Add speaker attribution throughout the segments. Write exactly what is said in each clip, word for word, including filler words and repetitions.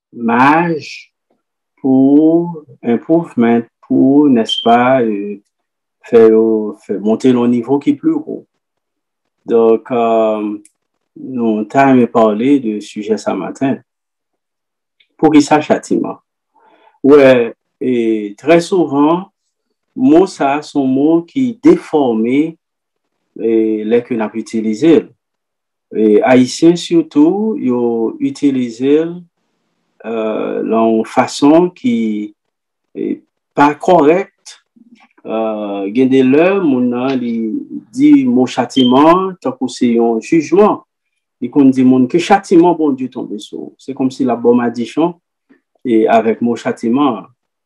Speaker 1: mage pour improvement, pour, n'est-ce pas, euh, faire, faire monter le niveau qui est plus haut. Donc, euh, nous avons parlé de sujet ce matin. Pour qui ça, châtiment? Ouais, et très souvent, mots ça sont mots qui déformés et les que nous avons utilisés. Et Haïtiens surtout, ils ont utilisé euh, d'une façon qui n'est pas correcte. Euh, il y a des leurs, mon dit mon châtiment, tant que c'est un jugement. Il dit mon que châtiment bon Dieu tombe sur. C'est comme si la bonne addition et avec mon châtiment.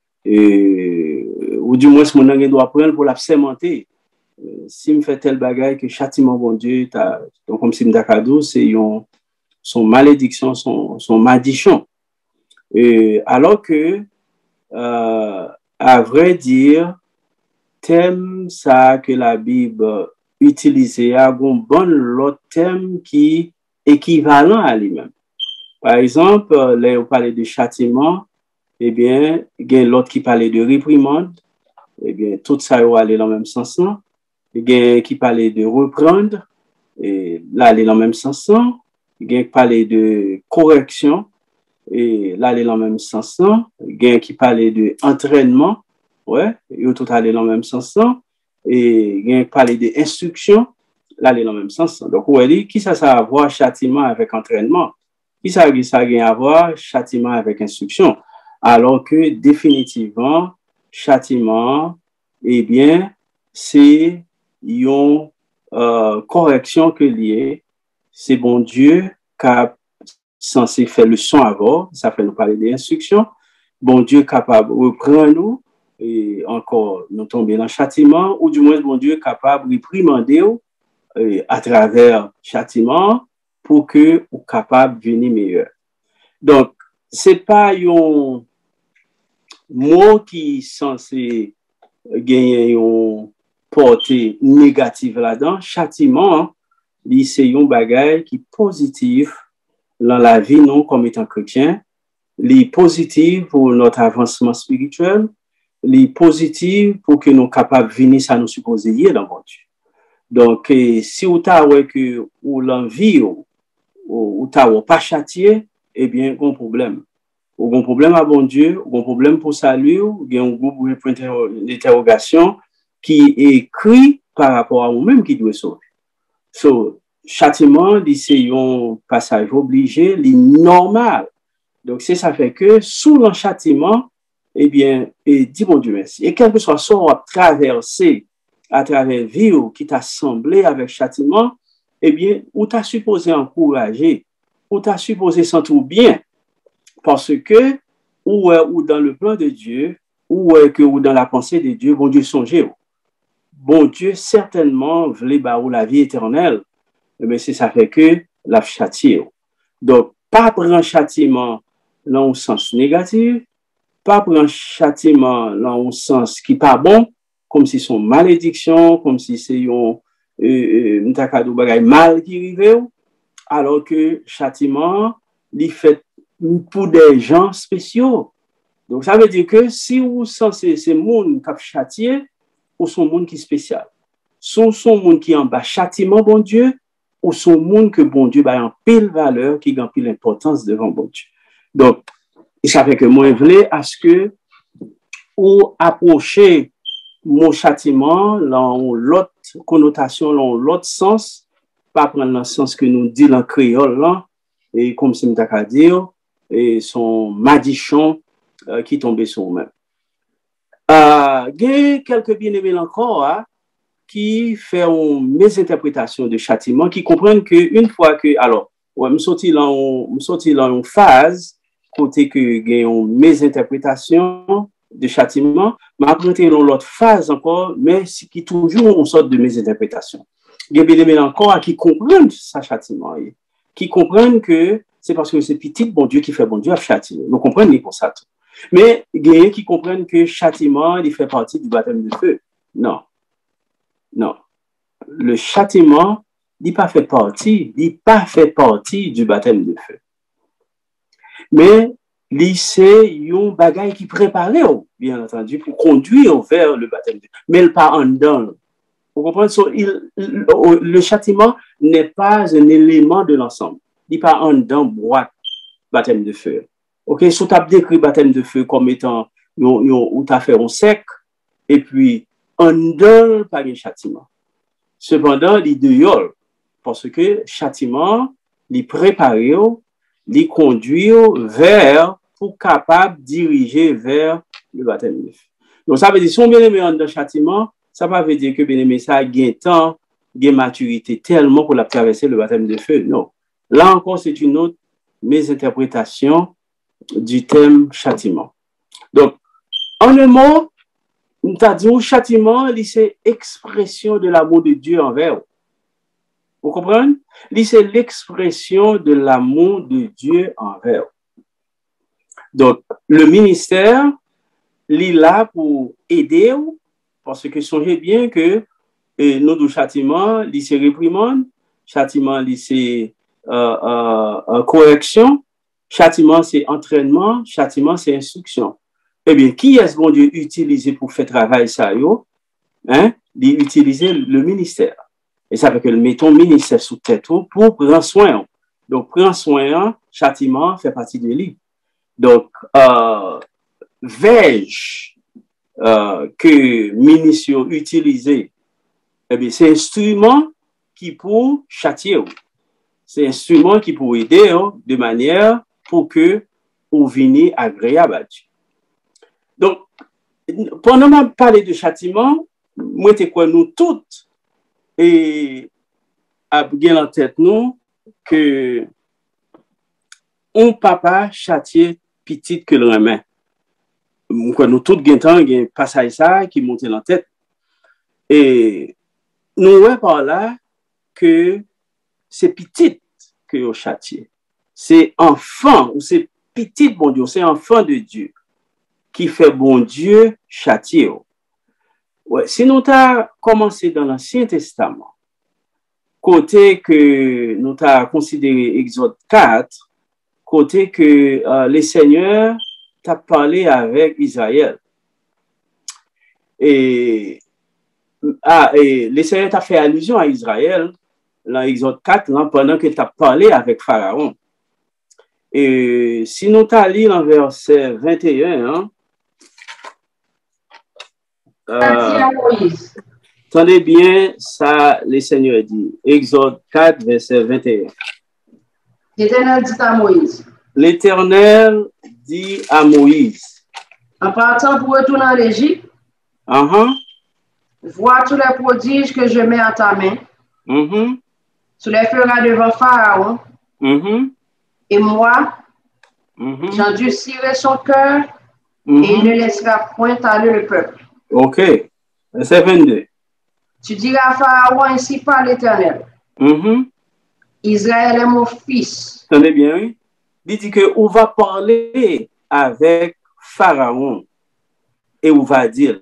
Speaker 1: Et, ou du moins, mon doit prendre pour la sémenter. Si me fait tel bagaille que châtiment bon Dieu, donc comme si me cadeau, c'est son malédiction, son, son maldiction. Et alors que, euh, à vrai dire, thème ça que la Bible utilisait, a un bon l'autre thème qui est équivalent à lui-même. Par exemple, là, on parlait de châtiment, eh bien, il y a l'autre qui parlait de réprimande, eh bien, tout ça va aller dans le même sens. Il y a qui parlait de reprendre, et là, aller dans le même sens. Il y a qui parlait de correction, et là, aller dans le même sens. Il y a qui parlait de entraînement, ouais, et tout aller dans le même sens. Et il y a qui parlait d'instruction, là, aller dans le même sens. Donc, on dit, qui ça, ça a à voir châtiment avec entraînement? Qui ça, ça a à voir châtiment avec instruction? Alors que définitivement, châtiment, eh bien, c'est une euh, correction que lié, c'est bon Dieu qui a censé faire le son avant, ça fait nous parler d'instruction, bon Dieu capable de reprendre nous, et encore nous tomber dans le châtiment, ou du moins bon Dieu capable de réprimander euh, à travers châtiment pour que vous capable de venir meilleur. Donc, c'est pas un mot qui est censé gagner une portée négative là-dedans. Châtiment, c'est un bagage qui est positif dans la vie, non comme étant chrétien. Les positif pour notre avancement spirituel. Les positif pour que nous soyons capables de venir ça nous supposer dans mon Dieu. Donc, si vous avez que ou l'envie ou ou t'as pas châtié, eh bien, il y a un problème. Ou un problème à bon Dieu, ou un problème pour salut, ou il y a un groupe d'interrogation qui est écrit par rapport à vous-même qui doit sauver. So, châtiment, c'est un passage obligé, c'est normal. Donc, c'est ça fait que sous le châtiment, eh bien, et dis mon Dieu merci. Et quel que soit ce qu'on a traversé à travers vie ou qui t'a semblé avec châtiment, eh bien, ou t'as supposé encourager, ou t'as supposé sentir bien, parce que, ou, ou dans le plan de Dieu, ou que ou dans la pensée de Dieu, bon Dieu songeait. Bon Dieu certainement voulait barrer la vie éternelle, mais c'est ça fait que la châtier. Donc, pas prendre châtiment dans un sens négatif, pas prendre châtiment dans un sens qui n'est pas bon, comme si c'est une malédiction, comme si c'est un euh, euh, mal qui arrive, alors que châtiment, il fait pour des gens spéciaux. Donc, ça veut dire que si vous sentez ces monde qui châtié, ou son monde qui est spécial. Son son monde qui est en bas châtiment, bon Dieu, ou son monde que bon Dieu a en pile valeur, qui a en pile importance devant bon Dieu. Donc, ça fait que moi, je voulais à ce que ou approcher mon châtiment dans l'autre connotation, dans l'autre sens, pas prendre le sens que nous dit en créole, là, et comme c'est me dire, et son madichon euh, qui tombait sur nous-mêmes. Euh, il y a quelques bien-aimés encore hein, qui font mes interprétations de châtiment, qui comprennent qu'une fois que, alors, ouais, je suis sorti dans une phase, côté que j'ai mes interprétations de châtiment, mais après, dans l'autre phase encore, mais qui est toujours une sorte de mes interprétations. Il y a bien-aimés encore qui comprennent ça châtiment, qui comprennent que c'est parce que c'est petit bon Dieu qui fait bon Dieu à châtiment. Nous comprenons pour ça tout. Mais il y a qui comprennent que châtiment, il fait partie du baptême de feu. Non. Non. Le châtiment, il n'a pas fait partie, il n'a pas fait partie du baptême de feu. Mais c'est un bagage qui prépare, bien entendu, pour conduire vers le baptême de feu. Mais pas en dedans. Vous comprenez? So, il, le, le châtiment n'est pas un élément de l'ensemble. Il n'est pas en dedans boîte baptême de feu. OK? Si tu as décrit baptême de feu comme étant où tu as fait un sec, et puis en dedans, pas de châtiment. Cependant, il dehors, parce que châtiment, il prépare, il conduit vers, pour capable de diriger vers le baptême de feu. Donc, ça veut dire, si on bien-aimé en dedans châtiment, ça ne veut pas dire que bien-aimé ça a un temps, une maturité tellement pour la traverser le baptême de feu. Non. Là encore, c'est une autre mésinterprétation du thème châtiment. Donc, en un mot, nous avons dit, le châtiment, c'est l'expression de l'amour de Dieu envers vous. Vous comprenez? C'est l'expression de l'amour de Dieu envers vous. Donc, le ministère, il est là pour aider vous, parce que songez bien que euh, notre châtiment, c'est réprimande, châtiment, c'est euh, euh, euh, correction, châtiment, c'est entraînement, châtiment, c'est instruction. Eh bien, qui est-ce qu'on Dieu utilisé pour faire travail ça, yo? Hein? D'utiliser le ministère. Et ça veut que mettons ministère sous tête pour prendre soin. Donc, prendre soin, châtiment fait partie de lui. Donc, euh, veille euh, que ministère utilisé, eh bien, c'est instrument qui pour châtier. C'est instrument qui pour aider hein, de manière pour que vous veniez agréable à Dieu. Donc, pendant que je parle de châtiment, moi, c'est quoi nous toutes et à bien en tête nous que un papa châtier petit que le remet. Nous toutes gagnons un passage ça qui monte en tête. Et nous voyons par là que c'est petit que vous châtiez. C'est enfant, ou c'est petit, bon Dieu, c'est enfant de Dieu qui fait bon Dieu châtier. Ouais, si nous avons commencé dans l'Ancien Testament, côté que nous avons considéré Exode quatre, côté que euh, le Seigneur t'a parlé avec Israël. Et, ah, et le Seigneur t'a fait allusion à Israël dans Exode quatre, là, pendant que tu as parlé avec Pharaon. Et si nous t'as lu dans verset vingt et un, hein, euh, attendez bien, ça, le Seigneur dit. Exode quatre, verset vingt et un.
Speaker 2: L'Éternel dit à Moïse.
Speaker 1: L'Éternel dit à Moïse.
Speaker 2: En partant pour retourner en Égypte,
Speaker 1: uh-huh.
Speaker 2: vois tous les prodiges que je mets en ta main.
Speaker 1: Mm-hmm.
Speaker 2: Tu les feras devant Pharaon.
Speaker 1: Mm-hmm.
Speaker 2: Et moi,
Speaker 1: mm-hmm.
Speaker 2: j'endurcirai son cœur mm-hmm. et il ne laissera point aller le peuple.
Speaker 1: OK. Verset vingt-deux.
Speaker 2: Tu diras à Pharaon, ainsi par l'Éternel.
Speaker 1: Mm-hmm.
Speaker 2: Israël est mon fils.
Speaker 1: Attendez bien, oui. Il dit que on va parler avec Pharaon et on va dire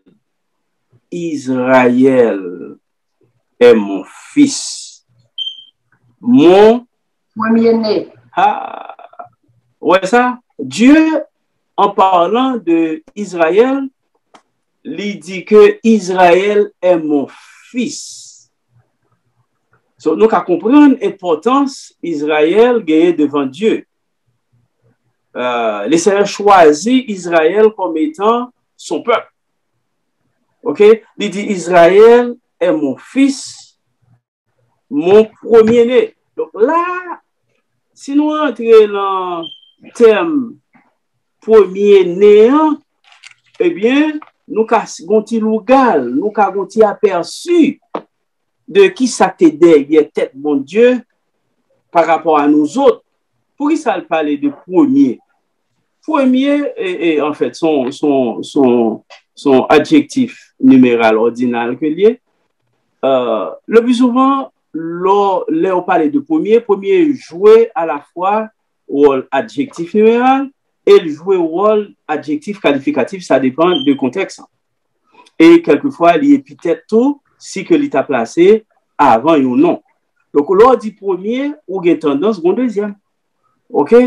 Speaker 1: Israël est mon fils. Mon
Speaker 2: premier-né.
Speaker 1: Ah, ouais, ça. Dieu, en parlant de Israël, lui dit que Israël est mon fils. So, nous, à comprendre l'importance d'Israël gagné devant Dieu. Euh, le Seigneur choisit Israël comme étant son peuple. OK? Il dit Israël est mon fils, mon premier-né. Donc là, si nous entrons dans le thème premier-né, eh bien, nous avons un lougal, nous avons un aperçu de qui ça te derrière tête, mon Dieu, par rapport à nous autres. Pour qui ça parle de premier? Premier, et, et en fait, son, son, son, son adjectif numéral ordinal que lié. Euh, le plus souvent, là, on parle de premier, premier jouer à la fois rôle adjectif numéral et le jouer rôle adjectif qualificatif, ça dépend du contexte. Et quelquefois, l'épithète tout, si que l'état placé avant ou non. Donc, l'on dit premier, ou il y a tendance, ou deuxième. OK?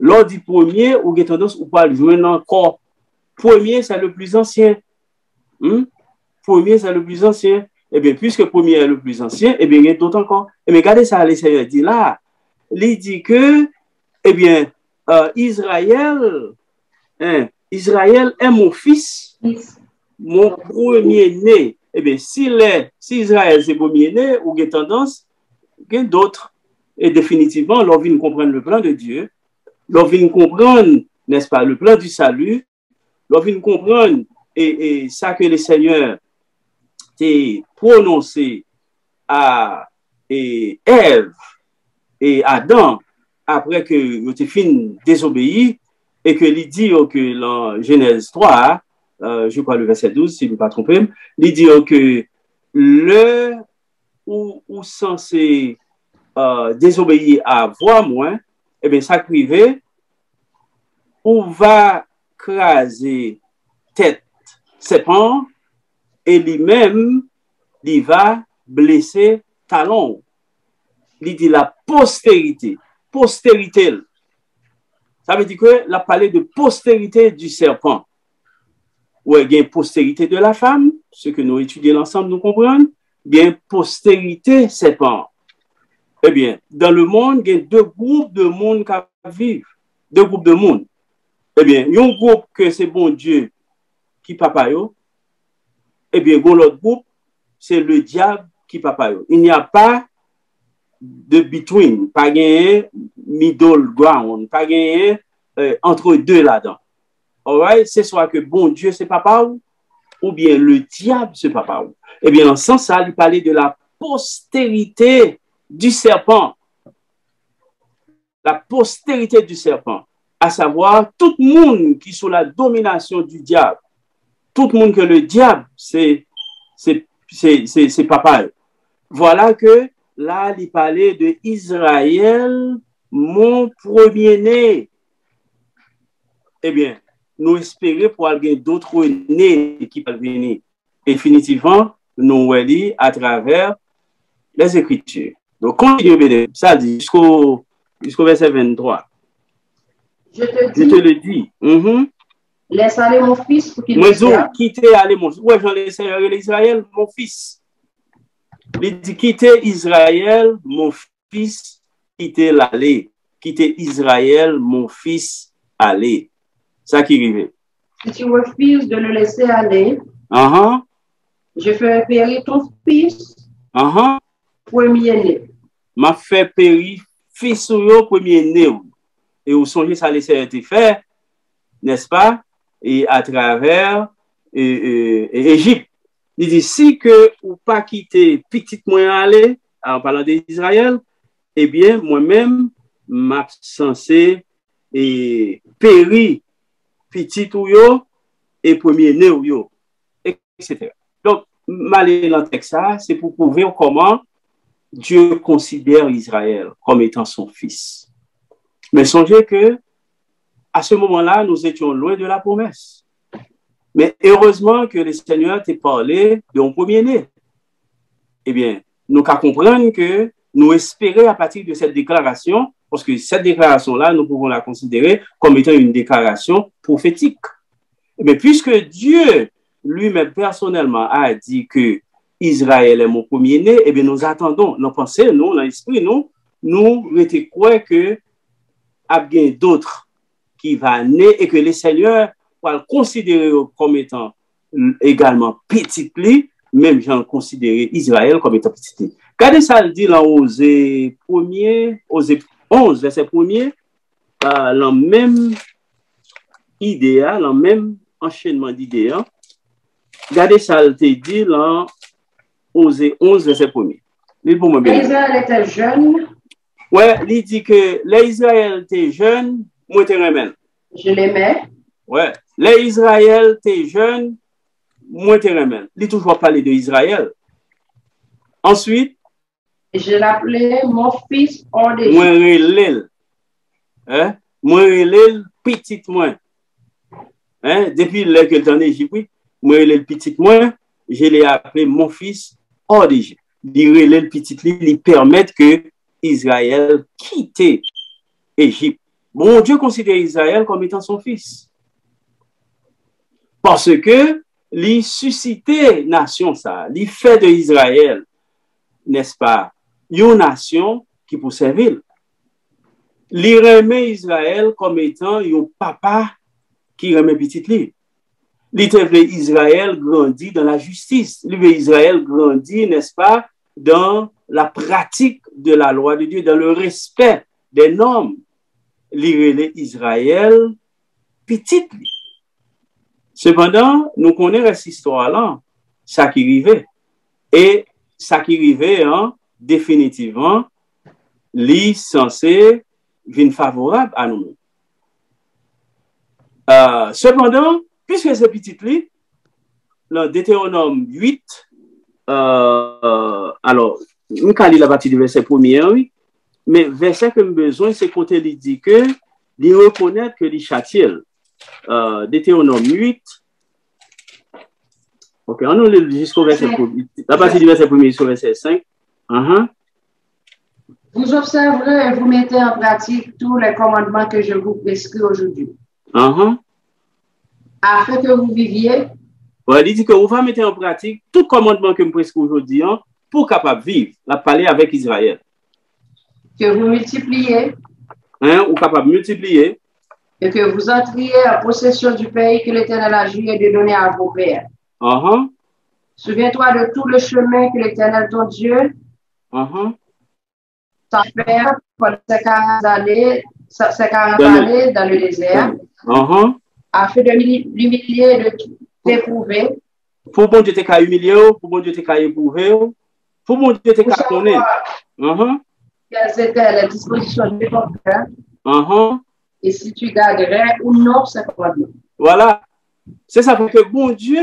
Speaker 1: lors du premier, ou avez tendance ou pas le joindre encore. Premier, c'est le plus ancien. Hmm? Premier, c'est le plus ancien. Eh bien, puisque premier est le plus ancien, eh bien, il y a d'autres encore. Eh bien, regardez ça, le Seigneur dit là. Il dit que, eh bien, euh, Israël, hein, Israël est mon fils, mon premier-né. Eh bien, s'il est, si Israël c'est premier-né, ou il y a tendance, il y a d'autres. Et définitivement, l'on vient comprendre le plan de Dieu, l'on vient comprendre, n'est-ce pas, le plan du salut, l'on vient comprendre, et, et ça que le Seigneur t'a prononcé à et Ève et Adam, après que ils ont fini désobéi, et que il dit que dans Genèse trois, euh, je crois le verset douze, si je ne me pas tromper, il dit que le ou, ou censé euh, désobéir à voix moins, eh bien, ça privé, ou va craser tête serpent, et lui-même, il va blesser talon. Il dit la postérité. Postérité. Ça veut dire que la parlé de postérité du serpent. Ou il y a une postérité de la femme, ce que nous étudions ensemble, nous comprenons. Bien, postérité serpent. Eh bien, dans le monde, il y a deux groupes de monde qui vivent. Deux groupes de monde. Eh bien, il y a un groupe que c'est bon Dieu qui papa yo. Eh bien, l'autre groupe, c'est le diable qui papa yo. Il n'y a pas de between, pas gagné middle ground, pas gagné euh, entre deux là-dedans. Alright, c'est soit que bon Dieu c'est papa ou, ou bien le diable c'est papa ou. Eh bien, dans ce sens, ça, il parlait de la postérité du serpent. La postérité du serpent, à savoir tout le monde qui est sous la domination du diable. Tout le monde que le diable, c'est c'est papa. Voilà que là, il parlait de Israël, mon premier-né. Eh bien, nous espérons pour avoir d'autres nés qui peuvent venir. Définitivement, nous voyons à travers les Écritures. Donc, continuez, ça dit jusqu'au jusqu'au verset vingt-trois.
Speaker 2: Je te,
Speaker 1: dis, Je te le dis. Mm-hmm.
Speaker 2: Laisse aller mon fils pour qu'il
Speaker 1: me
Speaker 2: serve.
Speaker 1: Quittez aller mon fils. Ouais, j'en ai Seigneur Israël, mon fils. Il dit quittez Israël, mon fils, quittez l'aller. Quittez Israël, mon fils, aller. Ça qui arrive.
Speaker 2: Si tu refuses de le laisser aller,
Speaker 1: uh-huh.
Speaker 2: je ferai périr ton fils,
Speaker 1: uh-huh.
Speaker 2: premier-né.
Speaker 1: M'a fait périr fils ou premier-né. Et vous songez ça laisser été fait, n'est-ce pas? Et à travers Égypte. Il dit, si que ou pas quitter petit moyen aller, en parlant d'Israël, eh bien, moi-même, m'a censé et périr petit ou yo, et premier-né ou yo, et cetera. Donc, malé dans le texte, c'est pour prouver comment Dieu considère Israël comme étant son fils. Mais songez que, à ce moment-là, nous étions loin de la promesse. Mais heureusement que le Seigneur t'a parlé de mon premier-né. Eh bien, nous qu'à comprendre que nous espérons à partir de cette déclaration, parce que cette déclaration-là, nous pouvons la considérer comme étant une déclaration prophétique. Mais puisque Dieu lui-même personnellement a dit que Israël est mon premier-né, eh bien, nous attendons, nous pensons, nous, dans l'esprit, nous, nous, nous croyons que il y a d'autres qui vont naître et que le Seigneur va le considérer comme étant également petit, même j'en considérer Israël comme étant petit. Regardez ça, le dit dans Osée premier, Osée onze, verset premier, euh, la même idée, la même enchaînement d'idées. Regardez ça, le dit dans Osée onze, verset premier.
Speaker 2: Israël était jeune.
Speaker 1: Ouais, il dit que les Israël étaient jeunes, moi te remène.
Speaker 2: Je l'aimais.
Speaker 1: Ouais, les Israël étaient jeunes, moi te remène. Il toujours parlé de Israël. Ensuite,
Speaker 2: je l'appelais mon fils hors d'Égypte.
Speaker 1: Moi relève. Hein? Moi relève petit moins. Hein? Depuis là que en Égypte, oui, moi relève petit moins, je l'ai appelé mon fils hors d'Égypte. Il relève petit, il permet que Israël quitte Égypte. Bon Dieu considère Israël comme étant son fils. Parce que il suscité nation ça, il fait de Israël, n'est-ce pas, une nation qui peut servir. Il remet Israël comme étant un papa qui remet petit lui. Il veut Israël grandit dans la justice. Il veut Israël grandir, n'est-ce pas, dans la pratique de la loi de Dieu, dans le respect des normes. Il remet Israël petit lui. Cependant, nous connaissons cette histoire-là, ça qui arrivait. Et ça qui arrivait, hein, définitivement, est censé venir favorable à nous. Euh, cependant, puisque c'est petit lit, dans Deutéronome huit, euh, alors, nous allons la partie du verset premier, oui, mais verset que nous avons besoin, c'est quand il dit que, il reconnaît que les châtiels, euh, Deutéronome huit, ok, on nous lit jusqu'au verset premier, la partie du verset premier jusqu'au verset cinq. Uh-huh.
Speaker 2: Vous observerez et vous mettez en pratique tous les commandements que je vous prescris aujourd'hui.
Speaker 1: Uh-huh.
Speaker 2: Afin que vous viviez.
Speaker 1: Ouais, il dit que vous va mettre en pratique tout commandement que je prescris aujourd'hui hein, pour capable vivre, la parler avec Israël.
Speaker 2: Que vous multipliez.
Speaker 1: Hein, ou capable multiplier.
Speaker 2: Et que vous entriez en possession du pays que l'Éternel a juré de donner à vos pères.
Speaker 1: Uh-huh.
Speaker 2: Souviens-toi de tout le chemin que l'Éternel ton Dieu
Speaker 1: uh-huh.
Speaker 2: t'a fait pendant ces quarante années, ces quarante années dans le désert,
Speaker 1: uh-huh.
Speaker 2: afin de l'humilier et de t'éprouver.
Speaker 1: Pour bon Dieu te humilier, pour bon Dieu te éprouver, pour bon Dieu te connaître. Uh-huh.
Speaker 2: Quelles étaient les dispositions de ton cœur,
Speaker 1: uh-huh.
Speaker 2: et si tu garderais ou non ces commandements.
Speaker 1: Voilà. C'est ça fait que bon Dieu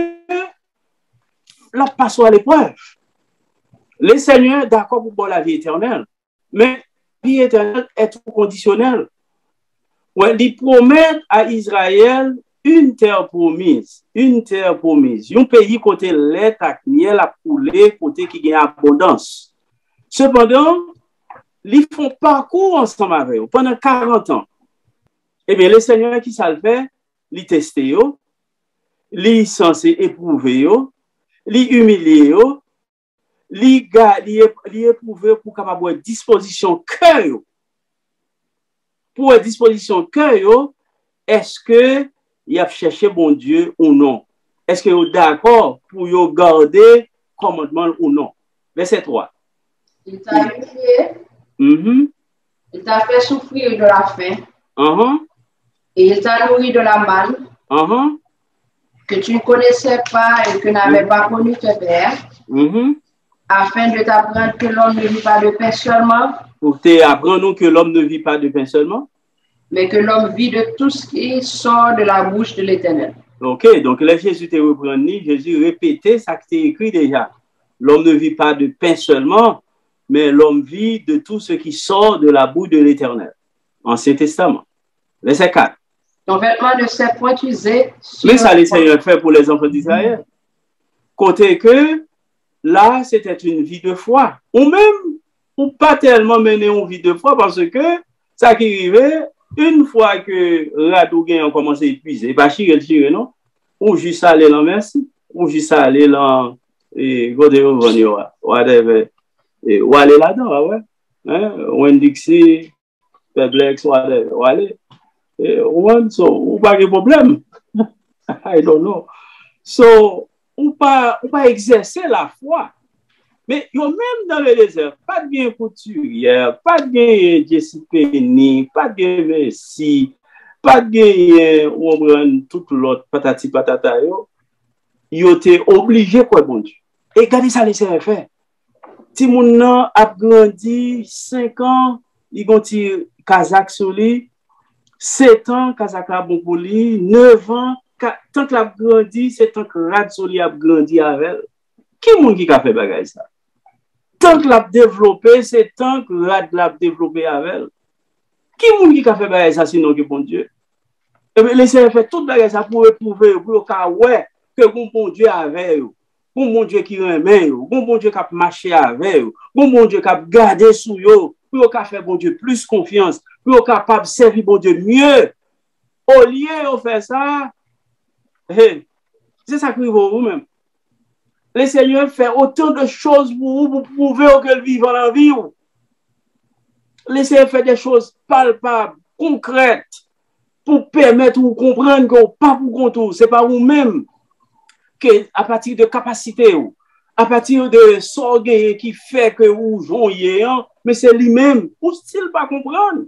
Speaker 1: l'a passé à l'épreuve. Le Seigneur d'accord pour la vie éternelle, mais la vie éternelle est trop conditionnelle. Ouais, il promet à Israël une terre promise, une terre promise, un pays côté lait, miel à couler, côté qui gagne abondance. Cependant, ils font parcours ensemble avec eux pendant quarante ans. Eh bien, le Seigneur qui ça le fait, il teste yo, il censé éprouver yo, il humilier yo, il éprouver pour capable disposition cœur yo. Pour disposition cœur yo, est-ce que il a cherché bon Dieu ou non? Est-ce que vous êtes d'accord pour yo garder commandement ou non? Verset trois.
Speaker 2: Il t'a humilié.
Speaker 1: Mm-hmm.
Speaker 2: Il t'a fait souffrir de la faim.
Speaker 1: Uh-huh.
Speaker 2: Et il t'a nourri de la manne.
Speaker 1: Uh-huh.
Speaker 2: Que tu ne connaissais pas et que n'avais mm-hmm. pas connu tes pères.
Speaker 1: Mm-hmm.
Speaker 2: Afin de t'apprendre que l'homme ne vit pas de pain seulement.
Speaker 1: Pour t'apprendre que l'homme ne vit pas de pain seulement.
Speaker 2: Mais que l'homme vit de tout ce qui sort de la bouche de l'Éternel.
Speaker 1: Ok, donc là Jésus te reprend, Jésus répétait ça que tu écrit déjà. L'homme ne vit pas de pain seulement, mais l'homme vit de tout ce qui sort de la bouche de l'Éternel. Ancien Testament. Verset quatre.
Speaker 2: Ton vêtement ne s'est point usé.
Speaker 1: Mais ça, le Seigneur fait pour les enfants d'Israël. Côté que, là, c'était une vie de foi. Ou même, ou pas tellement mener une vie de foi, parce que, ça qui arrivait, une fois que Radouguin a commencé à épuiser, pas chirer, chirer, non? Ou juste aller dans merci, ou juste aller dans, et, whatever, ou aller là-dedans, ouais. Hein? Ou un Dixie, Feblex, whatever, ou aller. One, so, ou pas de problème. I don't know. So, ou pas, ou pas exercer la foi. Mais yo même dans le désert, pas de bien couturière, pas de bien Jessie Penny, pas de bien Messi, pas de bien ou on tout l'autre patati patata yo. Yo t'es obligé quoi bon Dieu. Et regardez ça les faire. Si mon nan a grandi cinq ans, il gonti Kazakh sur lui. sept ans, Kazaka bon pour lui, neuf ans, tant que l'a grandi, c'est tant que Radsoli a grandi avec elle. Qui est-ce qui a fait bagage ça? Tant que l'a développé, c'est tant que Rad l'a développé avec elle. Qui est-ce qui a fait bagage ça sinon que bon Dieu? Et bien, laissez faire tout bagage ça pour éprouver, pour que ouais, que bon Dieu avec eux. Bon bon Dieu qui remet, bon bon Dieu qui a marché avec eux, bon bon Dieu qui a gardé sous eux pour qu'on faire bon Dieu plus confiance, pour qu'on capable de servir bon Dieu mieux. Au lieu de faire ça, hey, c'est ça que vous-même. Le Seigneur fait autant de choses pour vous, pour prouver que le vivant dans la vie. Le Seigneur fait des choses palpables, concrètes, pour permettre ou comprendre que pas pour contour, c'est pas vous-même que à partir de capacité ou à partir de sorgue qui fait que vous jouez, mais c'est lui-même. Pour style pas comprendre.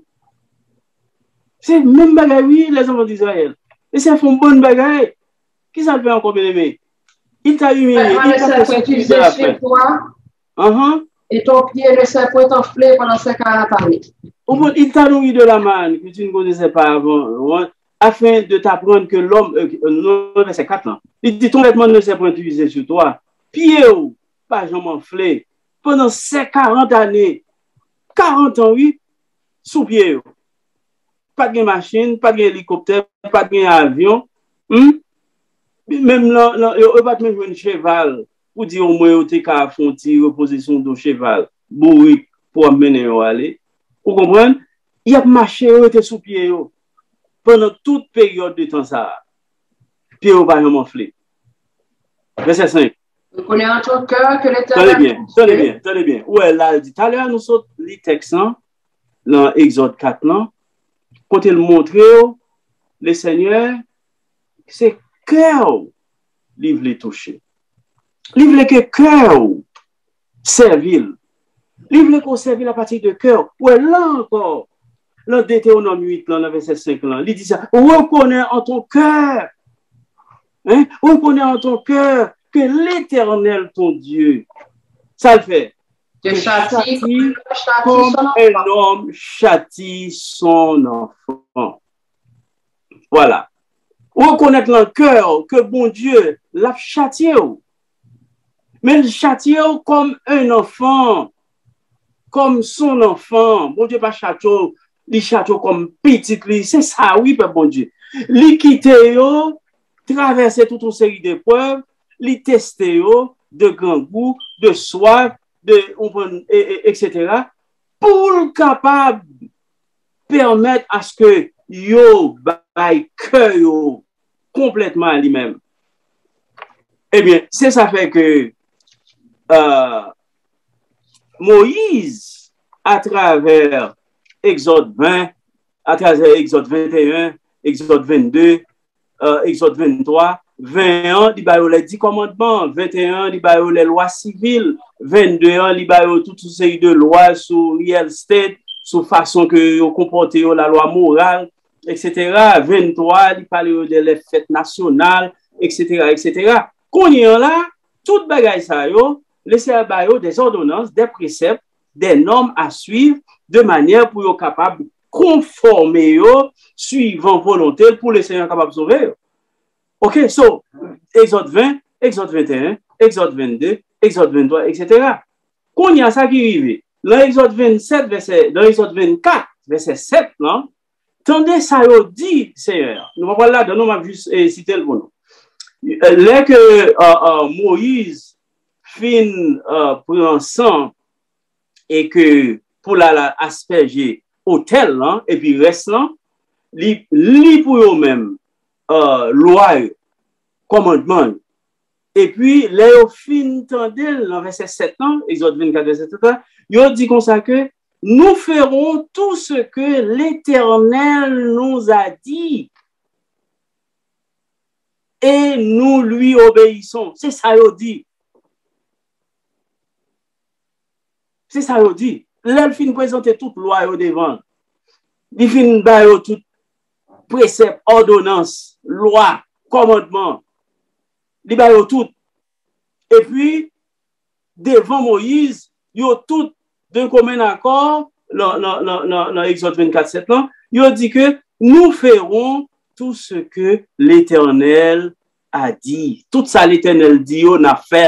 Speaker 1: C'est le même bagaille, les enfants d'Israël. Et c'est un bon bagaille. Qui ça le fait encore bien aimé? Il t'a humilié. Il t'a fait utiliser chez toi. Uh-huh.
Speaker 2: Et ton pied ne s'est point enflé pendant ces quarante années.
Speaker 1: Il t'a nourri de la manne que tu ne connaissais pas avant, afin de t'apprendre que l'homme, euh, non, c'est quatre ans. Il dit ton vêtement ne s'est point utilisé sur toi. Pied ou, pas jamais enflé. Pendant ces quarante années, quarante ans, oui, sous pied. Pas de machine, pas d'hélicoptère, pas d'avion. Hmm? Même là, il n'y a pas de même cheval pour dire au moins tu as fait une reposition de cheval bourrique pour amener à aller. Vous comprenez? Il a marché, il était sous pied pendant toute période de temps. Ça. Pied au pas enflé. Verset cinq.
Speaker 2: Vous connaissez en ton cœur que l'Éternel.
Speaker 1: Tenez bien, tenez bien, tenez bien. Ouais, là, il dit, tout à l'heure, nous sommes les textes dans Exode quatre, quand il montre le Seigneur, c'est cœur, il veut toucher. Il veut que cœur servir. Il veut qu'on servir à partir de cœur. Ouais, là encore, dans Deutéronome huit, dans le verset cinq, là, il dit ça. Reconnais en ton cœur, hein, reconnais en ton cœur que l'Éternel, ton Dieu, ça le fait.
Speaker 2: Te châtie
Speaker 1: comme un homme châtie son enfant. Voilà. Reconnaître dans le cœur que bon Dieu l'a châtié. Mais le châtié comme un enfant, comme son enfant. Bon Dieu pas châtié, il châtié comme petit. C'est ça, oui, bon Dieu. Il quitté, traverser toute une série d'épreuves, il testé de grand goût, de soif, de, et cetera, pour capable permettre à ce que yo baille cœur yo complètement à lui-même. Eh bien, c'est ça fait que euh, Moïse, à travers Exode vingt, à travers Exode vingt et un, Exode vingt-deux, euh, Exode vingt-trois, vingt, il y a les dix commandements, vingt et un, il y a les lois civiles, vingt-deux, il y a toutes ces de lois sur real estate, sur façon que vous comportez la loi morale, et cetera. vingt-trois, il parle de les fêtes nationales, et cetera, et cetera. Qu'on y a là, tout bagaille ça yo, laissez des ordonnances, des préceptes, des normes à suivre, de manière pour être capable de conformer yo, suivant volonté pour les Seigneur capable de sauver yo. Ok, so, Exode vingt, Exode vingt et un, Exode vingt-deux, Exode vingt-trois, et cetera. Qu'on y a ça qui arrive, dans Exode vingt-sept, verset, dans Exode vingt-quatre, verset sept, non? Tendez ça yo dit, Seigneur. Nous allons là, nous allons juste citer le bon. Là que euh, euh, Moïse fin euh, prend sang et que pour la, la asperger hôtel, hein, et puis reste là, li, li pour eux-mêmes euh, loi, commandement. Et puis, là, au fin tendel, dans verset sept ans, Exode vingt-quatre, verset sept ans, il dit comme ça que nous ferons tout ce que l'Éternel nous a dit et nous lui obéissons. C'est ça qu'il dit. C'est ça qu'il dit. Là, il fin présenter toute loi au devant. Il fin bailler tout précepte, ordonnance, loi, commandement. Il bailler tout. Et puis, devant Moïse, il y a tout d'un commun accord, dans Exode vingt-quatre, sept ans, il dit que nous ferons tout ce que l'Éternel a dit. Tout ça, l'Éternel dit, on a fait.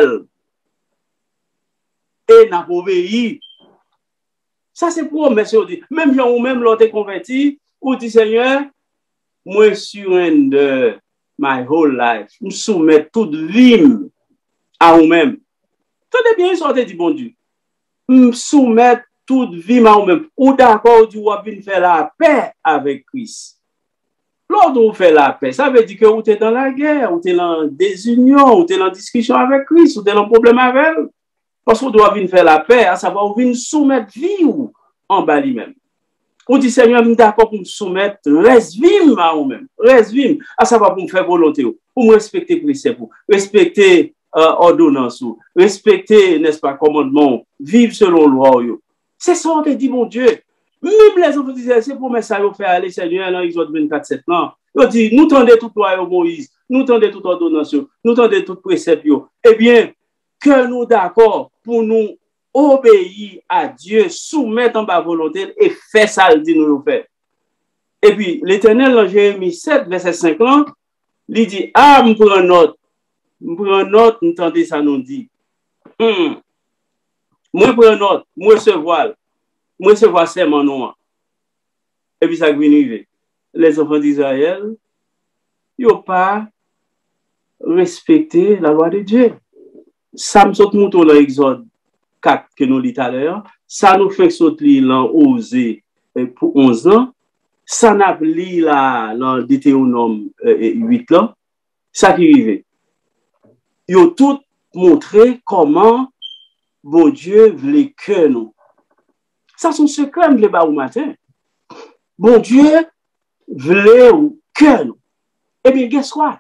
Speaker 1: Et n'a pas obéi. Ça, c'est pour monsieur. Même gens ou même l'autre converti, ou dit Seigneur, moi, surrender my whole life. Je soumets toute vie à vous-même. Tenez bien, sortez du bon Dieu. Je soumets toute vie, ou même, ou d'accord, tu vas venir faire la paix avec Christ. Lorsque vous faites la paix, ça veut dire que vous êtes dans la guerre, vous êtes dans désunion, vous êtes dans discussion avec Christ, vous êtes dans problème avec elle. Parce que vous devez venir faire la paix, à savoir, vous venir soumettre vie ou en bas lui-même. Vous dites, Seigneur, je suis d'accord pour me soumettre, reste vime à vous-même, reste vime, à savoir pour me faire volonté, pour me respecter préceptes, respecter euh, ordonnance, respecter, n'est-ce pas, commandement, vivre selon loi. C'est ça qu'on te dit, mon Dieu. Même les autres disaient, c'est pour mettre ça, vous faire aller, Seigneur, dans Exode vingt-quatre, sept ans. Ils disent, nous tendez toute loi, Moïse, nous tendez toute ordonnance, nous tendez tout précepte. Eh bien, que nous d'accord pour nous obéir à Dieu, soumettre en bas volonté et faire ça, il dit nous le faire. Et puis, l'Éternel, dans Jérémie sept, verset cinq, il dit, ah, je prends note, je prends note, nous entendez ça, nous dit. Hmm. Moi, je prends note, moi, je vois, moi, je vois c'est mon nom. Et puis, ça vient arriver. Les enfants d'Israël, ils n'ont pas respecté la loi de Dieu. Ça me saute mouton dans l'Exode quatre que nous lisons tout à l'heure. Ça nous fait sauter dans Osée pour onze ans. Ça n'a pris dans Deutéronome huit ans. Ça qui arrive. Ils ont tout montré comment bon Dieu voulait que nous. Ça, c'est un secret que je vais au matin. Bon Dieu voulait que nous. Eh bien, qu'est-ce quoi?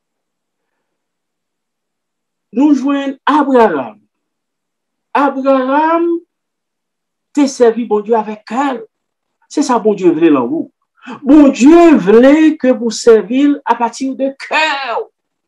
Speaker 1: Nous jouons Abraham. Abraham t'a servi bon Dieu avec cœur. C'est ça bon Dieu voulait dans vous. Bon Dieu voulait que vous serviez à partir de cœur.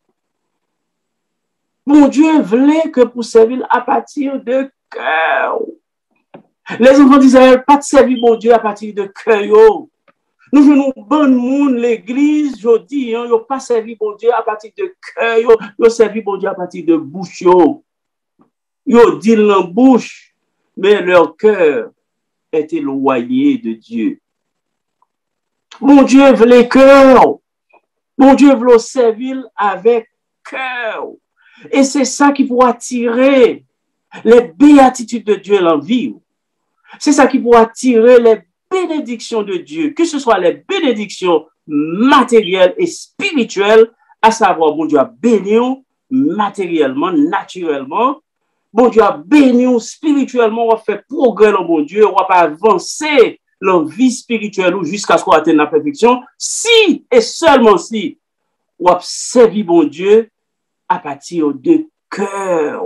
Speaker 1: Bon Dieu voulait que vous serviez à partir de cœur. Les enfants d'Israël pas de servir bon Dieu à partir de cœur. Nous venons bon monde l'église, je dis, hein, ils n'ont pas servi bon Dieu à partir de cœur, ils ont servi bon Dieu à partir de bouche. Ils ont dit dans bouche, mais leur cœur est éloigné de Dieu. Mon Dieu voulait cœur. Mon Dieu voulait servir avec cœur. Et c'est ça qui pourra tirer les béatitudes de Dieu en vie. C'est ça qui pourra tirer les bénédictions de Dieu, que ce soit les bénédictions matérielles et spirituelles, à savoir, bon Dieu a béni matériellement, naturellement. Bon Dieu a béni spirituellement, on va faire progrès dans bon Dieu, on va pas avancer dans la vie spirituelle jusqu'à ce qu'on atteigne la perfection, si et seulement si on va servir bon Dieu à partir de cœur.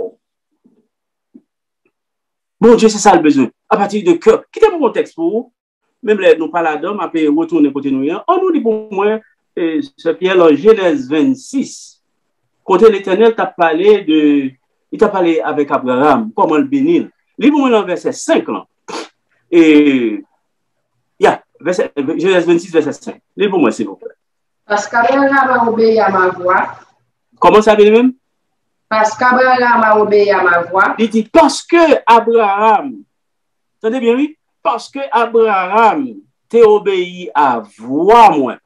Speaker 1: Bon Dieu, c'est ça le besoin, à partir de cœur. Quittez mon contexte pour vous, même les nous pas là-dedans, après retourner côté nous. On nous dit pour moi, ce Pierre en Genèse vingt-six, côté l'Éternel t'a parlé de. Il t'a parlé avec Abraham, comment le bénir. Livre-moi dans verset cinq, là. Et, yeah, verset, Genèse vingt-six, verset cinq. Livre-moi, s'il vous plaît.
Speaker 2: Parce qu'Abraham a obéi à ma voix.
Speaker 1: Comment ça veut même?
Speaker 2: Parce qu'Abraham a obéi à ma voix.
Speaker 1: Il dit, parce que Abraham, entendez bien, oui? Parce que Abraham t'a obéi à voix, moi.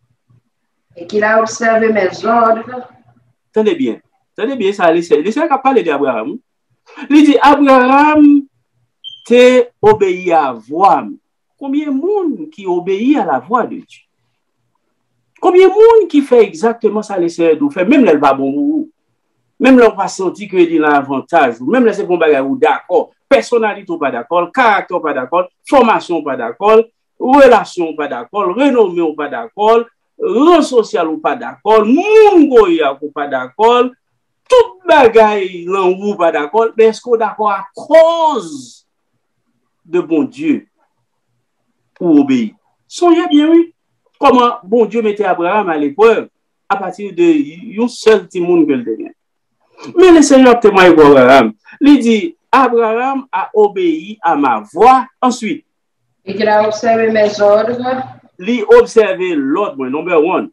Speaker 2: Et qu'il a observé mes ordres.
Speaker 1: Entendez bien. Tenez bien ça, laissez qu'à parler d'Abraham. Il dit, Abraham t'a obéi à voix. Combien de monde qui obéit à la voix de Dieu? Combien de monde qui fait exactement ça, laissez nous faire, même là, va bon, même là, on va sentir que il a un avantage, même là, c'est bon bagage, ou d'accord, personnalité pas d'accord, caractère pas d'accord, formation pas d'accord, relation pas d'accord, renommée pas d'accord, rang social ou pas d'accord, monde ou pas d'accord. Tout bagaille l'en ou pas d'accord, mais est-ce qu'on est d'accord à cause de bon Dieu pour obéir? Songez bien, oui. Comment bon Dieu mettait Abraham à l'épreuve à partir de un seul petit monde que le devient. Mais le Seigneur témoigne pour Abraham. Il dit, Abraham a obéi à ma voix. Ensuite,
Speaker 2: et qu'il a observé mes ordres.
Speaker 1: Il a observé l'ordre, number one.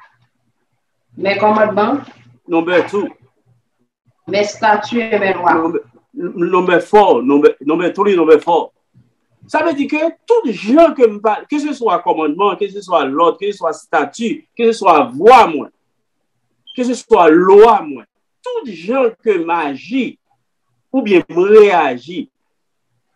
Speaker 2: Mes commandements.
Speaker 1: Number two.
Speaker 2: Mes statuts et mes lois.
Speaker 1: Number four, number, number three, number four. Ça veut dire que tout gens que me parle, que ce soit commandement, que ce soit l'ordre, que ce soit statut, que ce soit voix, moi, que ce soit loi, moi, tout gens que m'agit ou bien me réagit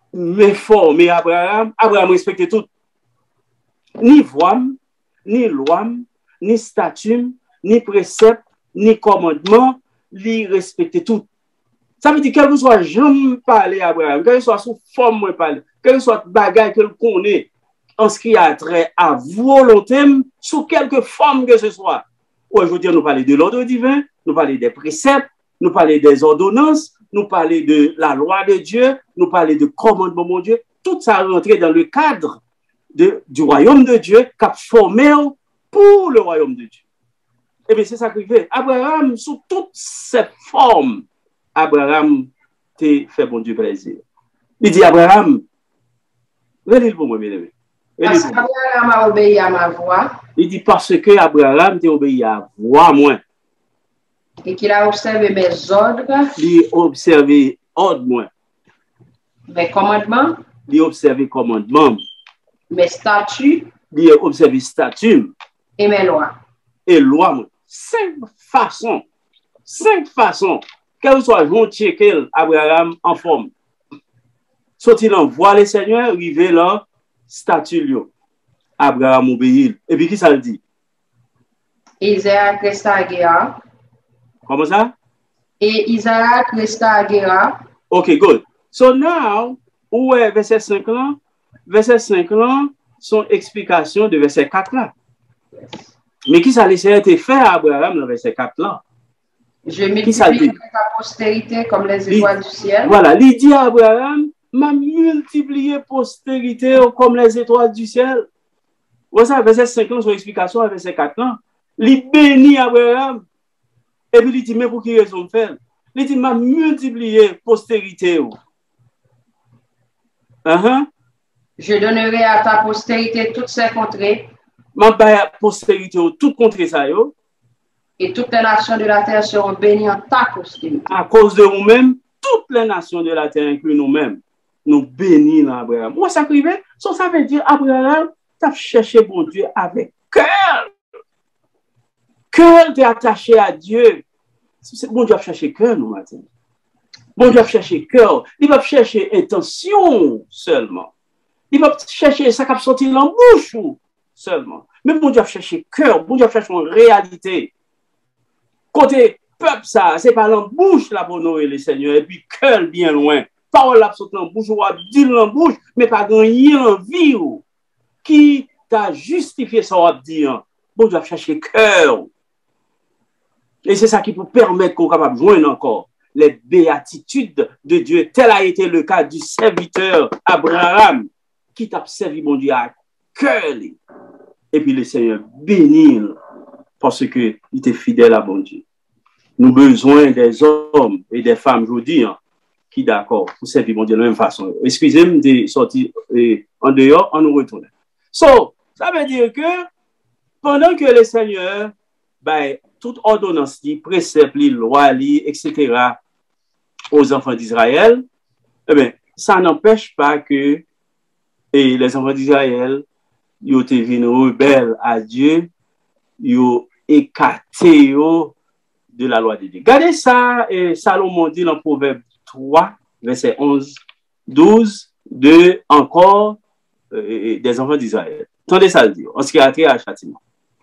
Speaker 1: mais former Abraham, Abraham respectait tout. Ni voix, ni loi, ni statut, ni précepte, ni commandement, lui respectait tout. Ça veut dire quel que soit j'aime parler à Abraham, quelle que soit sous forme moi parler, quel que soit bagage que connaît en ce qui a trait à volonté, sous quelque forme que ce soit. Aujourd'hui, nous parlons de l'ordre divin, nous parlons des préceptes, nous parlons des ordonnances, nous parlons de la loi de Dieu, nous parlons de commandement de Dieu. Tout ça rentré dans le cadre de, du royaume de Dieu qui a formé pour le royaume de Dieu. Et bien, c'est ça qui fait. Abraham, sous toutes ces formes, Abraham t'a fait bon Dieu plaisir. Il dit, Abraham, venez pour moi, bien aimé.
Speaker 2: Parce qu'Abraham a obéi à ma voix.
Speaker 1: Il dit, parce que Abraham t'a obéi à la voix, moi.
Speaker 2: Et qu'il a observé mes ordres.
Speaker 1: Il a observé ordre, moi.
Speaker 2: Mes commandements.
Speaker 1: Il a observé commandements.
Speaker 2: Mes statuts.
Speaker 1: Il a observé statuts.
Speaker 2: Et mes lois.
Speaker 1: Et loi, moi. Cinq façons. Cinq façons. Quel soit le checker Abraham en forme. Soit-il envoie le Seigneur, arrivé là, statut. Abraham obéit. Et puis qui ça le dit?
Speaker 2: Isaac resta à Guéra.
Speaker 1: Comment ça?
Speaker 2: Et Isaac resta à Guéra.
Speaker 1: Ok, good. So now, où est verset cinq là? Verset cinq là, son explication de verset quatre là. Yes. Mais qui ça laissé être fait à Abraham dans verset quatre là?
Speaker 2: Je multiplie ta postérité comme les étoiles du ciel.
Speaker 1: Voilà, il dit à Abraham, m'a multiplié postérité comme les étoiles du ciel. Voilà, verset cinq là, son explication à verset quatre là. Il bénit Abraham. Et puis il dit, mais pour qui raison faire? Il dit, m'a multiplié postérité. Uh -huh.
Speaker 2: Je donnerai à ta postérité toutes ces contrées.
Speaker 1: Ma postérité, toutes contrées ça yo.
Speaker 2: Et toutes les nations de la terre seront bénies en ta postérité.
Speaker 1: À cause de nous-mêmes, toutes les nations de la terre, inclus nous-mêmes, nous bénissons Abraham. Moi, ça arrive, ça, ça veut dire Abraham, tu as cherché bon Dieu avec cœur. Cœur t'es attaché à Dieu. Bon Dieu a cherché cœur, nous, matin. Bon Dieu a cherché cœur. Il va chercher intention seulement. Il va chercher ça qui a sorti dans la bouche seulement. Mais bon Dieu a cherché cœur. Bon Dieu a cherché en réalité. Côté peuple, ça, c'est pas la bouche là pour honorer le Seigneur. Et puis cœur bien loin. Parole là sorti dans la bouche, ou à dire dans la bouche, mais pas gagner en vie. Qui t'a justifié ça à dire. Bon Dieu a cherché cœur. Et c'est ça qui peut permettre qu'on soit capable de joindre encore les béatitudes de Dieu. Tel a été le cas du serviteur Abraham, qui t'a servi, mon Dieu, à cœur. Et puis le Seigneur bénit parce qu'il était fidèle à mon Dieu. Nous avons besoin des hommes et des femmes, je vous dis, hein, qui d'accord pour servir mon Dieu de la même façon. Excusez-moi de sortir en dehors, on nous retourne. So, ça veut dire que pendant que le Seigneur, ben, toute ordonnance, précepte, loi, et cetera, aux enfants d'Israël, eh bien, ça n'empêche pas que et les enfants d'Israël, ils ont été rebelles à Dieu, ils ont écarté de la loi de Dieu. Regardez ça, et Salomon dit dans Proverbe trois, verset onze, douze, de encore euh, des enfants d'Israël. Attendez ça le dire, en ce qui a trait à châtiment.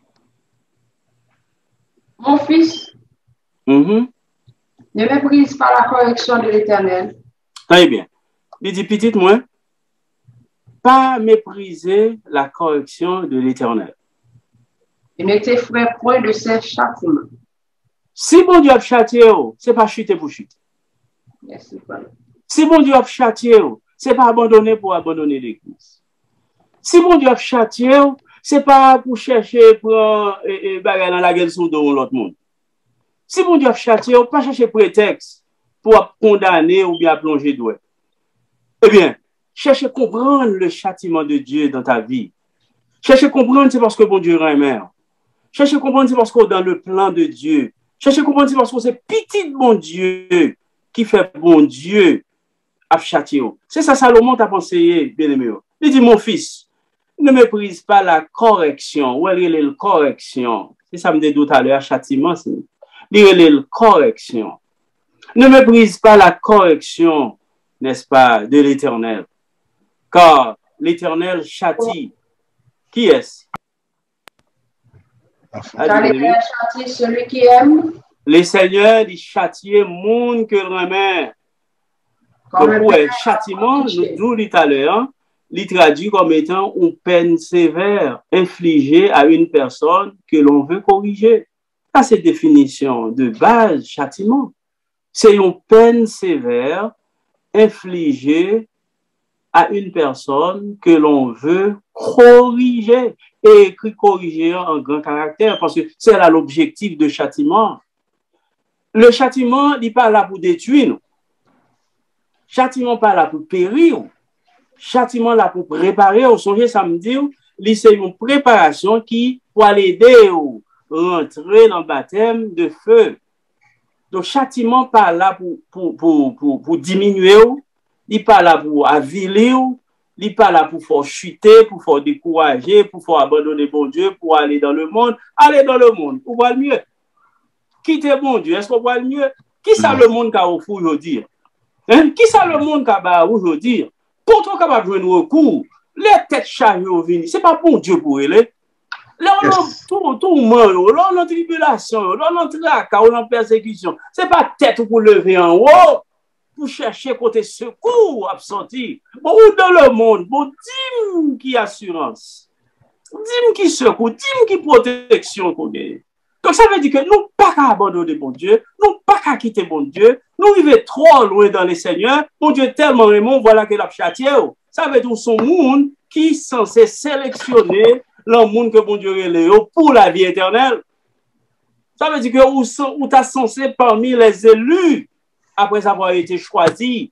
Speaker 2: Mon fils,
Speaker 1: mm-hmm.
Speaker 2: ne méprise pas la correction de l'Éternel.
Speaker 1: Très bien. Il dit, petite moi, pas mépriser la correction de l'Éternel.
Speaker 2: Et ne t'effraie point de ses châtiments.
Speaker 1: Si bon Dieu a châtié, ce n'est pas chuter pour chuter.
Speaker 2: Merci.
Speaker 1: Si bon Dieu a châtié, ce n'est pas abandonner pour abandonner l'Église. Si bon Dieu a châtié, ce n'est pas pour chercher pour euh, dans la gueule sous l'autre monde. Si bon Dieu a châtié, pas chercher prétexte pour condamner ou bien plonger doué. Eh bien, cherchez à comprendre le châtiment de Dieu dans ta vie. Cherchez à comprendre, c'est parce que bon Dieu est mère. Cherchez à comprendre, c'est parce que dans le plan de Dieu. Cherchez à comprendre, c'est parce que c'est petit bon Dieu qui fait bon Dieu à châtier. C'est ça, Salomon t'a pensé, bien aimé. Il dit, mon fils, ne méprise pas la correction. Où est la correction? C'est ça me dit tout à l'heure, châtiment, c'est la correction. Ne méprise pas la correction, n'est-ce pas, de l'Éternel. car l'Éternel châtie. Qui est-ce?
Speaker 2: Car l'Éternel châtie celui qui aime.
Speaker 1: Le Seigneur dit châtier monde que remet. Donc, ouais, châtiment, nous disons tout à l'heure, il traduit comme étant une peine sévère infligée à une personne que l'on veut corriger. À cette définition de base, châtiment, c'est une peine sévère infligée à une personne que l'on veut corriger. Et écrit corriger en grand caractère, parce que c'est là l'objectif de châtiment. Le châtiment n'est pas là pour détruire nous. Châtiment pas là pour périr. Châtiment là pour préparer. Au songe samedi, c'est une préparation qui pour l'aider ou rentrer dans le baptême de feu. Donc, châtiment pas là pour, pour, pour, pour, pour diminuer, il pas là pour aviler, il pas là pour faire chuter, pour faire décourager, pour faire abandonner bon Dieu, pour aller dans le monde. Aller dans le monde, pour voir le mieux. Quitter bon Dieu, est-ce qu'on voit le mieux? Qui ça le monde qu'a offert aujourd'hui? Hein? Qui ça le monde qu'a aujourd'hui? Pour toi capable de jouer un recours, les têtes chargées au vini, c'est pas bon Dieu pour elle. Là, on a tout, tout le monde, là, on a tribulation, là, on a tracas, on a persécution. C'est pas tête pour lever en haut, pour chercher côté secours absenti. Bon, dans le monde, bon, dis-moi qui assurance, dis-moi qui secours, dis-moi qui protection qu'on est. Donc, ça veut dire que nous pas qu'à abandonner bon Dieu, nous pas qu'à quitter bon Dieu, nous vivons trop loin dans les seigneurs, bon Dieu tellement aimant, voilà qu'il a châtié. Ça veut dire que son monde qui est censé sélectionner le monde que bon Dieu relève pour la vie éternelle. Ça veut dire que vous êtes censé parmi les élus après avoir été choisi.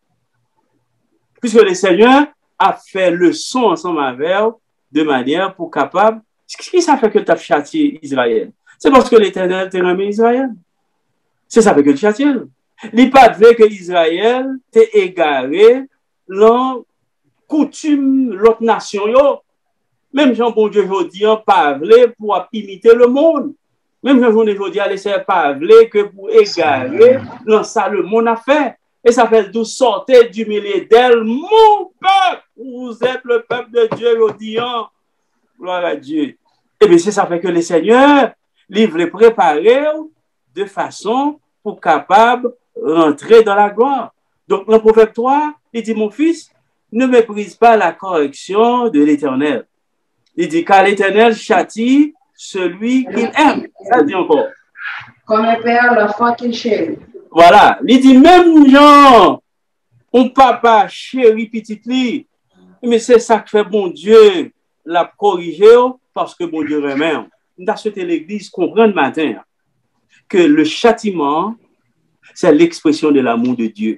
Speaker 1: Puisque le Seigneur a fait le son ensemble avec eux de manière pour capable. Qu'est-ce qui ça fait que tu as châtié Israël? C'est parce que l'Éternel t'a remis Israël. C'est ça fait que tu châtié. Il n'est pas vrai que Israël t'ait égaré dans coutume l'autre nation. Yo. Même Jean bon Dieu aujourd'hui pas vrai pour imiter le monde. Même Jean bon Dieu aujourd'hui c'est pas vrai que pour égarer dans ça le monde a fait. Et ça fait d'où sortez du milieu d'elle, mon peuple. Vous êtes le peuple de Dieu aujourd'hui. Gloire à Dieu. Et bien c'est ça fait que le Seigneur livre les préparer de façon pour capable rentrer dans la gloire. Donc le prophète toi, il dit mon fils, ne méprise pas la correction de l'Éternel. Il dit car l'Éternel châtie celui qu'il aime. Ça dit encore.
Speaker 2: Comme un père l'enfant qu'il chérit.
Speaker 1: Voilà. Il dit même Jean, un papa chéri petit li, mais c'est ça que fait bon Dieu l'a corrigé parce que bon Dieu remet. Nous avons souhaité l'Église comprendre matin que le châtiment, c'est l'expression de l'amour de Dieu.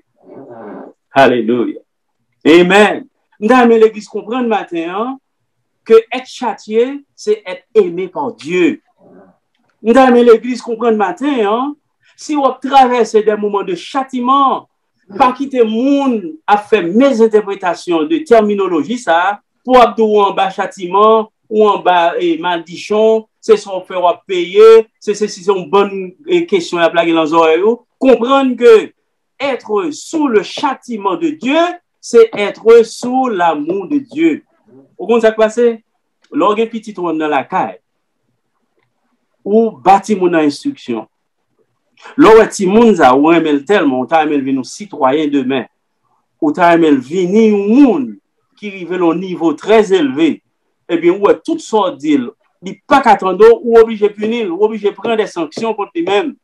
Speaker 1: Alléluia. Amen. Nous avons l'Église comprendre matin que être châtié, c'est être aimé par Dieu. Nous avons l'Église comprendre matin, hein, si on traverse des moments de châtiment, pas quitter le monde à faire mes interprétations de terminologie, ça, pour abdou en bas châtiment, ou en bas et malédiction, c'est son fait à payer, c'est une bonne question à plaquer dans les oreilles, comprendre que être sous le châtiment de Dieu, c'est être sous l'amour de Dieu. Vous comprenez ça qui passe? Lorsqu'un petit homme dans la caille, ou bâti mon instruction, lorsque moun za ou aimel tellement, ta aimel venu citoyen demain, ou ta aimel vini un monde qui arrive à un niveau très élevé, eh bien, ou tout ça dit, il pas qu'attendre ou obligé de punir, ou obligé de prendre des sanctions contre lui-même.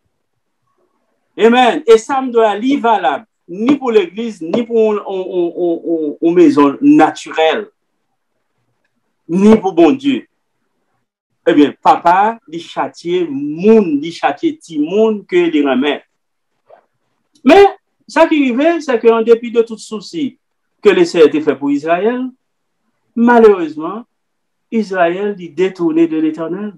Speaker 1: Amen. Et ça me doit être valable, ni pour l'église, ni pour une maison naturelle, ni pour bon Dieu. Eh bien, papa, il châtie moun, il châtie ti moun que il remet. Mais, ça qui arrive, c'est qu'en dépit de tout souci que l'essai a été fait pour Israël, malheureusement, Israël dit détourné de l'Éternel.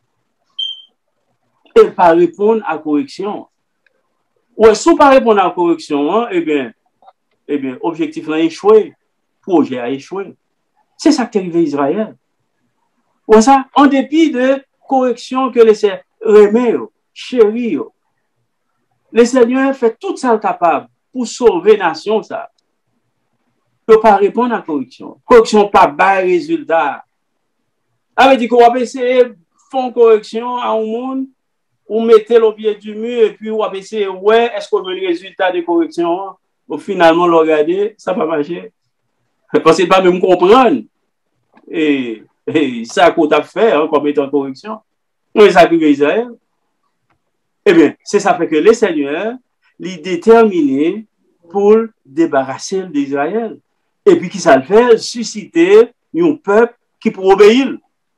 Speaker 1: Et pas répondre à la correction. Ou si pas répondre à la correction, hein, eh bien, eh bien, objectif a échoué, projet a échoué. C'est ça qui est arrivé à Israël. Ou ça, en dépit de correction que les remet, chéri, le Seigneur fait tout ça capable pour sauver la nation, ça. ne pas répondre à la correction. Correction pas bas résultat. Ça veut dire qu'on va essayer de faire une correction à un monde, ou mettez le pied du mur, et puis on va essayer, ouais, est-ce qu'on veut le résultat de correction? Bon, finalement, le regarder, ça va marcher. Parce que pas même comprendre. Et, et ça qu'on a fait hein, comme étant correction. Nous, ça arrive Israël. Eh bien, c'est ça fait que le Seigneur l'est déterminé pour débarrasser d'Israël. Et puis, qui ça le fait? Susciter un peuple qui peut obéir.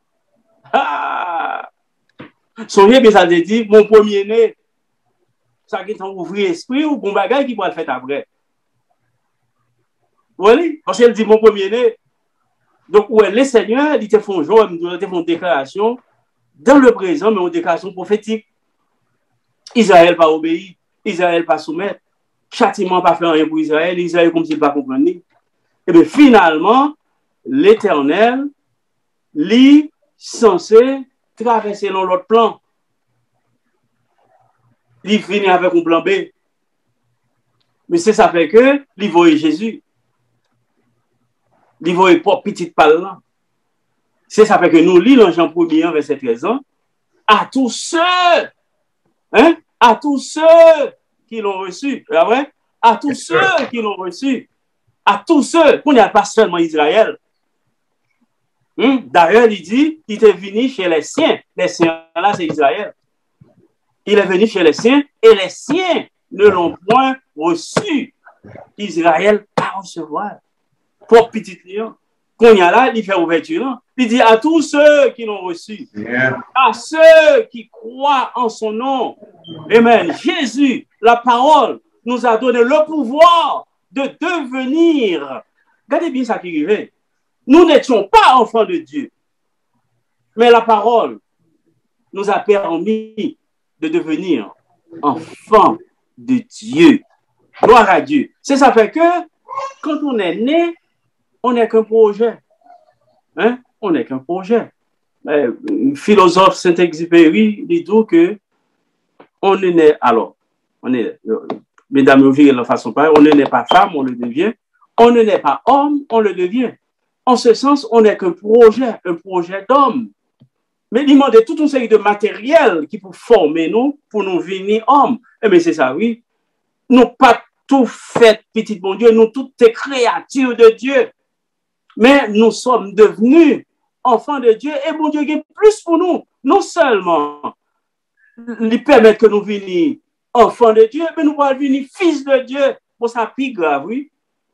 Speaker 1: Ah! Songez bien, ça te dit, mon premier-né, ça qui est en ouvrir esprit ou bon bagage qui peut le faire après. Oui, parce qu'elle dit mon premier-né. Donc, ouais, les seigneurs, ils te font jour, ils te font une déclaration dans le présent, mais une déclaration prophétique. Israël pas obéi, Israël pas soumettre, châtiment pas faire rien pour Israël, Israël comme s'il pas comprendre. Et bien finalement, l'Éternel, lui, censé traverser dans l'autre plan. Il finit avec un plan B. Mais c'est ça fait que, il voit Jésus. Il voit pas petite parle là. C'est ça fait que nous lisons Jean premier, verset treize ans, à tous ceux, hein, à tous ceux qui l'ont reçu, vrai? À tous ceux qui l'ont reçu, à tous ceux, qu'on n'y a pas seulement Israël. Hum? D'ailleurs, il dit, il est venu chez les siens. Les siens, là, c'est Israël. Il est venu chez les siens et les siens ne l'ont point reçu. Israël pas recevoir. Pour petit lion. Qu'on y a là, il fait ouverture là. Il dit à tous ceux qui l'ont reçu, yeah. À ceux qui croient en son nom. Amen. Jésus, la parole, nous a donné le pouvoir de devenir. Regardez bien ça qui arrive. Nous n'étions pas enfants de Dieu. Mais la parole nous a permis de devenir enfants de Dieu. Gloire à Dieu. C'est ça fait que quand on est né, on n'est qu'un projet. Hein? On n'est qu'un projet. Euh, philosophe Saint-Exupéry dit tout que on ne naît, alors, on est, euh, mesdames et messieurs, de façon pareille, on ne naît pas femme, on le devient. On ne naît pas homme, on le devient. En ce sens, on n'est qu'un projet, un projet d'homme. Mais il demande toute une série de matériel qui peut former nous, pour nous venir hommes. Eh bien, c'est ça, oui. Nous pas tout fait, petit bon Dieu, nous toutes des créatures de Dieu. Mais nous sommes devenus enfants de Dieu et bon Dieu a plus pour nous. Non seulement lui permettre que nous venions enfants de Dieu, mais nous pouvons venir fils de Dieu. Bon, ça plus grave, oui.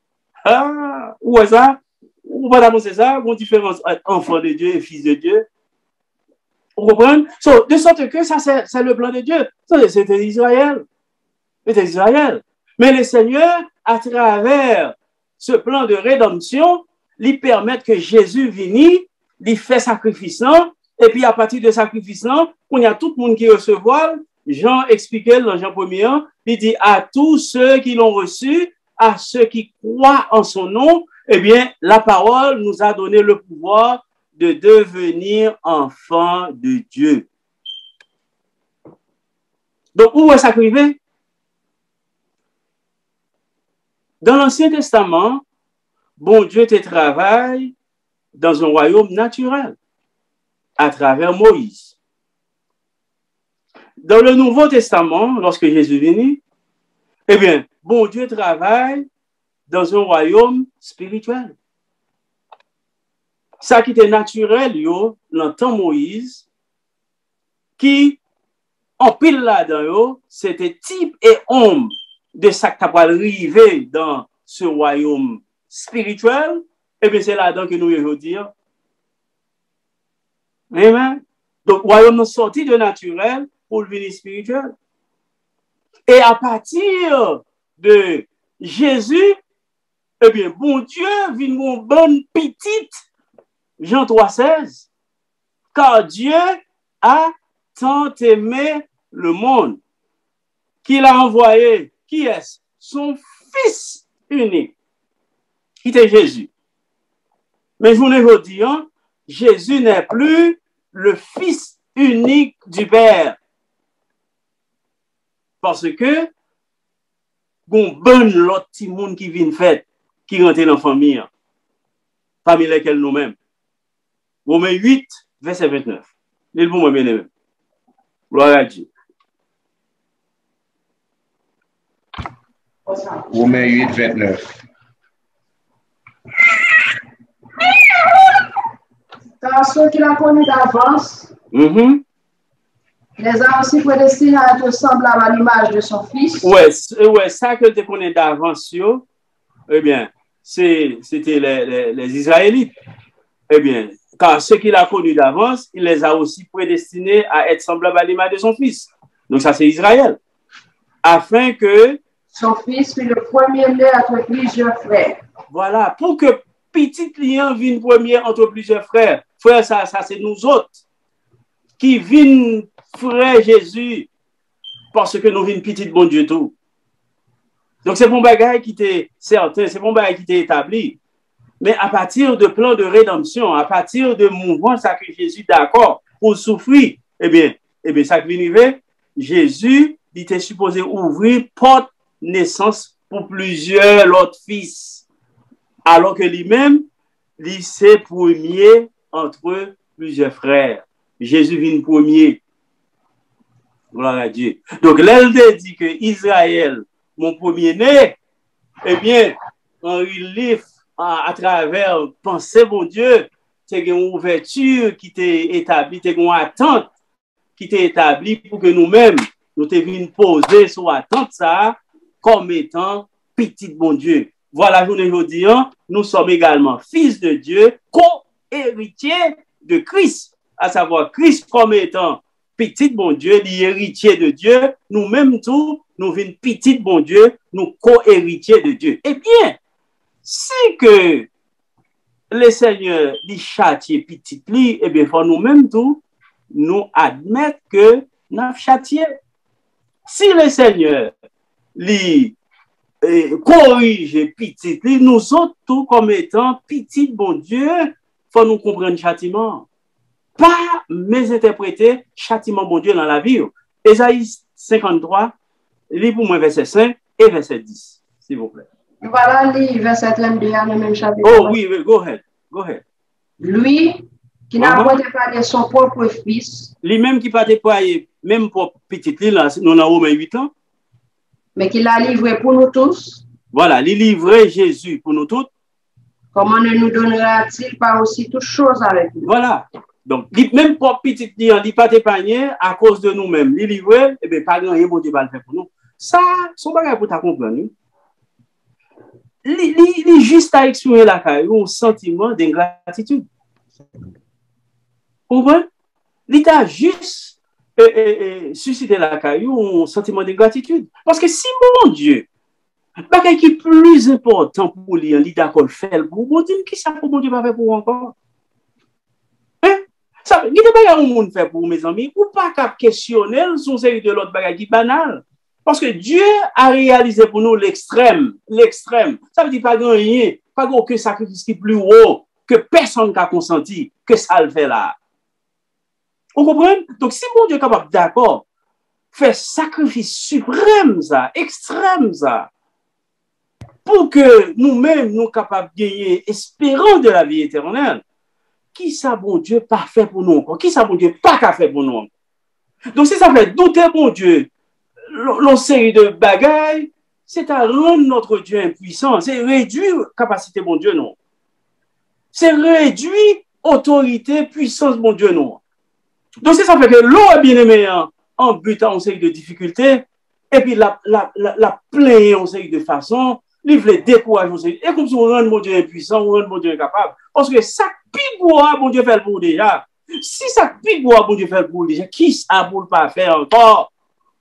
Speaker 1: Ah, où est ça? Ou pas d'annoncer ça? Une différence entre enfant de Dieu et fils de Dieu. Vous comprenez? So, de sorte que ça, c'est le plan de Dieu. C'était Israël. C'était Israël. Mais le Seigneur, à travers ce plan de rédemption, lui permettre que Jésus vienne, lui fait sacrifice, et puis à partir de sacrifice, on y a tout le monde qui recevoir. Jean expliquait dans Jean premier, il dit à tous ceux qui l'ont reçu, à ceux qui croient en son nom, eh bien, la parole nous a donné le pouvoir de devenir enfants de Dieu. Donc, où est ça arrivé? Dans l'Ancien Testament, bon Dieu te travaille dans un royaume naturel, à travers Moïse. Dans le Nouveau Testament, lorsque Jésus est venu, eh bien, bon Dieu travaille dans un royaume spirituel. Ça qui était naturel, yo, l'entend Moïse, qui, en pile là-dedans, c'était type et ombre de ça qui va arriver dans ce royaume spirituel, et bien c'est là-dedans que nous voulons dire. Amen. Donc, royaume nous sorti de naturel pour le venir spirituel. Et à partir de Jésus, eh bien, bon Dieu vient une bonne petite, Jean trois seize, car Dieu a tant aimé le monde qu'il a envoyé, qui est son Fils unique, qui était Jésus. Mais je vous dis, hein, Jésus n'est plus le Fils unique du Père. Parce que, bon, bon l'autre petit monde qui vient faire qui rentrent dans la famille, parmi lesquels nous-mêmes. Romains huit, verset vingt-neuf. L'île pour moi bien aimé. Gloire à Dieu.
Speaker 3: Romains huit, vingt-neuf.
Speaker 2: Car ceux qu'il a connus d'avance,
Speaker 1: Mm-hmm.
Speaker 2: les a aussi prédestinés à être semblables à l'image de son Fils.
Speaker 1: Ouais, ouais, ça que tu connais d'avance, eh bien, c'était les, les, les Israélites. Eh bien, car ceux qu'il a connus d'avance, il les a aussi prédestinés à être semblables à l'image de son Fils. Donc ça, c'est Israël. Afin que...
Speaker 2: Son Fils fut le premier-né entre plusieurs frères.
Speaker 1: Voilà, pour que petit client vienne premier entre plusieurs frères. Frère, ça, ça c'est nous autres qui viennent frère Jésus parce que nous venons petit bon Dieu tout. Donc c'est bon bagage qui était certain, c'est bon bagage qui était établi. Mais à partir de plan de rédemption, à partir de mouvement sacrifié Jésus d'accord pour souffrir, eh bien, eh bien, ça qui vient, Jésus, il était supposé ouvrir porte naissance pour plusieurs autres fils. Alors que lui-même, il c'est premier entre plusieurs frères. Jésus vient premier. Gloire à Dieu. Donc, l'elle dit que Israël, mon premier-né, eh bien, en relief, à, à travers penser, mon Dieu, c'est une ouverture qui t'est établie, c'est une attente qui t'est établie pour que nous-mêmes, nous te venions poser sur attente ça, comme étant petit bon Dieu. Voilà, journée aujourd'hui, nous sommes également fils de Dieu, co-héritiers de Christ, à savoir Christ comme étant petit bon Dieu, l'héritier de Dieu, nous-mêmes tous, nous venons petit bon Dieu, nous co-héritiers de Dieu. Eh bien, si que le Seigneur dit châtier petit li, eh bien, pour nous-mêmes tous, nous admettre que nous avons châtié. Si le Seigneur lui eh, corrige petit li, nous autres tous comme étant petit bon Dieu, faut nous comprendre châtiment. Pas mésinterpréter châtiment bon Dieu dans la vie. Ésaïe cinquante-trois, lis pour moi verset cinq et verset dix, s'il vous plaît.
Speaker 2: Voilà, lis verset trente-deux, le même chapitre.
Speaker 1: Oh oui, oui, go ahead, go ahead.
Speaker 2: Lui, qui n'a
Speaker 1: Uh-huh.
Speaker 2: pas parlé son propre fils,
Speaker 1: Lui-même qui pas déployé, même pour petite li, là, nous avons Romains huit ans.
Speaker 2: mais qui l'a livré pour nous tous,
Speaker 1: Voilà, il livrait Jésus pour nous tous.
Speaker 2: comment ne nous donnera-t-il pas aussi toutes choses avec nous?
Speaker 1: Voilà. Donc, li- même pour petite li, il pas épargné à cause de nous-mêmes. Il livrait, eh bien, pas grand rien, bon Dieu va le faire pour nous. Ça, son bagage pour ta comprendre. Li, li, li juste à exprimer la caillou, un sentiment d'ingratitude. Vous comprenez? Il t'a juste euh, euh, euh, suscité la caillou, un sentiment d'ingratitude. Parce que si mon Dieu, bagage qui est plus important pour lui, il d'accord faire pour bon Dieu, qui ça pour bon Dieu va faire pour encore? Hein? Ça, il y a des bagages que monde fait pour mes amis, ou pas qu'à questionner son série de l'autre bagage qui banal. Parce que Dieu a réalisé pour nous l'extrême, l'extrême. Ça veut dire pas grand rien, pas aucun sacrifice qui est plus haut que personne n'a consenti que ça le fait là. Vous comprenez? Donc si mon Dieu est capable d'accord, faire sacrifice suprême ça, extrême ça, pour que nous-mêmes nous capables de gagner espérance de la vie éternelle, qui ça bon Dieu pas fait pour nous encore? Qui ça bon Dieu pas qu'a fait pour nous? Donc si ça fait douter bon Dieu, l'on série de bagailles, c'est à rendre notre Dieu impuissant, c'est réduire capacité bon Dieu non. C'est réduire autorité, puissance bon Dieu non. Donc c'est ça fait que l'eau est bien aimé en, en but en série de difficultés, et puis la, la, la, la plaint en série de façons, il veut décourager, et comme si on rend mon Dieu impuissant, on rend mon Dieu incapable. Parce que ça pigoua, mon Dieu fait le pour déjà. Si ça pigoua, mon Dieu fait le pour déjà, qui ça pour le pas faire encore?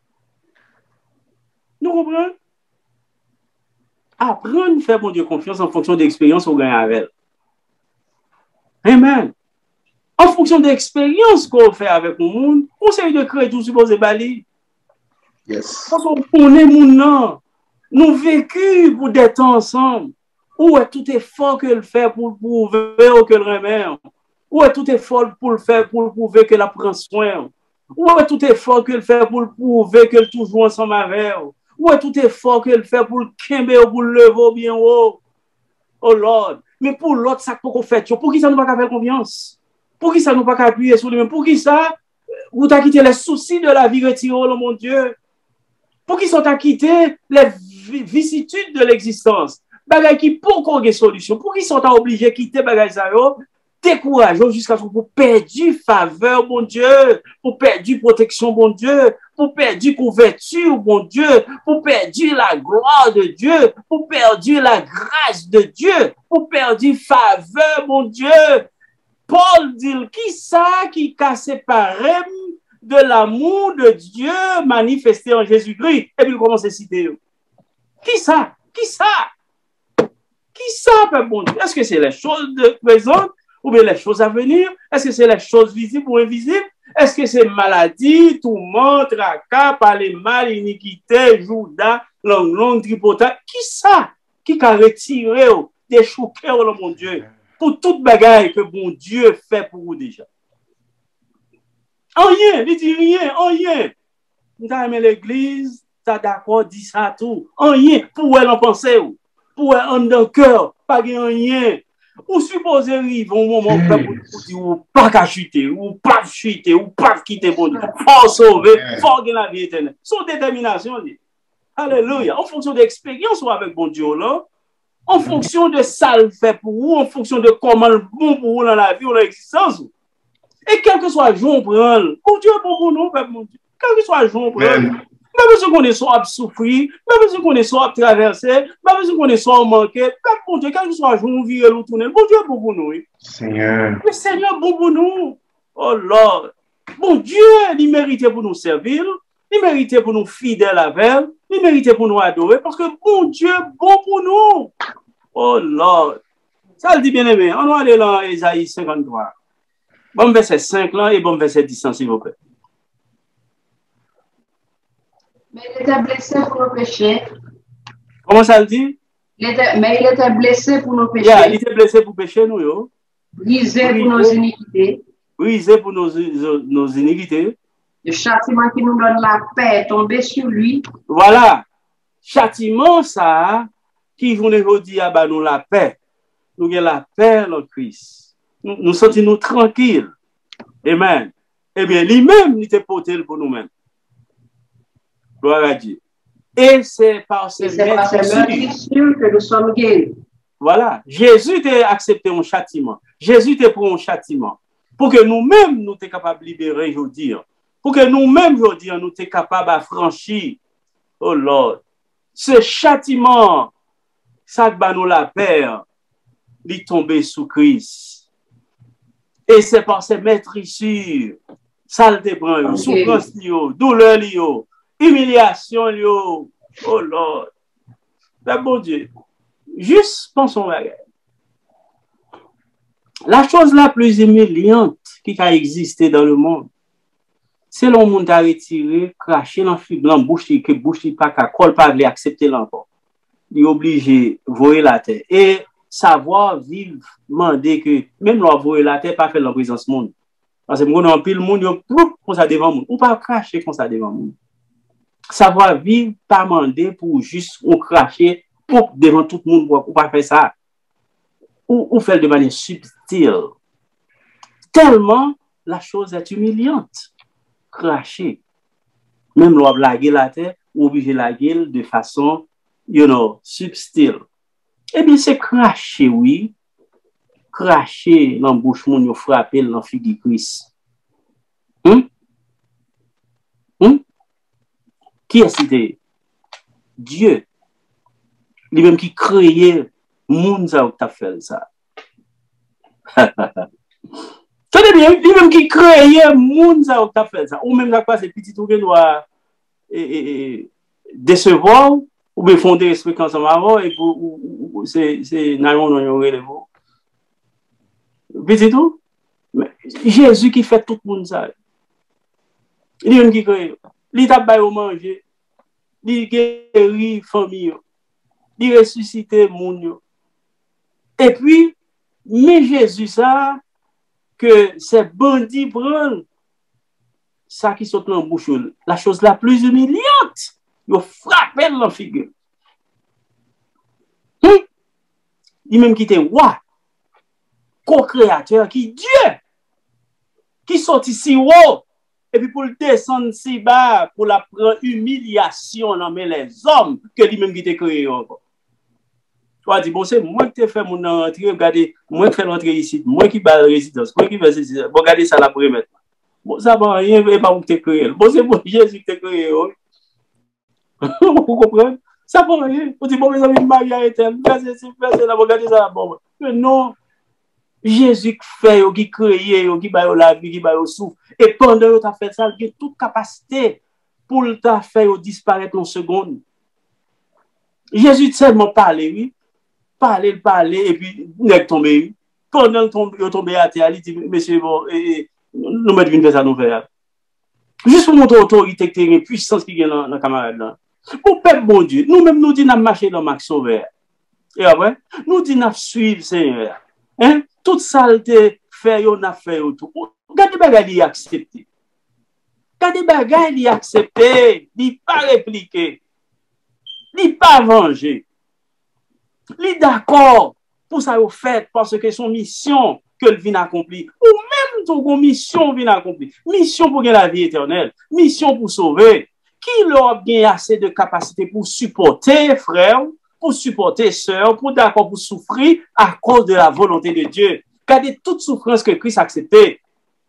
Speaker 1: Nous comprenons? Apprendre à faire mon Dieu confiance en fonction de l'expérience qu'on gagne avec elle. Amen. En fonction de l'expérience qu'on fait avec le monde, on sait de créer tout supposé bali.
Speaker 3: Yes.
Speaker 1: Parce qu'on connaît mon nom. Nous vécu pour des temps ensemble. Où est tout effort que le fait pour prouver que le remet? Où est tout effort pour le faire pour prouver que la prend soin? Où est tout effort que le fait pour prouver que le toujours ensemble avec? Où est tout effort que le fait pour le quimber ou pour le lever bien haut? Oh Lord. Mais pour l'autre, ça qu'on fait, pour qui ça nous pas faire confiance? Pour qui ça nous pas appuyer sur lui-même? Pour qui ça, vous t'as quitté les soucis de la vie retirés, oh mon Dieu? Pour qui sont à quitter les vicissitudes de l'existence? Bagay qui pour qu'on ait des solutions. Pour qui sont obligés de quitter bagay ça yo? Décourageons jusqu'à ce que vous perdiez faveur, mon Dieu, pour perdre protection, mon Dieu, pour perdre couverture, mon Dieu, pour perdre la gloire de Dieu, pour perdre la grâce de Dieu, pour perdre faveur, mon Dieu. Paul dit, qui ça qui a séparé de l'amour de Dieu manifesté en Jésus-Christ? Et puis il commence à citer. Qui ça? Qui ça? Qui ça, peuple bon Dieu? Est-ce que c'est les choses de présentes ou bien les choses à venir? Est-ce que c'est les choses visibles ou invisibles? Est-ce que c'est maladie, tourment, tracas, parler mal, iniquité, jouda, langue longue, tripotat? Qui ça? Qui a retiré, déchouqué, oh mon Dieu, pour toute bagaille que bon Dieu fait pour vous déjà? Rien, il dit rien, rien. Vous avez l'église, tu as d'accord, dit ça tout. Rien, pour elle en penser, pour elle en dans le cœur, pas rien. Ou supposez arriver au moment où vous dites, ou pas qu'à chuter, ou pas chuter, ou pas quitter bon Dieu. Faut sauver, faut gagner la vie éternelle. Son détermination, alléluia, en fonction de l'expérience avec bon Dieu, là, en fonction de ça le fait pour vous, en fonction de comment le bon pour vous dans la vie ou dans l'existence. Et quel que soit le jour, on prend, bon Dieu, bon pour nous, mon Dieu. Quel que soit le jour, on prend. Même si on est soit souffrir, même si on est soit traversé, même si on est soit manqué, bon Dieu, quel que soit le jour, on vit et on tourne. Bon Dieu, bon pour nous.
Speaker 3: Seigneur.
Speaker 1: Le Seigneur, bon pour nous. Oh Lord. Bon Dieu, il mérite pour nous servir, il mérite pour nous fidèles avec, il mérite pour nous adorer, parce que bon Dieu, bon pour nous. Oh Lord. Ça le dit bien aimé. On va aller dans Ésaïe cinquante-trois. Bon verset cinq là et bon verset dix, s'il vous plaît.
Speaker 2: Mais il était blessé pour nos péchés.
Speaker 1: Comment ça le dit?
Speaker 2: Il était, mais il était blessé pour nos péchés.
Speaker 1: Yeah, il était blessé pour pécher, nous, yo.
Speaker 2: Brisé pour nos iniquités.
Speaker 1: Brisé pour nos, nos iniquités.
Speaker 2: Le châtiment qui nous donne la paix est tombé sur lui.
Speaker 1: Voilà. Châtiment, ça, qui vous dit à nous la paix. Nous avons la paix en Christ. Nous nous sentons nous tranquilles. Amen. Eh bien, lui-même, il était porté pour nous-mêmes. Gloire à Dieu. Et c'est par ces
Speaker 2: meurtrissures que nous sommes guéris.
Speaker 1: Voilà. Jésus t'a accepté un châtiment. Jésus t'a pris un châtiment. Pour que nous-mêmes, nous sommes capables de libérer, je veux dire. Pour que nous-mêmes, je veux dire, nous sommes capables d'affranchir. Oh Lord. Ce châtiment, ça que nous la paix, il est tombé sous Christ. Et c'est par ces maîtrissures, saleté brun, souffrance, douleur, humiliation, oh Lord. Ben bon Dieu, juste pensons à elle. La chose la plus humiliante qui a existé dans le monde, c'est le monde a retiré, craché dans la bouche, que bouche pas qu'à col pas accepter l'encore. Il est obligé de voir la terre. Et savoir vivre, demander que même leur voir la terre, pas faire la présence du monde. Parce que mon en pile, le monde, il y a comme ça devant le monde. Ou pas cracher comme ça devant le monde. Savoir vivre, pas demander pour juste ou cracher pour devant tout le monde, ou pas faire ça. Ou, ou faire de manière subtile. Tellement la chose est humiliante. Cracher. Même l'on blaguer la terre, ou obligé la gueule de façon, you know, subtile. Eh bien, c'est cracher, oui. Cracher dans la bouche, moun frapper dans la figure Christ. Hum? Hum? Qui a cité? Dieu. Lui-même qui créait moun ça ou t'a fait ça. Tenez bien, lui-même qui créait moun ça ou t'a fait ça. Ou même là quoi, c'est petit tout que doit décevoir ou bien fonder l'esprit ensemble avant et pour c'est c'est non non non petit tout. Jésus qui fait tout le monde ça. Lui-même qui crée. Il t'a baillé au manger. Il guérit famille. Il ressuscite monde. Et puis, mais Jésus ça, que ces bandits prennent, ça qui saute dans la bouche, la chose la plus humiliante, ils frappent dans la figure. Hum? lui-même qui était roi, co-créateur, qui Dieu, qui sortit si haut, et puis pour le descendre si bas, pour la prendre humiliation dans les hommes, que lui-même qui était créé encore. Tu as dit, bon, c'est moi qui t'ai fait mon entrée, regardez, moi qui fais l'entrée ici, moi qui bats la résidence, moi qui fais ceci, bon, regardez ça là pour maintenant. Bon, ça va rien, et pas vous qui t'ai créé. Bon, c'est pour Jésus qui t'ai créé. Vous comprenez? Ça va rien. Vous dites, bon, mes amis, Marie a été, regardez ça, bon. Mais non, Jésus qui fait, qui crée, qui bat la vie, qui bat le souffle. Et pendant que tu as fait ça, il y a toute capacité pour le faire disparaître en seconde. Jésus seulement parler, oui. Parler, parler, et puis il est tombé. Pendant qu'il est tombé à terre, il dit, monsieur, bon, nous mettons une faire ça, nous faire. Juste pour montrer l'autorité, la puissance qui est dans le camarade là. Pour peuple bon Dieu, nous-mêmes nous disons, nous marcher dans Max Sauveur. Et après, nous disons, nous suivre Seigneur. Hein? Toute saleté, fait, on a fait tout. Regardez les bagages, il accepté. Regardez les bagages, il accepté. Il pas répliqué. Il pas vengé. Il d'accord pour ça au fait parce que son mission que le vient accomplir ou même ton mission vient accomplir mission pour gagner la vie éternelle, mission pour sauver, qui leur a assez de capacité pour supporter frère, pour supporter sœur, pour d'accord pour souffrir à cause de la volonté de Dieu. Regardez toute souffrance que Christ a acceptée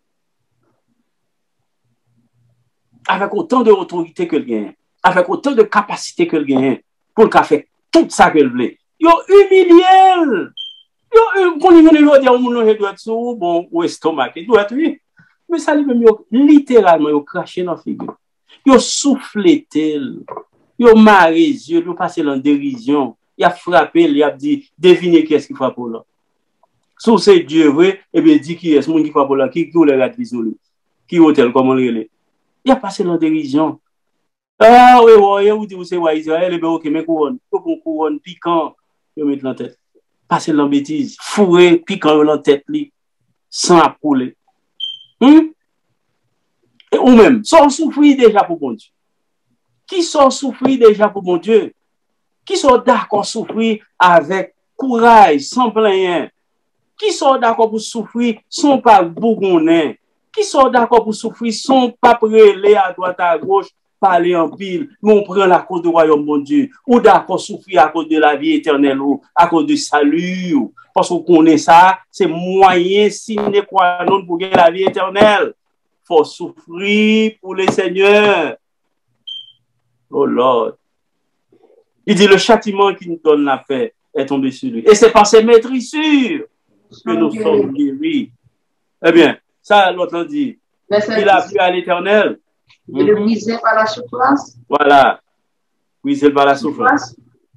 Speaker 1: avec autant d'autorité que le gagne, avec autant de capacité que le gagne pour le faire tout ça que le voulait. Yo humilié. Yo, quand il vient de dire, on doit être bon, ou estomac, il doit être lui. Mais ça, lui-même, littéralement, il a craché dans la figure. Il a soufflé tel. Il a marré les yeux, il a passé en dérision. Il a frappé, il a dit, devinez qui est-ce qui frappe là. Si c'est Dieu, vrai, et bien, dit qui est-ce qui frappe là, qui est le isolé, qui est hôtel, comment le relais. Il a passé en dérision. Ah, oui, oui, vous dites, c'est ouais, Israël, et bien, ok, mais couronne, bon couronne, piquant. Yo mettre dans tête. Passer dans bêtise, fourrer, piquant dans tête li, sans approuler. Hmm? Et ou même, sans souffrir déjà pour bon Dieu. Qui sont souffrir déjà pour bon Dieu? Qui sont d'accord souffrir avec courage, sans plaindre? Qui sont d'accord pour souffrir sans pas bougonner? Qui sont d'accord pour souffrir sans pas préler à droite à gauche? Parler en pile, mais on prend la cause du royaume, mon Dieu, ou d'accord souffrir à cause de la vie éternelle, ou à cause du salut, ou, parce qu'on connaît ça, c'est moyen sine qua non pour gagner la vie éternelle. Faut souffrir pour le Seigneur. Oh Lord. Il dit le châtiment qui nous donne la paix est tombé sur lui. Et c'est par ses maîtrissures que nous sommes guéris. Eh bien, ça, l'autre dit, il a plu à l'éternel.
Speaker 2: Il est brisé par la souffrance.
Speaker 1: Voilà. Brisé par la souffrance.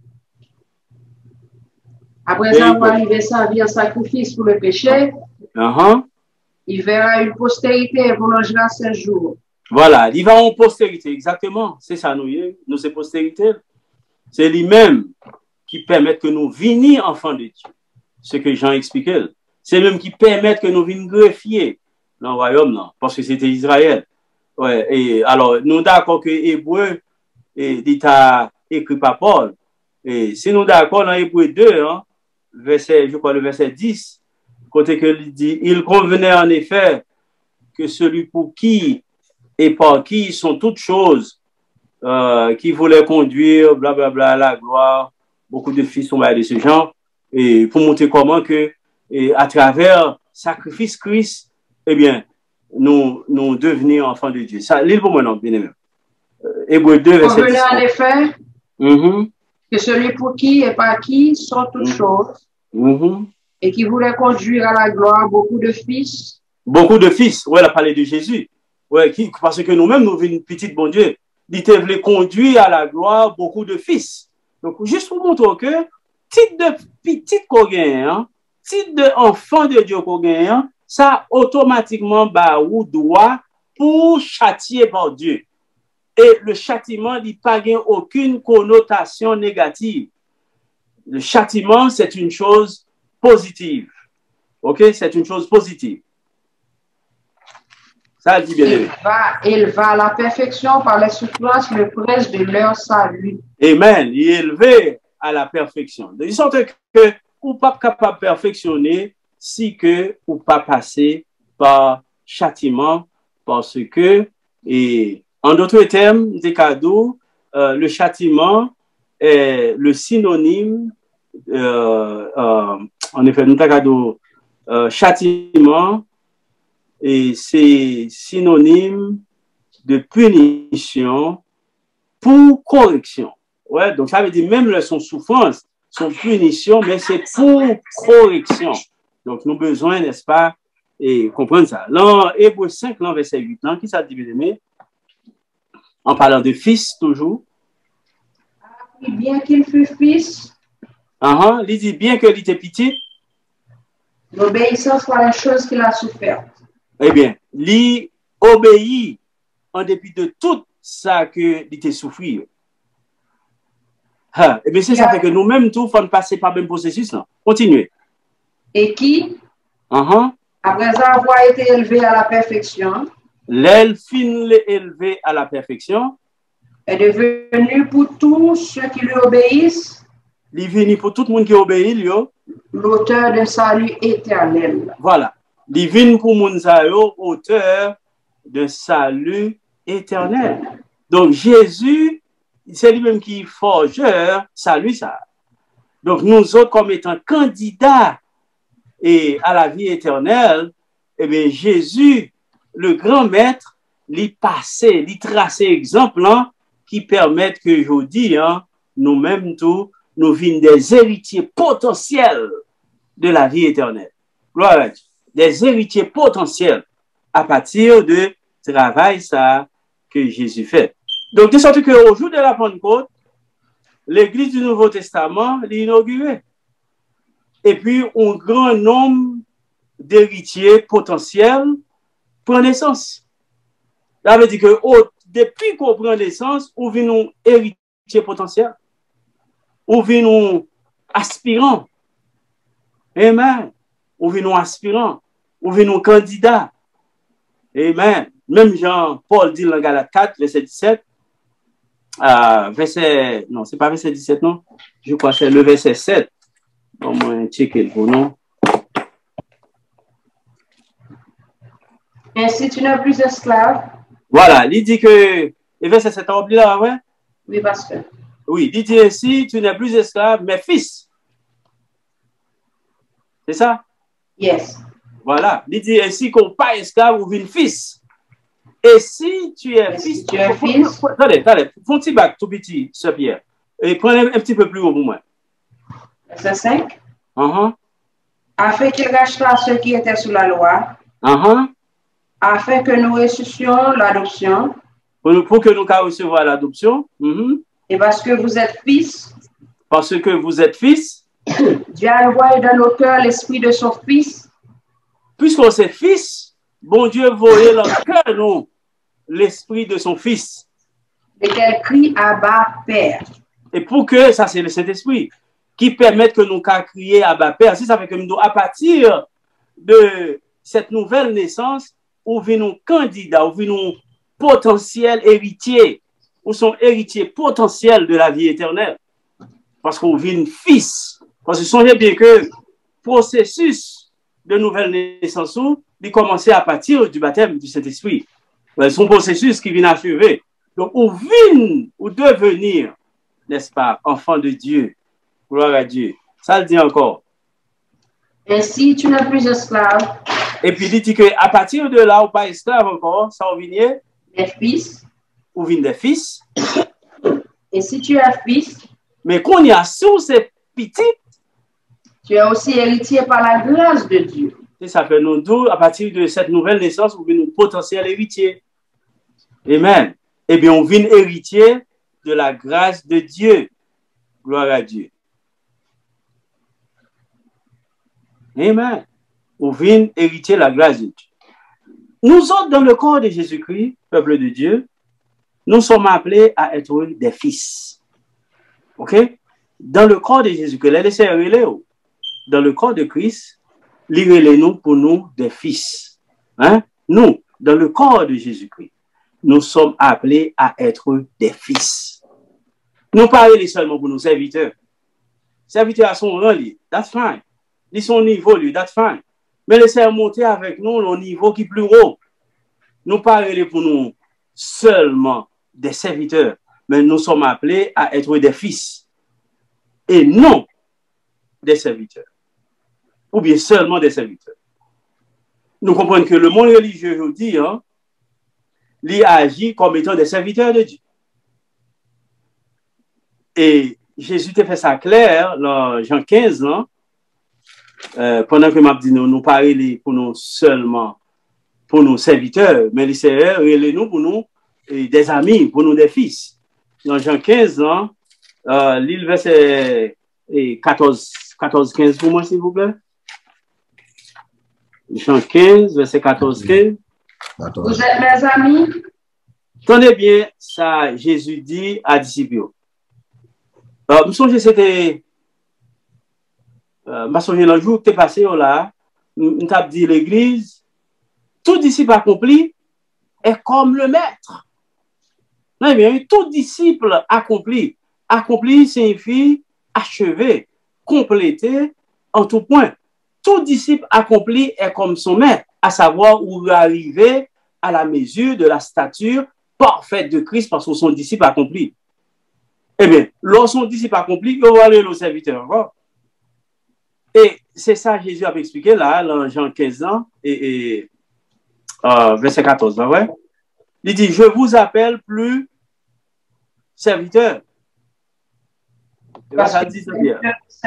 Speaker 2: Après avoir arrivé sa vie en sacrifice pour le péché,
Speaker 1: uh-huh.
Speaker 2: Il verra une postérité et prolongera ses jours.
Speaker 1: Voilà, il va en postérité, exactement. C'est ça, nous, nous c'est postérité. C'est lui-même qui permet que nous venions enfants de Dieu. Ce que Jean expliquait. C'est lui-même qui permet que nous venions greffier dans le royaume, non, parce que c'était Israël. Ouais, et alors, nous d'accord que Hébreu est écrit par Paul. Et si nous d'accord dans Hébreu deux, hein, verset, je crois le verset dix, côté que il dit, il convenait en effet que celui pour qui et par qui sont toutes choses, euh, qui voulait conduire, blablabla, bla, bla, la gloire, beaucoup de fils sont de ce genre, et pour montrer comment que, et à travers sacrifice Christ, eh bien, nous, nous devenons enfants de Dieu. Ça, l'île pour moi, non, bien aimé. Hébreu deux, verset dix.
Speaker 2: En effet,
Speaker 1: mm-hmm.
Speaker 2: que celui pour qui et par qui sont toutes mm-hmm. choses,
Speaker 1: mm-hmm.
Speaker 2: et qui voulait conduire à la gloire beaucoup de fils.
Speaker 1: Beaucoup de fils, ouais, elle a parlé de Jésus. Ouais, qui, parce que nous-mêmes, nous vivons une petite bon Dieu. Il voulait conduire à la gloire beaucoup de fils. Donc, juste pour montrer que, titre de petit qu'on gagne, hein, titre d'enfant de Dieu qu'on gagne, hein, ça automatiquement bah, ou doit pour châtier par Dieu. Et le châtiment n'a pas aucune connotation négative. Le châtiment, c'est une chose positive. OK? C'est une chose positive. Ça dit bien.
Speaker 2: Il va, il va à la perfection par les souffrances, le prince de leur salut.
Speaker 1: Amen. Il est élevé à la perfection. De sorte que ou pas capable de perfectionner si que ou pas passer par châtiment, parce que, et en d'autres termes, des cadeaux, euh, le châtiment est le synonyme, euh, euh, en effet, nous cadeau, euh, châtiment, et c'est synonyme de punition pour correction. Ouais, donc ça veut dire même son souffrance, son punition, mais c'est pour correction. Donc nous avons besoin, n'est-ce pas, et comprendre ça. Dans Hébreux cinq, là, verset huit, là, qui ça dit, bien-aimé? En parlant de fils, toujours.
Speaker 2: Bien qu'il fût fils.
Speaker 1: Uh-huh, il dit bien que il était petit.
Speaker 2: L'obéissance soit la chose qu'il a souffert.
Speaker 1: Eh bien, il obéit en dépit de tout ça que il était souffrir. Ah, eh bien, c'est ça fait que nous-mêmes, tout, il faut passer par le même processus, là. Continuez.
Speaker 2: Et qui,
Speaker 1: uh-huh.
Speaker 2: après avoir été élevé à la perfection,
Speaker 1: l'elfine l'est élevé à la perfection,
Speaker 2: est devenu pour tous ceux qui lui obéissent,
Speaker 1: il est venu pour tout le monde qui obéit,
Speaker 2: l'auteur d'un salut éternel.
Speaker 1: Voilà. Il est venu pour moun sa yo, auteur d'un salut éternel. Donc, Jésus, c'est lui-même qui est forgeur, salut ça. Donc, nous autres, comme étant candidats et à la vie éternelle, eh bien, Jésus, le grand maître, lui passé, lui tracé exemple hein, qui permettent que aujourd'hui, hein, nous-mêmes tous, nous vîmes des héritiers potentiels de la vie éternelle. Gloire à Dieu. Des héritiers potentiels à partir de travail ça que Jésus fait. Donc, de sorte qu'au jour de la Pentecôte, l'Église du Nouveau Testament l'a inaugurée. Et puis, un grand nombre d'héritiers potentiels prend naissance. Ça veut dire que oh, depuis qu'on prend naissance, on vit nos héritiers potentiels. On vit nos aspirants. Amen. On vit nos aspirants. On vit nos candidats. Amen. Même Jean-Paul dit dans Galates quatre, verset dix-sept, euh, verset, non, c'est pas verset dix-sept, non. Je crois que c'est le verset sept. Au moins, checker le nom.
Speaker 2: Ainsi, tu n'es plus esclave.
Speaker 1: Voilà, il dit que, le verset sept, t'as oublié là, ouais?
Speaker 2: Oui, parce que.
Speaker 1: Oui, il dit ainsi, tu n'es plus esclave, mais fils. C'est ça?
Speaker 2: Yes.
Speaker 1: Voilà, il dit ainsi qu'on n'est pas esclave ou une fils. Et si tu es fils,
Speaker 2: si tu es fils.
Speaker 1: Attendez, attendez, fais un petit bac tout petit, Sœur Pierre. Et prenez un petit peu plus haut pour moi.
Speaker 2: Verset cinq.
Speaker 1: Uh-huh.
Speaker 2: Afin qu'il racheta ceux qui étaient sous la loi.
Speaker 1: Uh-huh.
Speaker 2: Afin que nous reçussions l'adoption.
Speaker 1: Pour, pour que nous puissions recevoir l'adoption. Uh-huh.
Speaker 2: Et parce que vous êtes fils.
Speaker 1: Parce que vous êtes fils.
Speaker 2: Dieu a envoyé dans nos cœurs l'esprit de son fils.
Speaker 1: Puisqu'on est fils, bon Dieu voyait dans le cœur, nous, l'esprit de son fils.
Speaker 2: Lequel crie Abba, Père.
Speaker 1: Et pour que, ça c'est le Saint-Esprit, qui permet que nous crier Abba, Père. Si ça fait que nous, à partir de cette nouvelle naissance, où vient nos candidats, où vient nos potentiels héritiers, où sont héritiers potentiels de la vie éternelle. Parce qu'on vient fils. Parce que songez bien que le processus de nouvelle naissance, il commençait à partir du baptême du Saint-Esprit. C'est son processus qui vient achever. Donc, on vient ou devenir, n'est-ce pas, enfant de Dieu. Gloire à Dieu. Ça le dit encore.
Speaker 2: Ainsi, tu n'es plus esclave.
Speaker 1: Et puis, il dit qu'à partir de là, on n'est pas esclave encore, ça on vient.
Speaker 2: Des fils.
Speaker 1: On vient des fils.
Speaker 2: Et si tu es fils.
Speaker 1: Mais qu'on y a sous ces petits.
Speaker 2: Tu es aussi héritier par la grâce de Dieu.
Speaker 1: Et ça fait nous deux, à partir de cette nouvelle naissance, on vient nous potentiel héritier. Amen. Eh bien, on vient héritier de la grâce de Dieu. Gloire à Dieu. Amen. On vient héritier de la grâce de Dieu. Nous autres, dans le corps de Jésus-Christ, peuple de Dieu, nous sommes appelés à être des fils. OK? Dans le corps de Jésus-Christ, laissez relais. Dans le corps de Christ, livrez-nous pour nous des fils. Hein? Nous, dans le corps de Jésus-Christ, nous sommes appelés à être des fils. Nous parlons seulement pour nos serviteurs. serviteur à son rang, that's fine. Ils son niveau, lui, that's fine. Mais laissez monter avec nous le niveau qui est plus haut. Nous parlons pour nous seulement des serviteurs, mais nous sommes appelés à être des fils et non des serviteurs, ou bien seulement des serviteurs. Nous comprenons que le monde religieux aujourd'hui, hein, il agit comme étant des serviteurs de Dieu. Et Jésus t'a fait ça clair dans Jean quinze, non? Euh, pendant que m'a dit nous, nous parlons pour nous seulement pour nos serviteurs, mais les serviteurs, nous pour nous et des amis, pour nous des fils. Dans Jean quinze, non? Euh, l'île verset quatorze, quinze pour moi, s'il vous plaît. Jean quinze, verset quatorze, quinze.
Speaker 2: Vous êtes mes amis?
Speaker 1: Tenez bien, ça, Jésus dit à disciples. Euh, je me souviens, c'était. Euh, je me souviens, le jour que tu es passé là, on t'a dit l'église, tout disciple accompli est comme le maître. Non, bien, tout disciple accompli. Accompli signifie achevé, complété en tout point. Tout disciple accompli est comme son maître, à savoir où arriver à la mesure de la stature parfaite de Christ parce que son disciple accompli. Eh bien, lorsque son disciple accompli, il va aller le serviteur. Et c'est ça que Jésus a expliqué là, dans Jean quinze ans, et, et euh, verset quatorze. Ouais? Il dit, je vous appelle plus serviteur.
Speaker 2: Parce,
Speaker 1: ça
Speaker 2: que
Speaker 1: dit ça bien.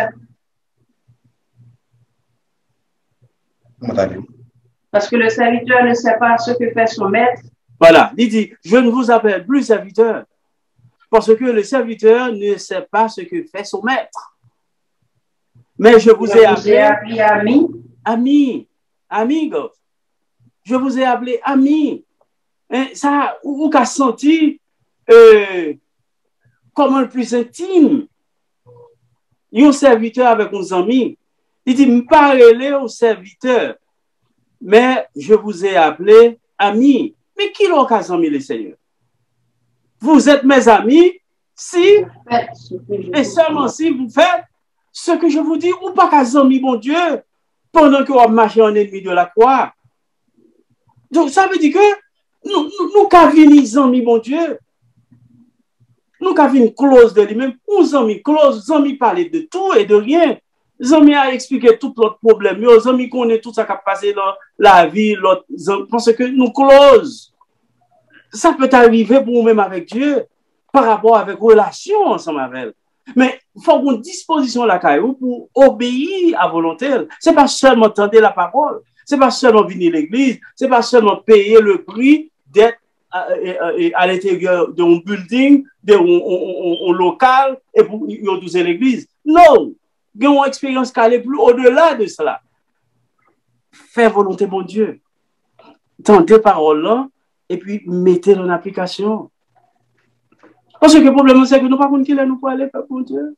Speaker 2: Parce que le serviteur ne sait pas ce que fait son maître.
Speaker 1: Voilà, il dit, je ne vous appelle plus serviteur, parce que le serviteur ne sait pas ce que fait son maître. Mais je vous
Speaker 2: je
Speaker 1: ai
Speaker 2: vous
Speaker 1: appelé,
Speaker 2: ai appelé ami.
Speaker 1: Ami, amigo. Je vous ai appelé ami. Hein, ça, vous avez senti euh, comme le plus intime. Un serviteur avec uns amis. Il dit, me parlez au serviteur, mais je vous ai appelé ami. Mais qui l'ont qu'à amis, les seigneurs? Vous êtes mes amis si, et seulement si vous faites ce que je vous dis, ou pas qu'à amis, mon Dieu, pendant que vous marchez en ennemi de la croix. Donc, ça veut dire que nous, nous, nous qu'à venir amis, mon Dieu. Nous qu'à venir close de lui-même. Nous amis close, amis parler de tout et de rien. Zami a expliqué tout l'autre problème. Yo, zami connaît tout ça qui a passé dans la vie, l'autre, parce que nous close. Ça peut arriver pour nous-mêmes avec Dieu, par rapport avec relation ensemble avec elle. Mais il faut une disposition la caillou pour obéir à volonté. C'est pas seulement tenter la parole, c'est pas seulement venir à l'église, c'est pas seulement payer le prix d'être à, à, à l'intérieur d'un building, d'un local, et pour y utiliser l'église. Non! Il y a une expérience qui allait plus au-delà de cela. Faire volonté, mon Dieu. Tentez paroles-là et puis mettez-les en application. Parce que le problème, c'est que nous ne savons pas qui nous pour aller, mon Dieu.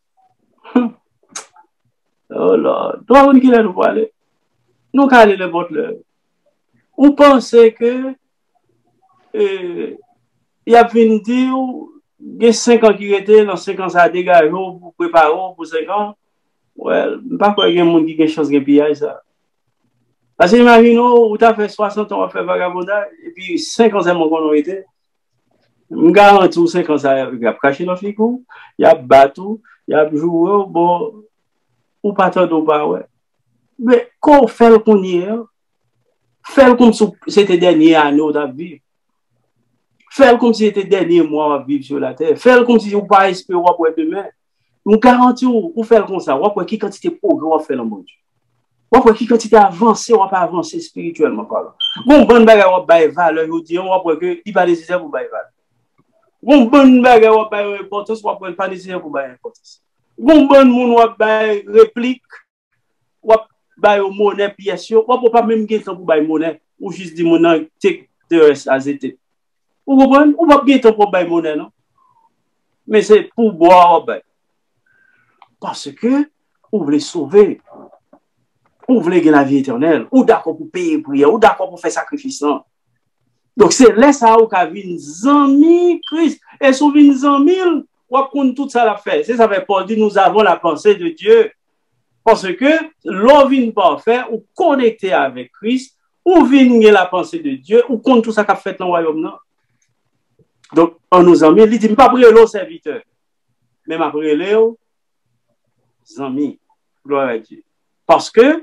Speaker 1: Oh là, nous ne savons pas qui nous pour aller. Nous allons aller le vote là. On pense que il y a une dire, il y a cinq ans qui étaient, dans cinq ans, ça a dégagé pour préparer pour cinq ans. Ouais, pas quoi, il y a des gens qui ont quelque chose de pillage, ça. Parce que imaginez, vous avez fait soixante ans à faire vagabondage, et puis cinq ans, c'est mon qu'on a été. Je garantis cinq ans, ça, il y a caché dans le ficou, il y a battu, il y a joué, bon, ou pas tant ou pas, ouais. Mais quand on fait le qu'on y est, fait comme si c'était le dernier année où on a vécu. Fait comme si c'était le dernier mois à vivre sur la terre. Fait comme si on ne pas espérer pour demain. Nous garantissons, ou faire comme ça, ou après qui quantité de progrès on fait dans le monde. Ou après qui quantité avancée, on va pas avancer spirituellement parlant. Bon, bonne bagarre, on va valeur, je dis, on va pas que, il pas nécessaire pour bailler valeur. Bon, bonne bagarre, on va pas importance, on va pas nécessaire pour bailler importance. Bon, bonne moun, on va bailler réplique, on va bailler monnaie, pièce, on va pas même gagner temps pour bailler monnaie, ou juste dire monnaie, take the rest as it is. Vous comprenez? On va gagner temps pour bailler monnaie, non? Mais c'est pour boire, on bailler. Parce que vous voulez sauver, vous voulez gagner la vie éternelle, ou d'accord pour payer prière, ou d'accord pour faire sacrifice. Donc c'est là ça où vous avez une zami Christ, et si vous avez une zami, ou apprendre tout ça la fait. C'est ça fait Paul dit, nous avons la pensée de Dieu. Parce que l'on vient parfait ou connecté avec Christ, ou vient la pensée de Dieu, ou compte tout ça qu'a fait dans le royaume. Non? Donc, on nous a mis, il dit, pas après l'eau serviteur, même après l'eau, amis, gloire à Dieu. Parce que,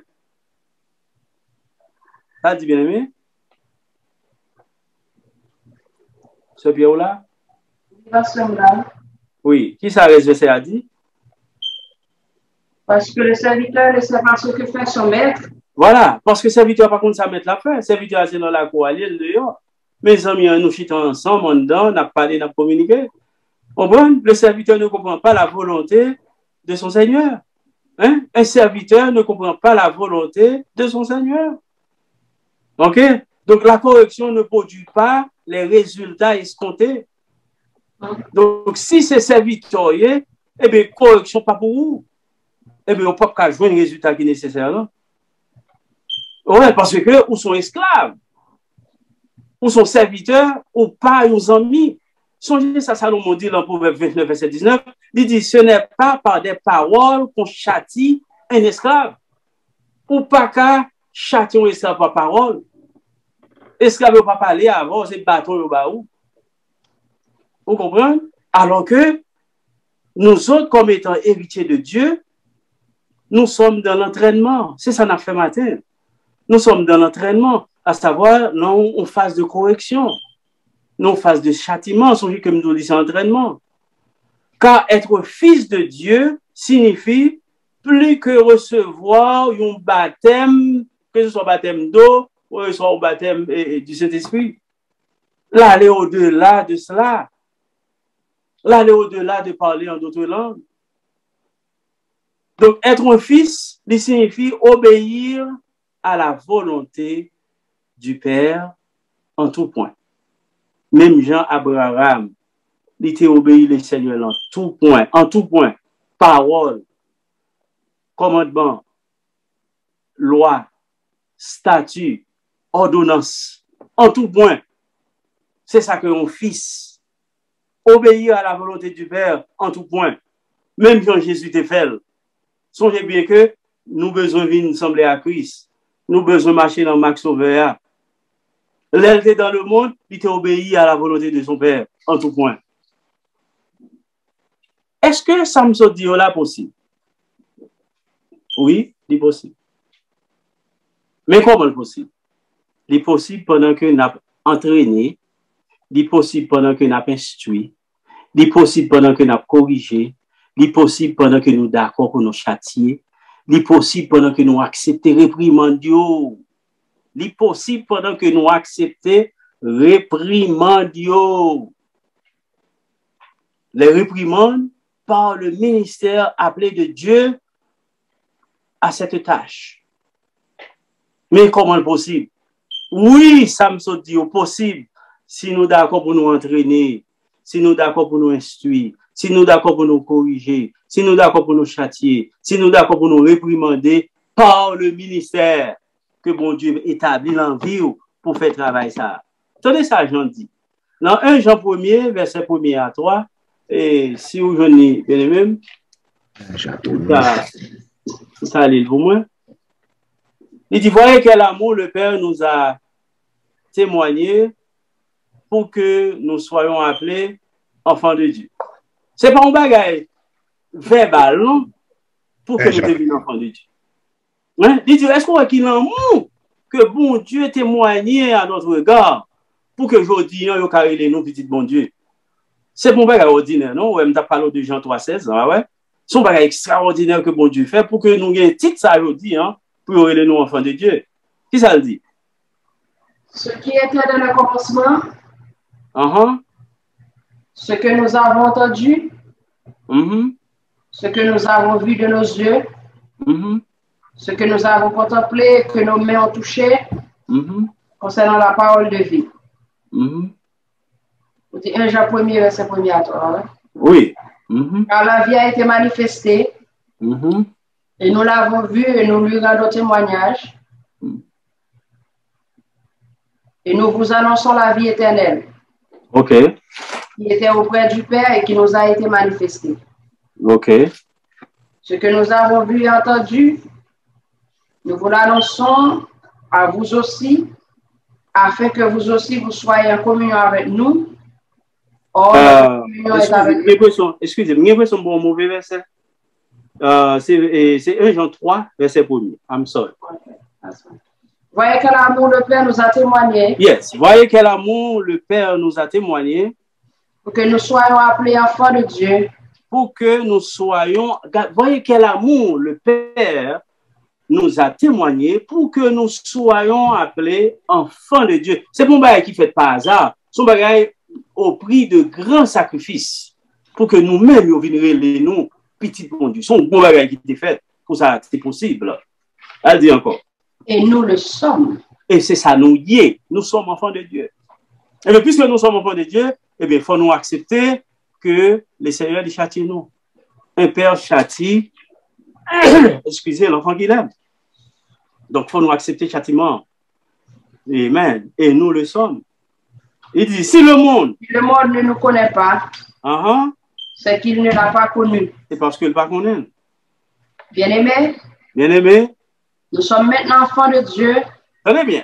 Speaker 1: ça dit bien aimé, ce Pierre là? Oui, qui ça reste a dit?
Speaker 2: Parce que le serviteur ne sait pas ce que fait son maître.
Speaker 1: Voilà, parce que le serviteur, par contre, ça met la fin. Le serviteur, c'est dans la cour, il est dehors. Mes amis, nous chitons ensemble, en dedans, on a parlé, on a communiqué. Le serviteur ne comprend pas la volonté de son Seigneur. Hein? Un serviteur ne comprend pas la volonté de son Seigneur. OK? Donc, la correction ne produit pas les résultats escomptés. Donc, si c'est serviteur, eh bien, correction pas pour vous. Eh bien, on ne peut pas jouer un résultat qui est nécessaire. Non? Ouais, parce que, ou sont esclaves, ou sont serviteurs, ou pas, ou amis. Songez ça, Salomon dit dans le Proverbe vingt-neuf, verset dix-neuf, il dit, ce n'est pas par des paroles qu'on châtie un esclave. Ou pas qu'à châtier un esclave par parole. Esclave ne peut pas parler avant, c'est bâton au bas où. Vous comprenez? Alors que nous autres, comme étant héritiers de Dieu, nous sommes dans l'entraînement. C'est ça qu'on a fait matin. Nous sommes dans l'entraînement, à savoir, non, en phase de correction, non en phase de châtiment, songez que nous disons entraînement. Car être fils de Dieu signifie plus que recevoir un baptême, que ce soit baptême d'eau, ou que ce soit un baptême du Saint-Esprit. Là, aller au-delà de cela. Là, aller au-delà de parler en d'autres langues. Donc, être un fils, il signifie obéir à la volonté du Père en tout point. Même Jean Abraham, il était obéi le Seigneur en tout point, en tout point. Parole, commandement, loi, statut, ordonnance, en tout point. C'est ça que un fils. Obéir à la volonté du Père en tout point. Même Jean Jésus te fait. Songez bien que nous besoin de venir sembler à Christ. Nous besoin de marcher dans Max Sauveur. L'élevé dans le monde, il t'a obéi à la volonté de son Père, en tout point. Est-ce que ça me saute dire là possible? Oui, c'est possible. Mais comment c'est possible? C'est possible pendant que nous avons entraîné, c'est possible pendant que nous avons instruit, c'est possible pendant que nous avons corrigé, c'est possible pendant que nous sommes d'accord pour nous châtier, c'est possible pendant que nous acceptons réprimandio. C'est possible pendant que nous acceptons réprimandio. Les réprimandes par le ministère appelé de Dieu à cette tâche. Mais comment est-ce possible? Oui, ça me saute dit possible si nous d'accord pour nous entraîner, si nous d'accord pour nous instruire, si nous d'accord pour nous corriger, si nous d'accord pour nous châtier, si nous d'accord pour nous réprimander par le ministère que bon Dieu établit l'envie pour faire travail ça. Tenez ça, Jean dit. Dans un Jean premier, verset premier à trois, et si vous venez, bien même, ça, ça allait pour moi. Il dit, voyez quel amour le Père nous a témoigné pour que nous soyons appelés enfants de Dieu. Ce n'est pas un bagage verbal, non? Pour que nous devenions enfants de Dieu. Hein? Il dit, est-ce qu'on voit qu'il y a un amour que bon Dieu témoigné à notre regard pour que aujourd'hui, nous carré nous, petit bon Dieu? C'est bon bagage ordinaire, non? Ouais, je parle de Jean trois seize, hein, ouais. C'est un bagage extraordinaire que bon Dieu fait pour que nous ayons un titre, ça aujourd'hui, hein, pour aider nous enfants de Dieu. Qui ça le dit?
Speaker 2: Ce qui était dans le commencement,
Speaker 1: uh-huh.
Speaker 2: Ce que nous avons entendu,
Speaker 1: mm-hmm.
Speaker 2: Ce que nous avons vu de nos yeux,
Speaker 1: mm-hmm.
Speaker 2: Ce que nous avons contemplé, que nos mains ont touché,
Speaker 1: mm-hmm.
Speaker 2: concernant la parole de vie.
Speaker 1: Mm-hmm.
Speaker 2: un Jean premier, verset premier à toi. Hein?
Speaker 1: Oui. Mm-hmm.
Speaker 2: Car la vie a été manifestée,
Speaker 1: mm-hmm.
Speaker 2: et nous l'avons vue et nous lui rendons témoignage.
Speaker 1: Mm.
Speaker 2: Et nous vous annonçons la vie éternelle.
Speaker 1: OK.
Speaker 2: qui était auprès du Père et qui nous a été manifesté.
Speaker 1: OK.
Speaker 2: Ce que nous avons vu et entendu, nous vous l'annonçons à vous aussi, afin que vous aussi vous soyez en communion avec nous. Or,
Speaker 1: Euh,
Speaker 2: communion est avec nous.
Speaker 1: excusez-moi, il y a un bon mauvais verset. Euh, c'est un Jean trois, verset premier. I'm sorry.
Speaker 2: Voyez quel amour le Père nous a témoigné.
Speaker 1: Yes. Voyez quel amour le Père nous a témoigné.
Speaker 2: Pour que nous soyons appelés enfants de Dieu.
Speaker 1: Pour que nous soyons. Voyez quel amour le Père nous a témoigné pour que nous soyons appelés enfants de Dieu. C'est mon bagage qui fait par hasard. Son bagage au prix de grands sacrifices pour que nous-mêmes nous venions les nous petits bon Dieu. Son bon bagage qui était fait pour ça c'est possible. Elle dit encore.
Speaker 2: Et nous le sommes.
Speaker 1: Et c'est ça, nous y est. Nous sommes enfants de Dieu. Et bien, puisque nous sommes enfants de Dieu, eh bien, il faut nous accepter que le Seigneur dit châtie nous. Un père châtie, excusez, l'enfant qu'il aime. Donc, il faut nous accepter châtiment. Amen. Et nous le sommes. Il dit, si le monde...
Speaker 2: Le monde ne nous connaît pas,
Speaker 1: uh-huh,
Speaker 2: c'est qu'il ne l'a pas connu.
Speaker 1: C'est parce qu'il ne l'a pas connu.
Speaker 2: Bien-aimé,
Speaker 1: Bien-aimé,
Speaker 2: nous sommes maintenant enfants de Dieu.
Speaker 1: tenez bien.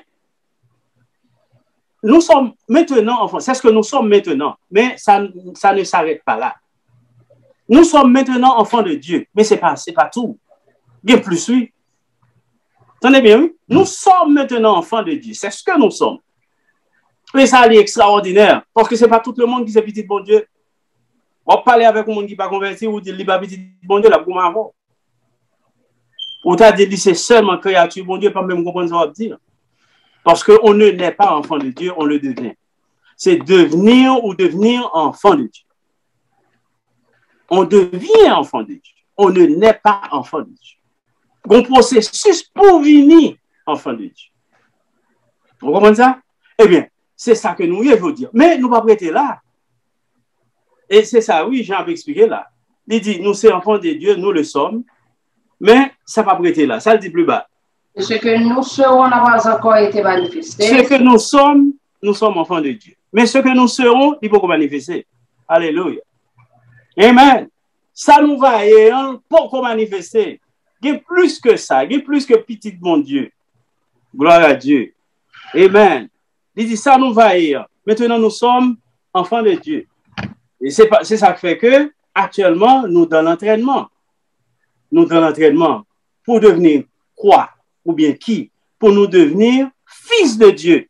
Speaker 1: Nous sommes maintenant enfants. C'est ce que nous sommes maintenant. Mais ça, ça ne s'arrête pas là. Nous sommes maintenant enfants de Dieu. Mais ce n'est pas, c'est pas tout. Bien plus, oui. Tenez bien, oui. Nous sommes maintenant enfants de Dieu. C'est ce que nous sommes. Et ça, c'est extraordinaire. Parce que ce n'est pas tout le monde qui est petit bon Dieu. On va parler avec un monde qui n'est pas converti ou dit qu'il n'est pas petit bon Dieu, là, pour m'avoir. Ou t'as dit c'est seulement créature bon Dieu, pas même comprendre ce qu'on va dire. Parce qu'on ne naît pas enfant de Dieu, on le devient. C'est devenir ou devenir enfant de Dieu. On devient enfant de Dieu. On ne naît pas enfant de Dieu. Un processus pour venir enfant de Dieu. Vous comprenez ça? Eh bien, c'est ça que nous, je veux dire. Mais nous ne pas prêter là. Et c'est ça, oui, Jean a expliqué là. Il dit, nous sommes enfants de Dieu, nous le sommes. Mais ça va prêter là, ça le dit plus bas.
Speaker 2: Ce que nous serons n'a pas encore été manifesté.
Speaker 1: Ce que nous sommes, nous sommes enfants de Dieu. Mais ce que nous serons, il faut manifester. Alléluia. Amen. Ça nous va et pour qu'on manifester. Il y a plus que ça, il y a plus que petit mon Dieu. Gloire à Dieu. Amen. Il dit ça nous va et maintenant nous sommes enfants de Dieu. Et c'est ça qui fait que actuellement nous dans l'entraînement. Nous dans l'entraînement pour devenir quoi ou bien qui? Pour nous devenir fils de Dieu.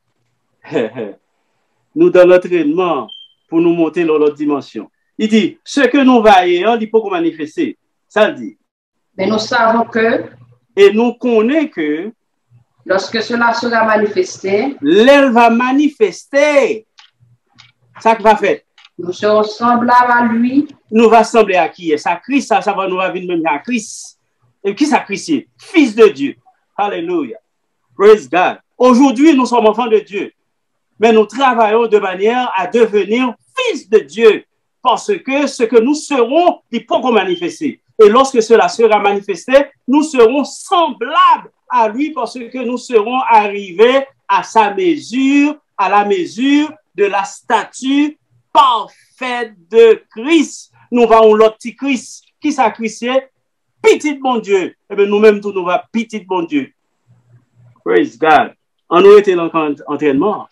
Speaker 1: Nous dans l'entraînement pour nous monter dans l'autre dimension. Il dit, ce que nous voyons, il faut qu'on manifeste. Ça le dit.
Speaker 2: Mais nous savons que,
Speaker 1: et nous connaissons que,
Speaker 2: lorsque cela sera manifesté,
Speaker 1: l'elle va manifester. Ça qui va faire.
Speaker 2: Nous serons semblables à lui. Nous
Speaker 1: va sembler à qui? C'est à Christ, ça, ça va nous venir même à Christ. Et qui c'est Christ? Fils de Dieu. Alléluia. Praise God. Aujourd'hui, nous sommes enfants de Dieu. Mais nous travaillons de manière à devenir fils de Dieu. Parce que ce que nous serons, il faut qu'on manifeste. Et lorsque cela sera manifesté, nous serons semblables à lui parce que nous serons arrivés à sa mesure, à la mesure de la statue parfaite de Christ. Nous voyons l'autre petit Christ. Qui ça Christ? Petit bon Dieu. Et bien nous-mêmes, tous nous va petit bon Dieu. Praise God. On nous était dans l'entraînement.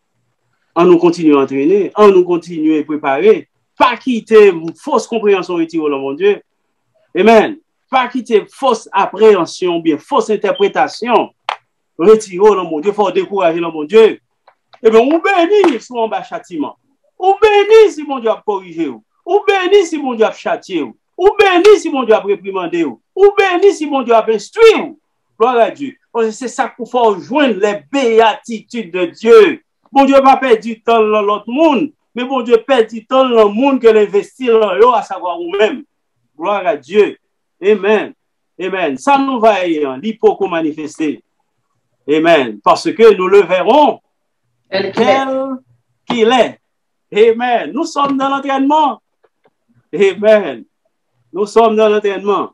Speaker 1: On nous continue à entraîner. On nous continue à préparer. Pas quitter fausse compréhension retirer le mon Dieu. Amen. Pas quitter fausse appréhension, bien fausse interprétation. Retirer le mon Dieu. Il faut décourager le mon Dieu. Eh bien, on bénit si on bas châtiment. On bénit si mon Dieu a corrigé. On bénit si mon Dieu a châtié. On bénit si mon Dieu a réprimandé. On bénit si mon Dieu a instruit. Gloire à Dieu. C'est ça qu'il faut joindre les béatitudes de Dieu. Mon Dieu n'a pas perdu du temps dans l'autre monde, mais mon Dieu perd du temps dans le monde que l'investit dans l'eau, à savoir nous-mêmes. Gloire à Dieu. Amen. Amen. Ça nous va l'hypoco manifester. Amen. Parce que nous le verrons tel qu'il est. Amen. Nous sommes dans l'entraînement. Amen. Nous sommes dans l'entraînement.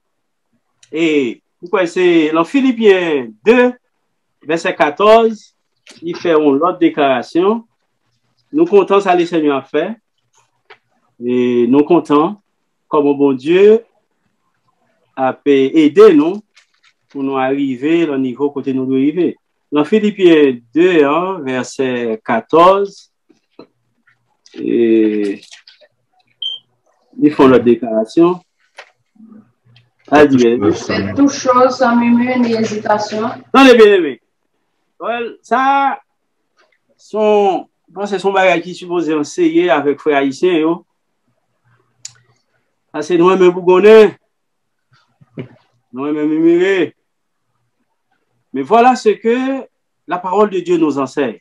Speaker 1: Et pourquoi c'est dans Philippiens deux, verset quatorze, ils feront l'autre déclaration. Nous comptons ça, les Seigneurs a fait. Et nous comptons, comme bon Dieu a aidé nous pour nous arriver au niveau côté nous arriver. Dans Philippiens deux, hein, verset quatorze, et ils font leur déclaration.
Speaker 2: Faites toutes choses sans murmure ni hésitation.
Speaker 1: Non, les bien-aimés. Well, ça, son, c'est son bagage qui est supposé enseigner avec frère haïtien, yo. Ça, c'est nous-mêmes bougonnais. Nous-mêmes murmurer. Mais voilà ce que la parole de Dieu nous enseigne.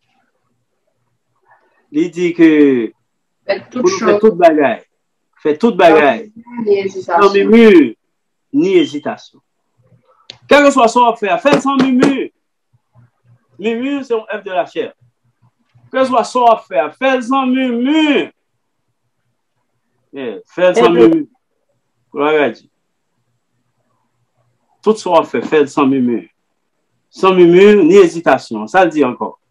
Speaker 1: Il dit que
Speaker 2: faites toutes choses.
Speaker 1: Faites toute bagaille. Faites toute bagaille. Sans murmure ni hésitation. Quel que soit son affaire, faites sans murmure. Murmure, c'est un œuvre de la chair. Quel que soit son affaire, faites sans murmure. Yeah, faites sans murmure. Gloire. Tout son affaire, faites sans murmure. Sans murmure ni hésitation. Ça le dit encore.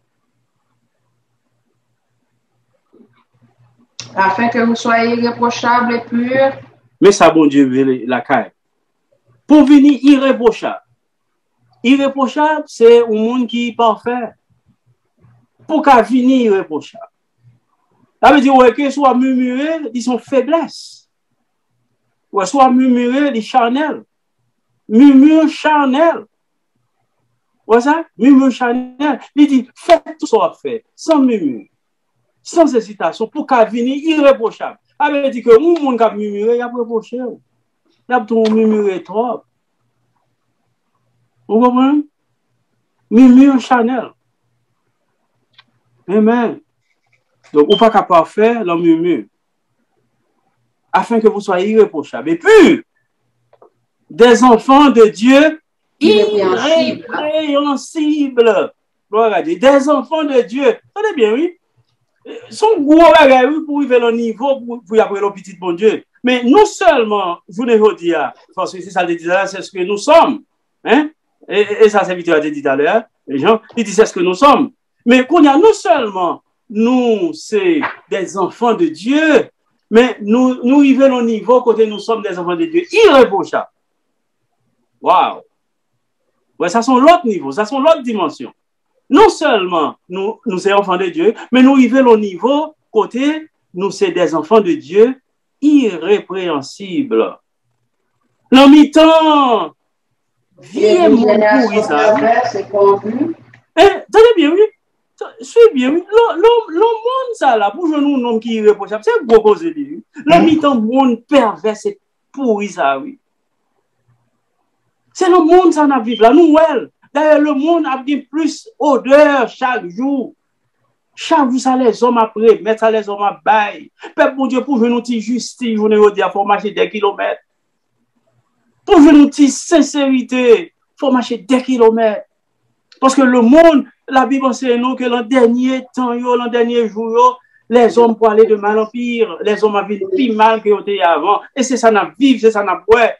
Speaker 2: Afin que vous soyez irréprochables et purs.
Speaker 1: Mais ça, bon Dieu, veut la caille. Pour venir irréprochable. Irréprochable, c'est un monde qui est parfait. Pour qu'à venir irréprochable. Ça veut dire ouais, que soit murmuré, ils sont faiblesses. Ou soit murmuré, ils charnel. Murmure charnel. Ouais ça? Murmure charnel. Il dit, faites tout ce qu'on fait, sans murmure, sans hésitation, pour qu'à venir irréprochable. Ça veut dire que un monde qui a murmuré, il a reproché. Il a tout murmuré trop. Vous comprenez? Murmure charnel. Amen. Donc, on n'est pas capable de faire le murmure. Afin que vous soyez irréprochables. Et puis, des enfants de Dieu irrépréhensibles. Gloire à Dieu. Des enfants de Dieu. Tenez bien, oui. Son gros bagage, oui, pour arriver au niveau, pour, pour y avoir le petit bon Dieu. Mais non seulement, vous ne vous dites, parce que c'est ça le dit là, c'est ce que nous sommes. Hein? Et, et ça, c'est Victor a dit tout à l'heure. Les gens, ils disent c'est ce que nous sommes. Mais qu'on y a non seulement, nous, c'est des enfants de Dieu, mais nous, nous vivons au niveau côté nous sommes des enfants de Dieu irréprochables. Waouh! Ouais, ça sont l'autre niveau, ça sont l'autre dimension. Non seulement nous, nous sommes enfants de Dieu, mais nous vivons au niveau côté nous sommes des enfants de Dieu irrépréhensibles. L'en mi-temps, viens mon pourri ça. Tenez bien, oui. Suis bien, oui. Le monde, ça, là, pour nous, un homme qui est irréprochable, c'est gros cause de lui. Le mi-temps, monde pervers, c'est pourri, ça, oui. C'est le monde, ça, n'a vivre là. Nous, ouais. D'ailleurs, le monde a bien plus odeur chaque jour. Chaque jour, ça, les hommes après, mettre ça, les hommes à bail. Peuple, pour Dieu, pour jouer une petite justice, je ne veux dire, il faut marcher des kilomètres. Pour jouer une petite sincérité, il faut marcher des kilomètres. Parce que le monde, la Bible enseigne nous que l'an dernier temps, l'an dernier jour, les hommes pour aller de mal en pire, les hommes avaient plus mal qu'ils étaient avant. Et c'est ça n'a vivre, c'est ça n'a pas.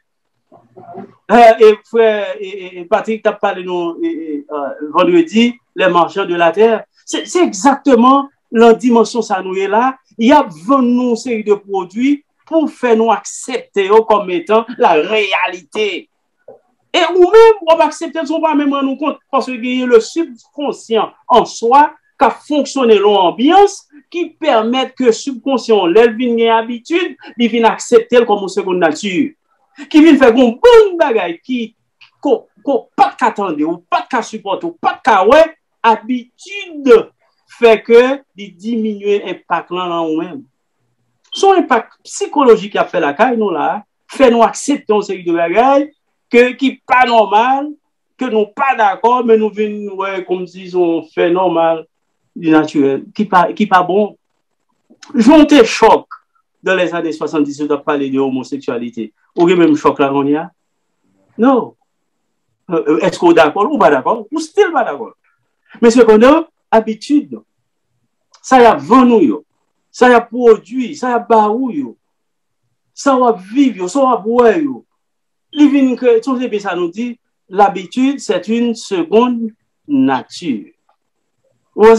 Speaker 1: Et frère et, et Patrick t'a parlé nous et, euh, vendredi, les marchands de la terre. C'est exactement la dimension ça nous est là. Il y a vingt nous une série de produits pour faire nous accepter comme étant la réalité. Et nous-mêmes, on va accepter, on va même rendre compte, parce qu'il y a le subconscient en soi qui a fonctionné l'ambiance, qui permet que le subconscient, l'elvin une habitude, il vient accepter comme une seconde nature. Qui vient faire une bonne bagaille, qui n'a pas qu'attendre, ou pas qu'à supporter, ou pas qu'à ouais, habitude fait que il diminue l'impact là en nous-mêmes. Son impact psychologique qui a fait la caille, nous là, fait nous accepter une série de bagailles, que qui n'est pas normal, que nous pas d'accord, mais nous venons, ouais, comme si on fait normal, du naturel, qui pas, qui pas bon. J'ont choc dans les années soixante-dix, on a parlé de homosexualité. Ou même choc là, on y a? Non. Euh, Est-ce qu'on est d'accord ou pas d'accord? Ou still pas d'accord? Mais ce qu'on a, habitude, ça y a vendu, ça y a produit, ça y a barou, ça va vivre, ça va boire. Living que tout les ça nous dit l'habitude c'est une seconde nature. Vous voyez ça?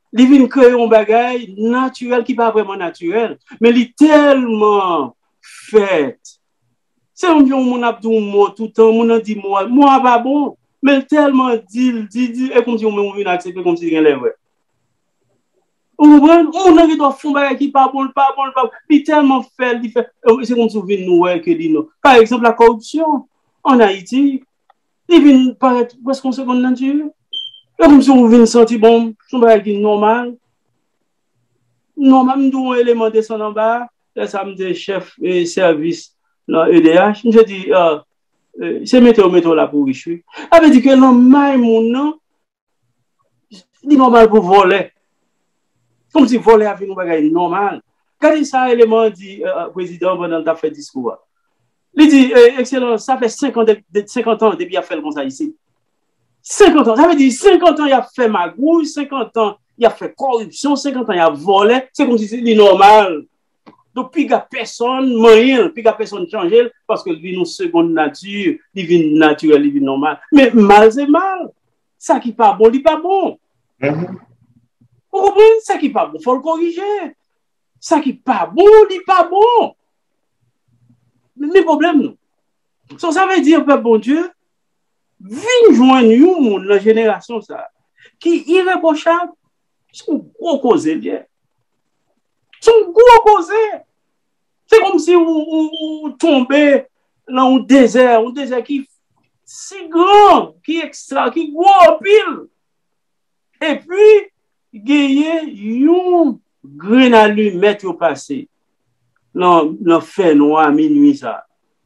Speaker 1: Il vient créer un bagage naturel qui n'est pas vraiment naturel, mais il est tellement fait. C'est un peu mon abdou mot tout le temps, mon dit moi, moi pas bon, mais tellement dit, dit, dit, et comme si on vient accepter comme si rien n'est vrai. Vous comprenez? On a doit faire un bagage qui n'est pas bon, pas bon, pas bon. Il est tellement fait, il fait, c'est comme si on vient nous que dit non. Par exemple, la corruption en Haïti, il vient paraître presque en seconde nature. Et comme si on vient sentir bon, c'est un bagage qui est normal. Normal, nous avons un élément descend en bas, là, ça me dit chef et service dans E D H. Je dis, euh, euh, c'est météo, météo là pour riche. Ça veut dire que normal, mon nom, c'est normal pour voler. Comme si voler avec un bagage normal. Regardez ça, élément dit, euh, président, pendant qu'il a fait discours. Il dit, euh, excellent, ça fait cinquante, cinquante ans depuis qu'il a fait comme ça ici. cinquante ans, ça veut dire cinquante ans, il a fait magouille, cinquante ans, il a fait corruption, cinquante ans, il a volé. C'est comme si c'était normal. Donc, puis il n'y a personne, moyen, puis il n'y a personne changé, parce que lui, nous, seconde nature, il vit naturel, il vit normal. Mais mal, c'est mal. Ça qui n'est pas bon, il n'est pas bon. Mm-hmm. Vous comprenez? Ça qui n'est pas bon, il faut le corriger. Ça qui n'est pas bon, il n'est pas bon. Les problèmes, non. So, ça veut dire, peuple bon Dieu, viens joindre nous, la génération, ça, qui est irréprochable, c'est un gros causé, bien. C'est un gros causé. C'est comme si vous, vous tombez dans un désert, un désert qui est si grand, qui est extra, qui est gros pile. Et puis, gagner une graine allumette au passé. Non, non, fait noir à minuit, ça.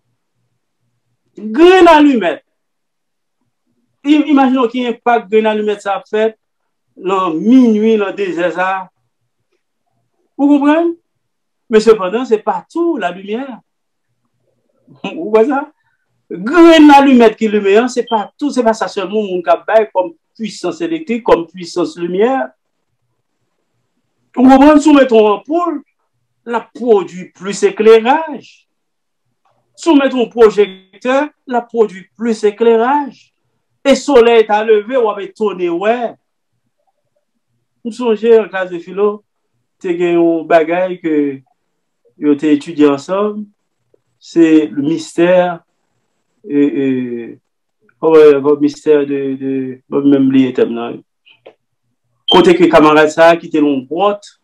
Speaker 1: Graine allumette. Imaginons qu'il y a un pack graine allumette, ça fait, non, minuit, dans le désert, ça. Vous comprenez? Mais cependant, c'est partout la lumière. Vous voyez ça? Graine allumette qui est lumière, c'est partout, c'est pas ça seulement mon cabane comme puissance électrique, comme puissance lumière. Vous comprenez? Si on met en ampoule, la produit plus éclairage. Si on met un projecteur, la produit plus éclairage. Et le soleil est à lever, ou avec tourné, ouais. Vous songez en classe de philo, c'est un bagage que vous avez étudié ensemble, c'est le mystère, et, et, oh, le mystère de, de, de même lié maintenant. Côté que camarade ça, qui était dans une grotte,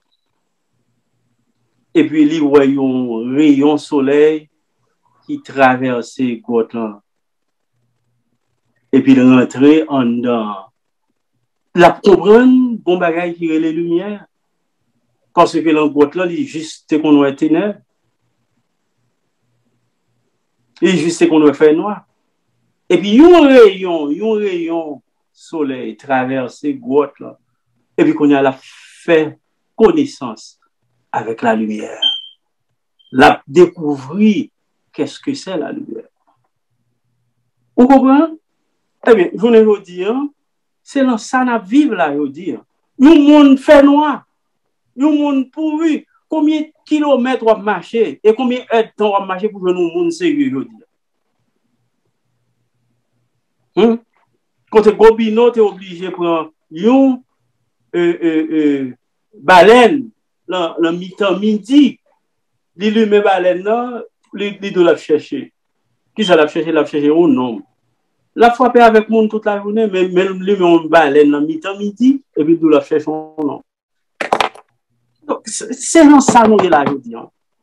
Speaker 1: et puis il voit un rayon soleil qui traverse ces grottes là. Et puis il rentre en dedans. La comprendre, bon bagage qui est les lumières. Parce que la grotte là, il est juste qu'on doit ténèbres. Il est juste qu'on doit faire noir. Et puis, un rayon, un rayon soleil traverse ces grottes là. Et puis, qu'on a la fait connaissance avec la lumière. La découvrir qu'est-ce que c'est la lumière. Vous comprenez? Eh bien, je ne veux dire, c'est dans ça qu'on vit là, je veux dire. Le monde fait noir. Le monde pourri. Combien de kilomètres on marcher et combien de temps on marcher pour que nous monde sérieux, je veux dire. Hum? Quand tu es gobino, tu es obligé de prendre une euh, euh, euh, baleine, le mi-temps midi, l'illume baleine, il doit la chercher. Qui ça la chercher? La chercher au nom. La frapper avec monde toute la journée, mais même lui, on baleine le mi-temps midi, et puis il doit la chercher au nom. Donc, c'est dans ça qu'on est là, je dis.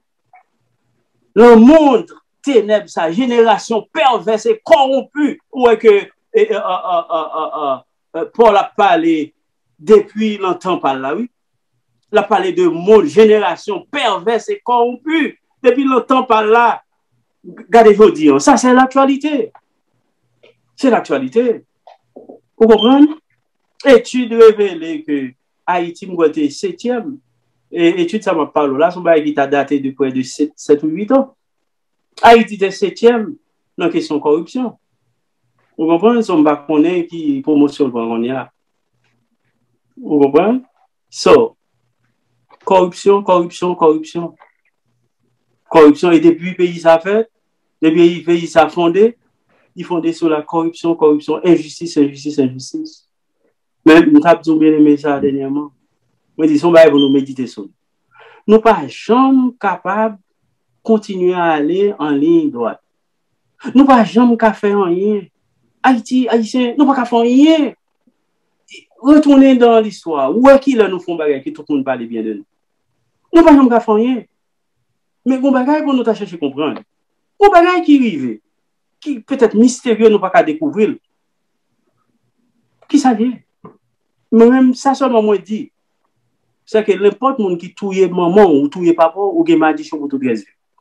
Speaker 1: Le monde ténèbres, sa génération perverse et corrompue, ou est que et, et, euh, euh, euh, euh, Paul a parlé depuis longtemps par là, oui. Il a parlé de monde, génération perverse et corrompue, depuis longtemps par là. Regardez-vous dire, ça c'est l'actualité. C'est l'actualité. Vous comprenez? Étude révélée que Haïti est septième. Et étude, ça m'a parlé là, son bail qui t'a daté de près de sept ou huit ans. Haïti était septième dans la question de corruption. Vous comprenez? Son bac connaît qui promotion qu'on y a. Vous comprenez? So, corruption, corruption, corruption. Corruption, et depuis le pays ça fait, depuis le pays ça fondé, il fondé sur la corruption, corruption, injustice, injustice, injustice. Même, nous avons bien aimé ça dernièrement. Moi, dis, son bail pour nous méditer sur. Nous pas jamais capables de continuer à aller en ligne droite. Nous pas jamais qu'à faire rien. Haïti, Haïtien, nous pas qu'à faire rien. Retourner dans l'histoire. Où est-ce qu'il nous font bagarre qui tout le monde parle bien de nous? Nous pas jamais qu'à faire rien. Mais bon bagarre pour nous t'a chercher comprendre. Bon bagarre qui arrive, qui peut-être mystérieux nous pas qu'à découvrir. Qui ça vient? Moi-même, ça seulement moi dit. C'est que n'importe monde qui touille maman ou touille papa ou qui m'a dit sur tout gaz.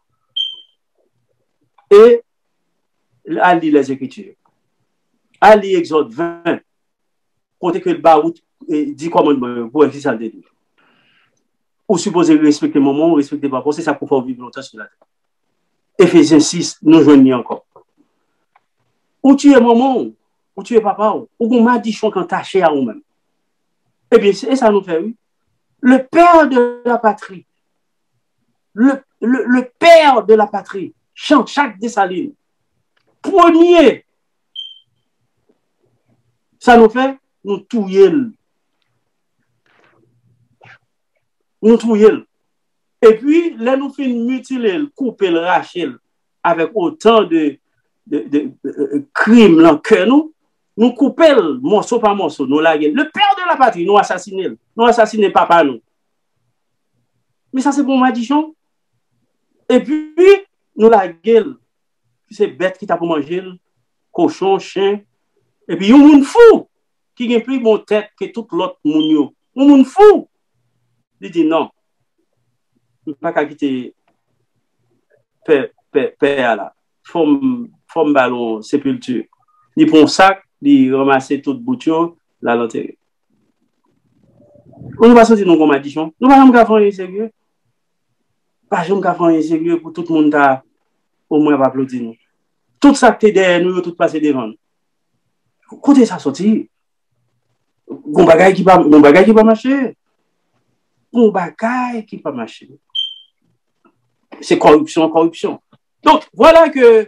Speaker 1: Et à lire les Écritures. À lire Exode vingt. Côté que le baout dit commandement pour qui ça dit. Ou supposé respecter maman ou respecter papa, c'est ça pour faire vivre longtemps sur la terre. Éphésiens six, nous joignons encore. Ou tu es maman, ou tu es papa, ou qu'on m'a dit qu'on quand taché à nous-mêmes. Eh bien, et ça nous fait, oui. Le père de la patrie, le, le, le père de la patrie, chante chaque Dessalines. Premier, ça nous fait, nous touiller. Nous touiller. Et puis, là, nous finissons mutiler, couper, le racher avec autant de, de, de, de, de crimes dans le cœur, nous, nous couper morceau par morceau, nous laguer. Le père de la patrie, nous assassiner. Nous assassiner papa, nous. Mais ça, c'est pour malédiction. Et puis, nous laguer. C'est bête qui t'a pour manger, cochon, chien. Et puis, il y a un monde fou qui a plus mon tête que tout l'autre monde. Un monde fou. Il dit non. Je ne peux pas quitter père là. Forme ballon sépulture. Il prend un sac, il ramasse toute bouture, la l'enterrer. On ne va pas sortir dans malédiction. Nous ne va pas faire un sérieux. Pas jamais faire un sérieux pour tout le monde à au moins va applaudir nous. Tout ça que tu es derrière nous, tout passer devant nous. Côté ça sorti. Bon bagay qui pas bon bagay qui pas marcher. Bon bagay qui pas marcher. C'est corruption, corruption. Donc, voilà que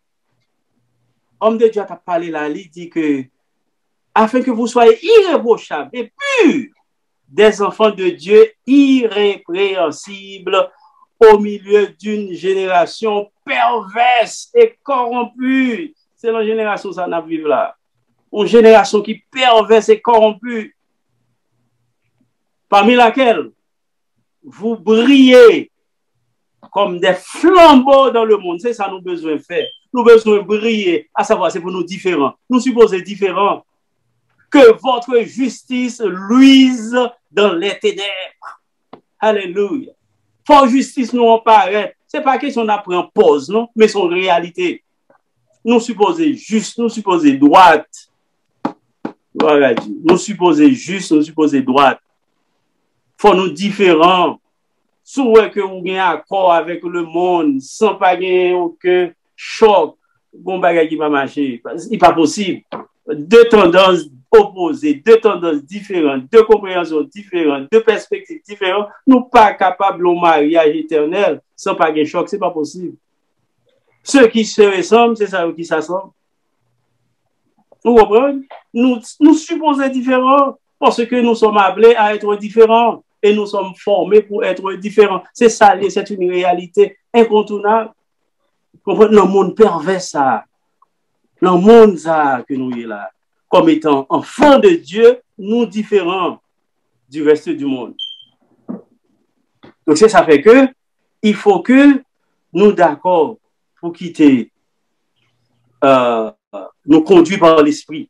Speaker 1: homme de Dieu t'a parlé là, il dit que afin que vous soyez irréprochables et purs, des enfants de Dieu irrépréhensibles au milieu d'une génération perverse et corrompue. C'est la génération ça n'a vivre là. Une génération qui perverse et corrompue, parmi laquelle vous brillez comme des flambeaux dans le monde. C'est ça nous besoin de faire. Nous besoin de briller, à savoir, c'est pour nous différents. Nous supposons différents. Que votre justice luise dans les ténèbres. Alléluia. Pour justice nous apparaît. C'est pas question d'apprendre pause, non, mais son réalité. Nous supposons juste, nous supposons droite. Voilà, nous supposons juste, nous supposons droite. Faut nous différents. Soit que vous avez un accord avec le monde, sans pas gagner aucun choc, bon bagage qui va marcher. Il n'est pas possible. Deux tendances opposées, deux tendances différentes, deux compréhensions différentes, deux perspectives différentes, nous ne sommes pas capables de mariage éternel sans pas gagner choc, ce n'est pas possible. Ceux qui se ressemblent, c'est ça qui s'assemblent. Vous comprenez? Nous, nous supposons différents parce que nous sommes appelés à être différents. Et nous sommes formés pour être différents. C'est ça, c'est une réalité incontournable. Le monde pervers, ça. Le monde, ça, que nous y là. Comme étant enfants de Dieu, nous différents du reste du monde. Donc, c'est ça fait que, il faut que nous d'accord pour quitter, euh, nous conduire par l'esprit.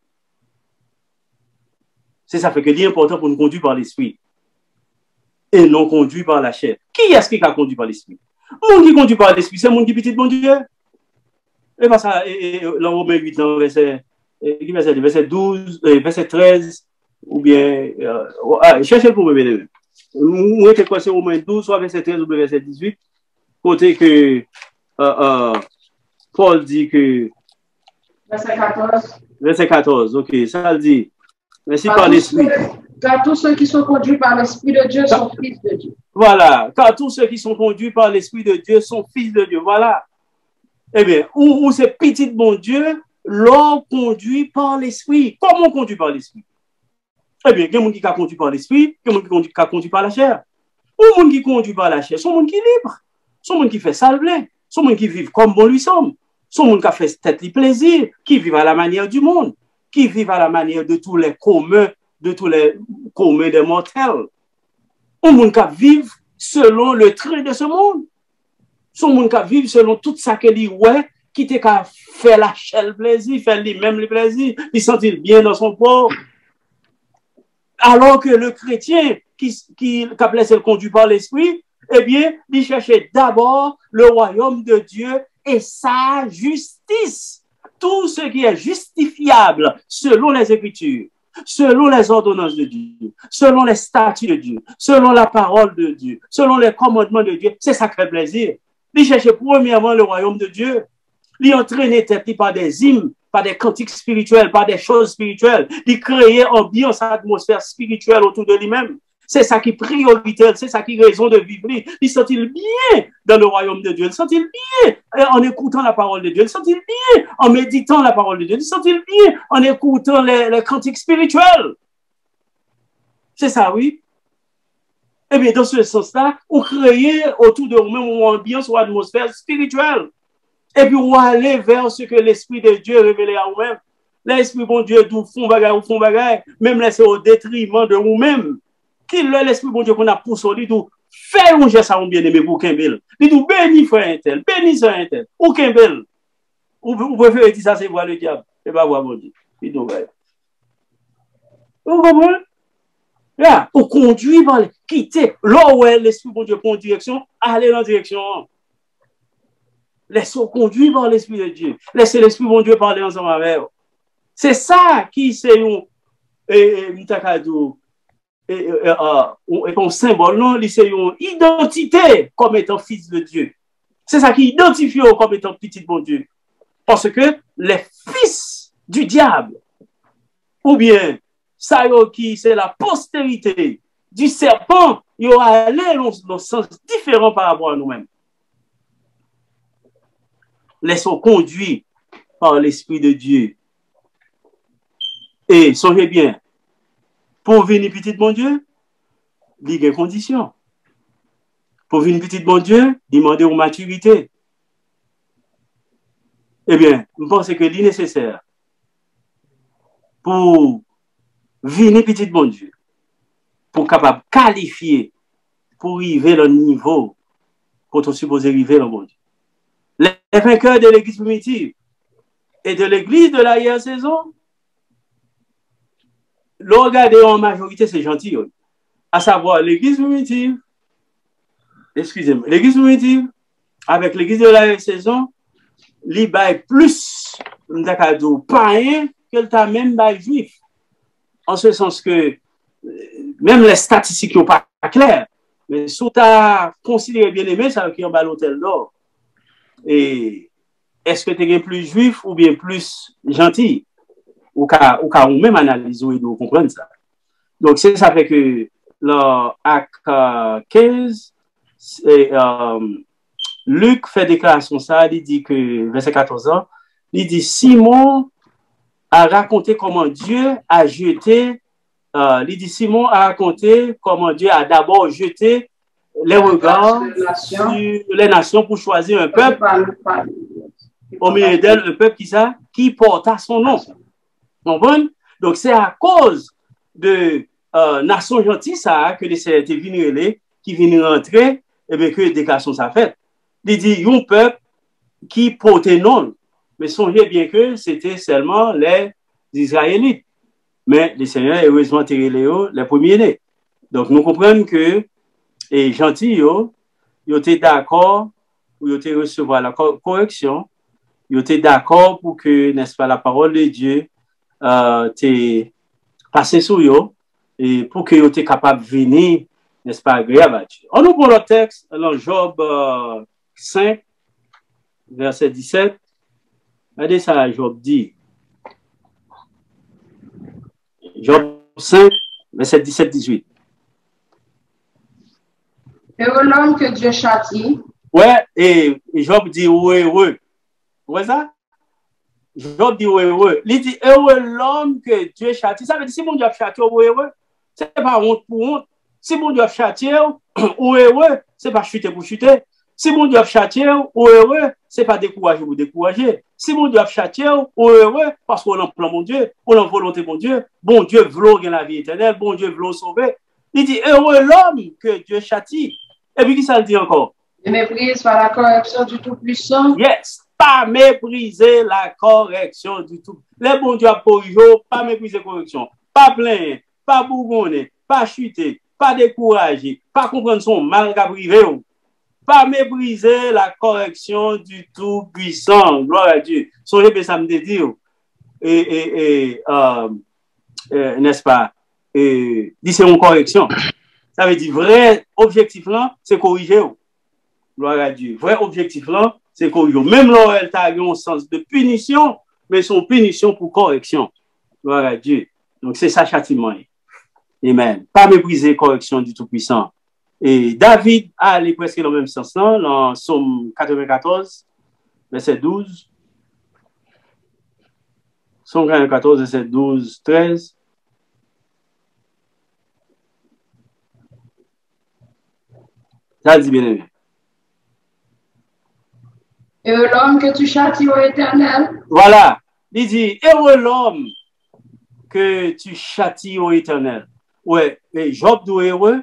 Speaker 1: C'est ça fait que l'important pour nous conduire par l'esprit. Et non conduit par la chair. Qui est-ce qui a conduit par l'esprit? Le monde qui conduit par l'esprit, c'est le monde qui petit bon Dieu. Et pas ça, dans Romains huit, dans verset, verset douze, verset treize, ou bien, euh, ah, cherchez pour me mener. Moi, c'est quoi, c'est Romains douze, soit verset treize ou verset dix-huit, côté que euh, euh, Paul dit que.
Speaker 2: Verset quatorze.
Speaker 1: Verset quatorze, ok, ça le dit. Merci par l'esprit.
Speaker 2: Car tous ceux qui sont conduits par l'Esprit de Dieu sont fils de Dieu.
Speaker 1: Voilà. Car tous ceux qui sont conduits par l'Esprit de Dieu sont fils de Dieu. Voilà. Eh bien, où, où c'est petit bon Dieu, l'on conduit par l'Esprit. Comment on conduit par l'Esprit? Eh bien, il y a des gens qui sont conduits par l'esprit, il y a des gens qui sont conduits par la chair. Ou les gens qui sont conduits par la chair sont les gens qui sont libres, sont les gens qui font salver, sont les gens qui vivent comme bon lui semble, sont les gens qui font tête les plaisirs, qui vivent à la manière du monde, qui vivent à la manière de tous les communs, de tous les communs des mortels. Ou les gens qui vivent selon le trait de ce monde. Sont les gens qui vivent selon tout ça que lui ouais, qui te fait la chair plaisir, fait lui-même le plaisir, il sentit bien dans son corps. Alors que le chrétien qui, qui, qui a placé le conduit par l'esprit, eh bien, il cherchait d'abord le royaume de Dieu et sa justice. Tout ce qui est justifiable selon les Écritures, selon les ordonnances de Dieu, selon les statuts de Dieu, selon la parole de Dieu, selon les commandements de Dieu, c'est ça qui fait plaisir. Il cherchait premièrement le royaume de Dieu. Il entraînait tête par des hymnes, par des cantiques spirituels, par des choses spirituelles. Il créait ambiance, atmosphère spirituelle autour de lui-même. C'est ça qui est prioritaire, c'est ça qui est raison de vivre. Il sent-il bien dans le royaume de Dieu, il sent-il bien en écoutant la parole de Dieu, il sent-il bien en méditant la parole de Dieu, il sent-il bien en écoutant les, les cantiques spirituels. C'est ça, oui. Eh bien, dans ce sens-là, on crée autour de vous-même une ambiance ou atmosphère spirituelle. Et puis, on va aller vers ce que l'Esprit de Dieu révélé à vous-même. L'Esprit bon Dieu, d'où font bagaille ou font bagaille, même là, c'est au détriment de vous-même. Qui l'Esprit bon Dieu qu'on a poussé, dit tout, fais un geste à un bien-aimé pour Kimbel. Dit tout, bénis frère un tel, bénis ça un tel, ou Kimbel. Ou vous préférez dire ça, c'est voir le diable. C'est pas voir mon Dieu. Dit tout, ouais. Vous comprenez? Là, pour conduire, quitter, là où l'Esprit bon Dieu prend direction, aller dans la direction. Laissez-vous conduire par l'Esprit de Dieu. Laissez l'Esprit bon Dieu parler ensemble avec vous. C'est ça qui c'est un symbole, non? C'est une identité comme étant fils de Dieu. C'est ça qui identifie comme étant petit bon Dieu. Parce que les fils du diable, ou bien ça qui c'est la postérité du serpent, il y aura allé dans un sens différent par rapport à nous-mêmes. Laissons conduire par l'Esprit de Dieu. Et songez bien, pour venir petit bon Dieu, il y a des conditions. Pour venir petit bon Dieu, demandez aux maturité. Eh bien, je pense que c'est nécessaire pour venir petit bon Dieu, pour capable qualifier, pour arriver au niveau, pour te supposer arriver au bon Dieu. Les vainqueurs de l'église primitive et de l'église de la saison, le regarder en majorité, c'est gentil. À savoir, l'église primitive, excusez-moi, l'église primitive, avec l'église de la saison, il bail plus de païen que le même bail juif. En ce sens que, même les statistiques ne sont pas claires, mais si tu as considéré bien aimé, ça veut dire qu'il y a un l'hôtel d'or. Et est-ce que tu es plus juif ou bien plus gentil? Ou qu'à ou même analyser et de comprendre ça. Donc, c'est ça fait que l'acte quinze, et, euh, Luc fait déclaration ça, il dit que, verset quatorze ans, il dit Simon a raconté comment Dieu a jeté, euh, il dit Simon a raconté comment Dieu a d'abord jeté les regards sur les nations pour choisir un peuple, au milieu d'elle, un peuple qui, ça, qui porta son nom. Donc, c'est à cause de euh, nation gentille ça que les Seigneurs étaient venus qui viennent rentrer et bien que déclaration ça fait. Il dit un peuple qui portait non, mais songez bien que c'était seulement les Israélites. Mais les Seigneurs, heureusement, tiré les les premiers-nés. Donc, nous comprenons que les gentils, ils étaient d'accord pour recevoir la correction, ils étaient d'accord pour que, n'est-ce pas, la parole de Dieu Euh, t'es passé sur eux et pour que tu es capable de venir, n'est-ce pas, agréable à Dieu. On ouvre le texte dans Job euh, cinq, verset dix-sept. Regardez ça, Job dit. Job cinq, verset dix-sept dix-huit.
Speaker 2: Heureux l'homme que Dieu châtie.
Speaker 1: Ouais, et, et Job dit, ouais, ouais. Vous voyez ça? Job dit heureux. Il dit heureux l'homme que Dieu châtie. Ça veut dire si mon Dieu a châtié, ou heureux. C'est pas honte pour honte. Si mon Dieu a châtié, ou heureux, c'est pas chuter pour chuter. Si mon Dieu a châtié, ou heureux, c'est pas décourager ou décourager. Si mon Dieu a châtié, ou heureux, parce qu'on en plan mon Dieu, on en volonté mon Dieu, bon Dieu veut la vie éternelle, bon Dieu veut sauver. Il dit heureux l'homme que Dieu châtie. Et puis qui ça le dit encore?
Speaker 2: Ne méprise pas la correction du Tout-Puissant.
Speaker 1: Yes. Pas mépriser la correction du tout. Les bons Dieu a corrigé, pas mépriser la correction. Pas plaindre, pas bourgonner, pas chuter, pas décourager, pas comprendre son mal qu'a privé. Pas mépriser la correction du Tout-Puissant. Gloire à Dieu. Songez que ça me dit, et, et, et euh, euh, n'est-ce pas, et, dit c'est une correction. Ça veut dire, vrai objectif là, c'est corriger. Gloire à Dieu. Vrai objectif là, c'est corriger. Même là, elle a un sens de punition, mais son punition pour correction. Gloire à Dieu. Donc, c'est ça châtiment. Amen. Pas mépriser la correction du Tout-Puissant. Et David a allé presque dans le même sens là, dans Psaume quatre-vingt-quatorze, verset douze. Psaume quatre-vingt-quatorze, verset douze, treize. Ça dit bien aimé.
Speaker 2: Heureux l'homme que tu châties, ô Éternel.
Speaker 1: Voilà. Il dit, heureux l'homme que tu châties, ô Éternel. Ouais, et Job dit heureux,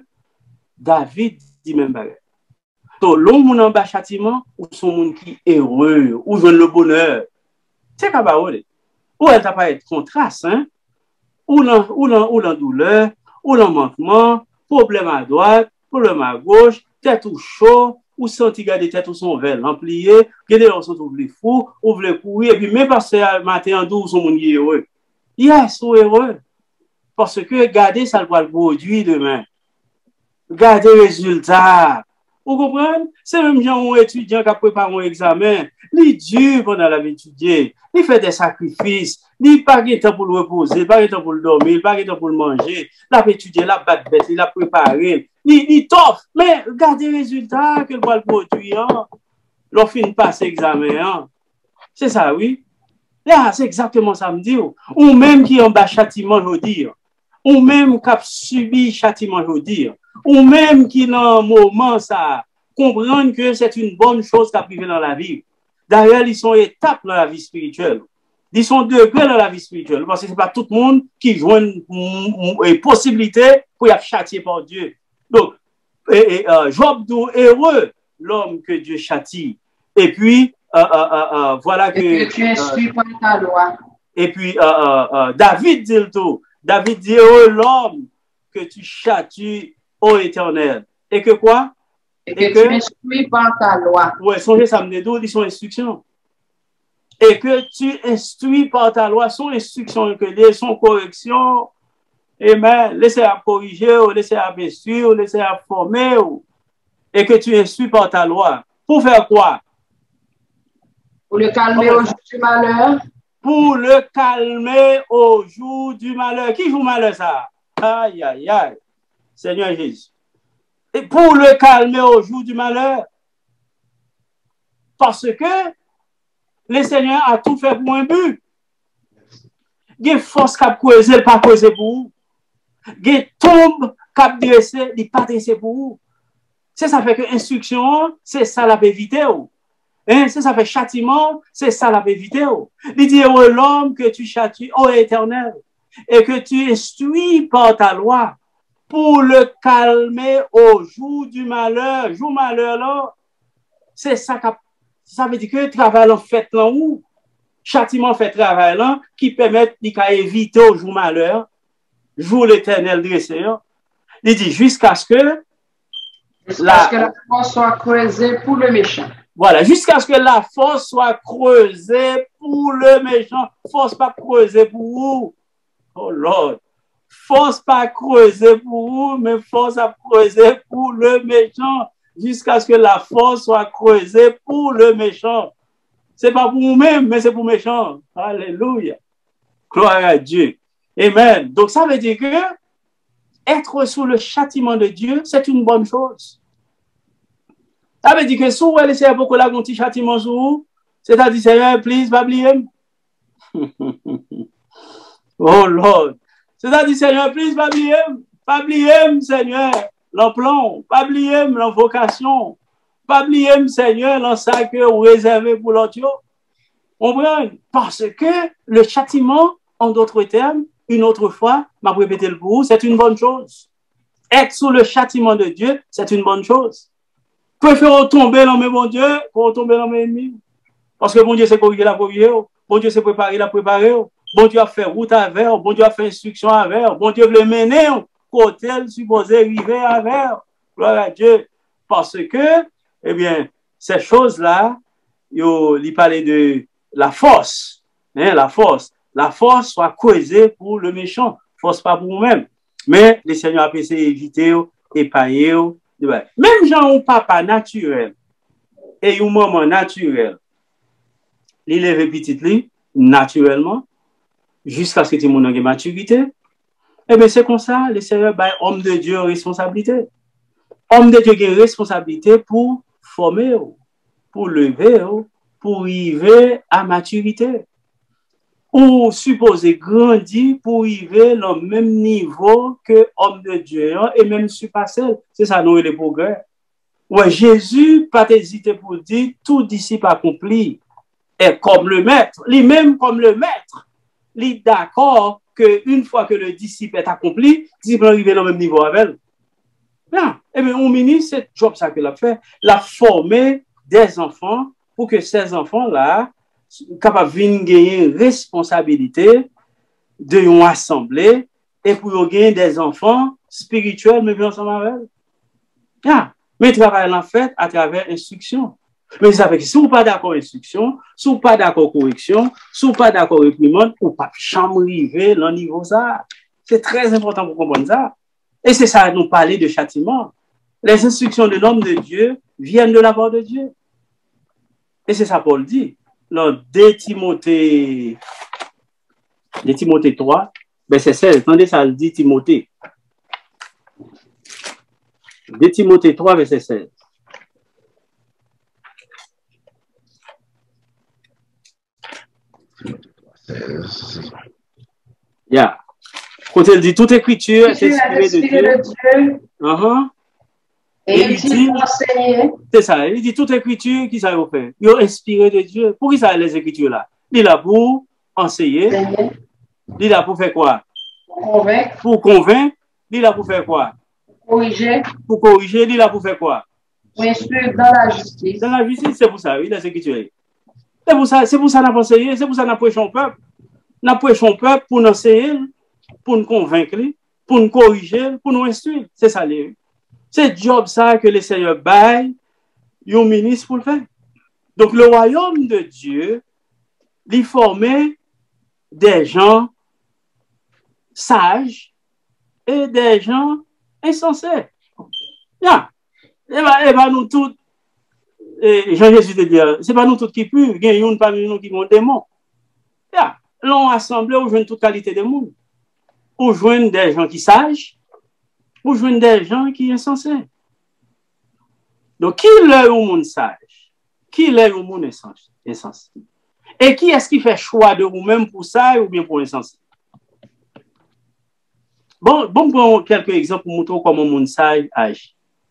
Speaker 1: David dit même pas. Donc, l'homme en bas châtiment, ou son monde qui est heureux, ou veut le bonheur. C'est pas parole. Ou elle t'a pas être contraste, hein? Ou dans, ou dans, ou dans douleur, ou dans manquement, problème à droite, problème à gauche, tête ou chaud, ou senti garder tête ou son verre l'amplié, garder on sont ouvrir fou, ouvrir courir, et puis même passer à matin en douze, son monde qui est heureux. Yes, ou heureux. Parce que garder ça va le produit demain. Gardez le résultat. Vous comprenez? C'est même genre un étudiant qui a préparé un examen. Il est dur pendant la vie d'étudier. Il fait des sacrifices. Il n'a pas de temps pour le reposer. Il n'a pas de temps pour le dormir. Il n'a pas de temps pour le manger. Il a étudié, il a battu bête, il a préparé. Il est top. Mais regardez le résultat que va le produire. L'on finit pas cet examen. C'est ça, oui. Là, c'est exactement ça me dit. Ou même qui en bas châtiment, je veux dire. Ou même qui a subi châtiment, je veux dire. Ou même qui, dans un moment, ça, comprendre que c'est une bonne chose qui a privé dans la vie. D'ailleurs, ils sont étapes dans la vie spirituelle. Ils sont degrés dans la vie spirituelle. Parce que ce n'est pas tout le monde qui joue une, une, une possibilité pour être châtié par Dieu. Donc, et, et, euh, Job dit heureux l'homme que Dieu châtie. Et puis, euh, euh, euh, voilà que.
Speaker 2: Et que tu instruis par ta loi.
Speaker 1: Et puis, euh, euh, euh, David dit le tout. David dit heureux l'homme que tu châties, ô Éternel. Et que quoi?
Speaker 2: Et que, et que tu instruis par ta loi.
Speaker 1: Oui, songez, ça me dit d'où ils sont instructions. Et que tu instruis par ta loi, son instruction, que son correction, amen, laissez à corriger, ou laissez à instruire, ou laissez à former, ou, et que tu instruis par ta loi. Pour faire quoi?
Speaker 2: Pour le calmer au jour du malheur.
Speaker 1: Pour le calmer au jour du malheur. Qui joue malheur ça? Aïe, aïe, aïe. Seigneur Jésus. Et pour le calmer au jour du malheur. Parce que le Seigneur a tout fait pour un but. Il y a une force qui a creusé, il n'a pas creusé pour vous. Il y a une tombe qui a dressé, il n'a pas dressé pour vous. C'est ça fait que instruction, c'est ça la éviter. Hein? C'est ça fait châtiment, c'est ça la éviter. Il dit, oh l'homme que tu châties, ô Éternel, et que tu instruis par ta loi pour le calmer au jour du malheur. Jour malheur là, c'est ça qui ça veut dire que travail en fait là où châtiment fait travail là qui permet d'éviter au jour malheur, jour l'Éternel dressé. Il dit jusqu'à ce que
Speaker 2: jusqu'à la, ce que la force soit creusée pour le méchant.
Speaker 1: Voilà, jusqu'à ce que la force soit creusée pour le méchant. Force pas creusée pour vous. Oh Lord. Force pas creuser pour vous, mais force à creuser pour le méchant. Jusqu'à ce que la force soit creusée pour le méchant. C'est pas pour vous-même, mais c'est pour le méchant. Alléluia. Gloire à Dieu. Amen. Donc ça veut dire que être sous le châtiment de Dieu, c'est une bonne chose. Ça veut dire que si vous laissez beaucoup la petit châtiment sur vous, c'est-à-dire, Seigneur, please, pas oublier. Oh Lord. C'est-à-dire, Seigneur, please, pas oublier, pas oublier, Seigneur, l'emploi, pas oublier l'invocation, pas oublier, Seigneur, l'ensac que vous réservez pour l'autre. Comprends? Parce que le châtiment, en d'autres termes, une autre fois, m'a répété le pour vous, c'est une bonne chose. Être sous le châtiment de Dieu, c'est une bonne chose. Préférons tomber dans mes bon Dieu pour tomber dans mes ennemis. Parce que bon Dieu, c'est corriger la corriger. Bon Dieu, c'est préparer la préparer. Bon Dieu a fait route avec. Bon Dieu a fait instruction avec. Bon Dieu veut mener côté supposé arriver avec. Gloire à Dieu. Parce que, eh bien, ces choses-là, il parlait de la force. Hein, la force. La force soit causée pour le méchant. Force pas pour vous-même. Mais le Seigneur a essayé d'éviter, épailler. Même gens un papa naturel et un maman naturel, il lève petit li naturellement jusqu'à ce que tout le monde ait maturité. Et bien c'est comme ça, le Seigneur bah, homme de Dieu responsabilité. Homme de Dieu a responsabilité pour former, pour lever, pour arriver à maturité. Ou supposer grandir pour arriver au même niveau que homme de Dieu et même surpasser. C'est ça, nous, le progrès. Ouais, Jésus, pas hésité pour dire, tout disciple accompli est comme le maître. Lui-même comme le maître. Il est d'accord qu'une fois que le disciple est accompli, le disciple est arrivé au même niveau avec elle. Non. Eh bien, on ministre, c'est job ça qu'il a fait. La former des enfants pour que ces enfants-là capable de gagner responsabilité de une assemblée et pour gagner des enfants spirituels mais bien ensemble avec eux. Yeah. Mais travail en fait à travers instruction. Mais ça fait que si vous pas d'accord instruction, si vous pas d'accord correction, si vous pas d'accord réprimande, vous pas jamais arriver dans niveau ça. C'est très important pour comprendre ça. Et c'est ça nous parler de châtiment. Les instructions de l'homme de Dieu viennent de la part de Dieu. Et c'est ça Paul dit. Dans deux Timothée, deux Timothée trois, verset seize. Attendez, ça le dit Timothée. deux Timothée trois, verset seize. Yeah. Quand il dit toute écriture est inspirée de Dieu. De Dieu. Uh-huh.
Speaker 2: Et, et il dit,
Speaker 1: c'est ça, il dit toute écriture qui ça vous fait. Il est inspiré de Dieu. Pour qui ça les écritures là? Il est là pour enseigner. Il est là pour faire quoi?
Speaker 2: Convaincre.
Speaker 1: Pour convaincre. Il est là pour faire quoi?
Speaker 2: Corriger.
Speaker 1: Pour corriger. Il est là pour faire quoi?
Speaker 2: Pour instruire dans la justice.
Speaker 1: Dans la justice, c'est pour ça, oui, les écritures. C'est pour ça, c'est pour ça qu'on a enseigné, c'est pour ça qu'on a prêché au peuple. On a prêché au peuple pour nous enseigner, pour nous convaincre, pour nous corriger, pour nous instruire. C'est ça, les. C'est le job ça que le Seigneur baille, un ministre pour le faire. Donc le royaume de Dieu, il formait des gens sages et des gens insensés. Yeah. Et bien, et ben nous tous, Jean-Jésus te dit, c'est pas nous tous qui puent, il y a une parmi nous qui ont des démons. Yeah. L'on assemblé, on joue toute qualité de monde. On joue des gens qui sages, pour joindre des gens qui sont insensés. Donc, qui est au monde sage? Qui est au monde insensé? Et qui est-ce qui fait choix de vous-même pour ça ou bien pour l'insensé? Bon, bon, pour quelques exemples pour montrer comment le monde sage agit.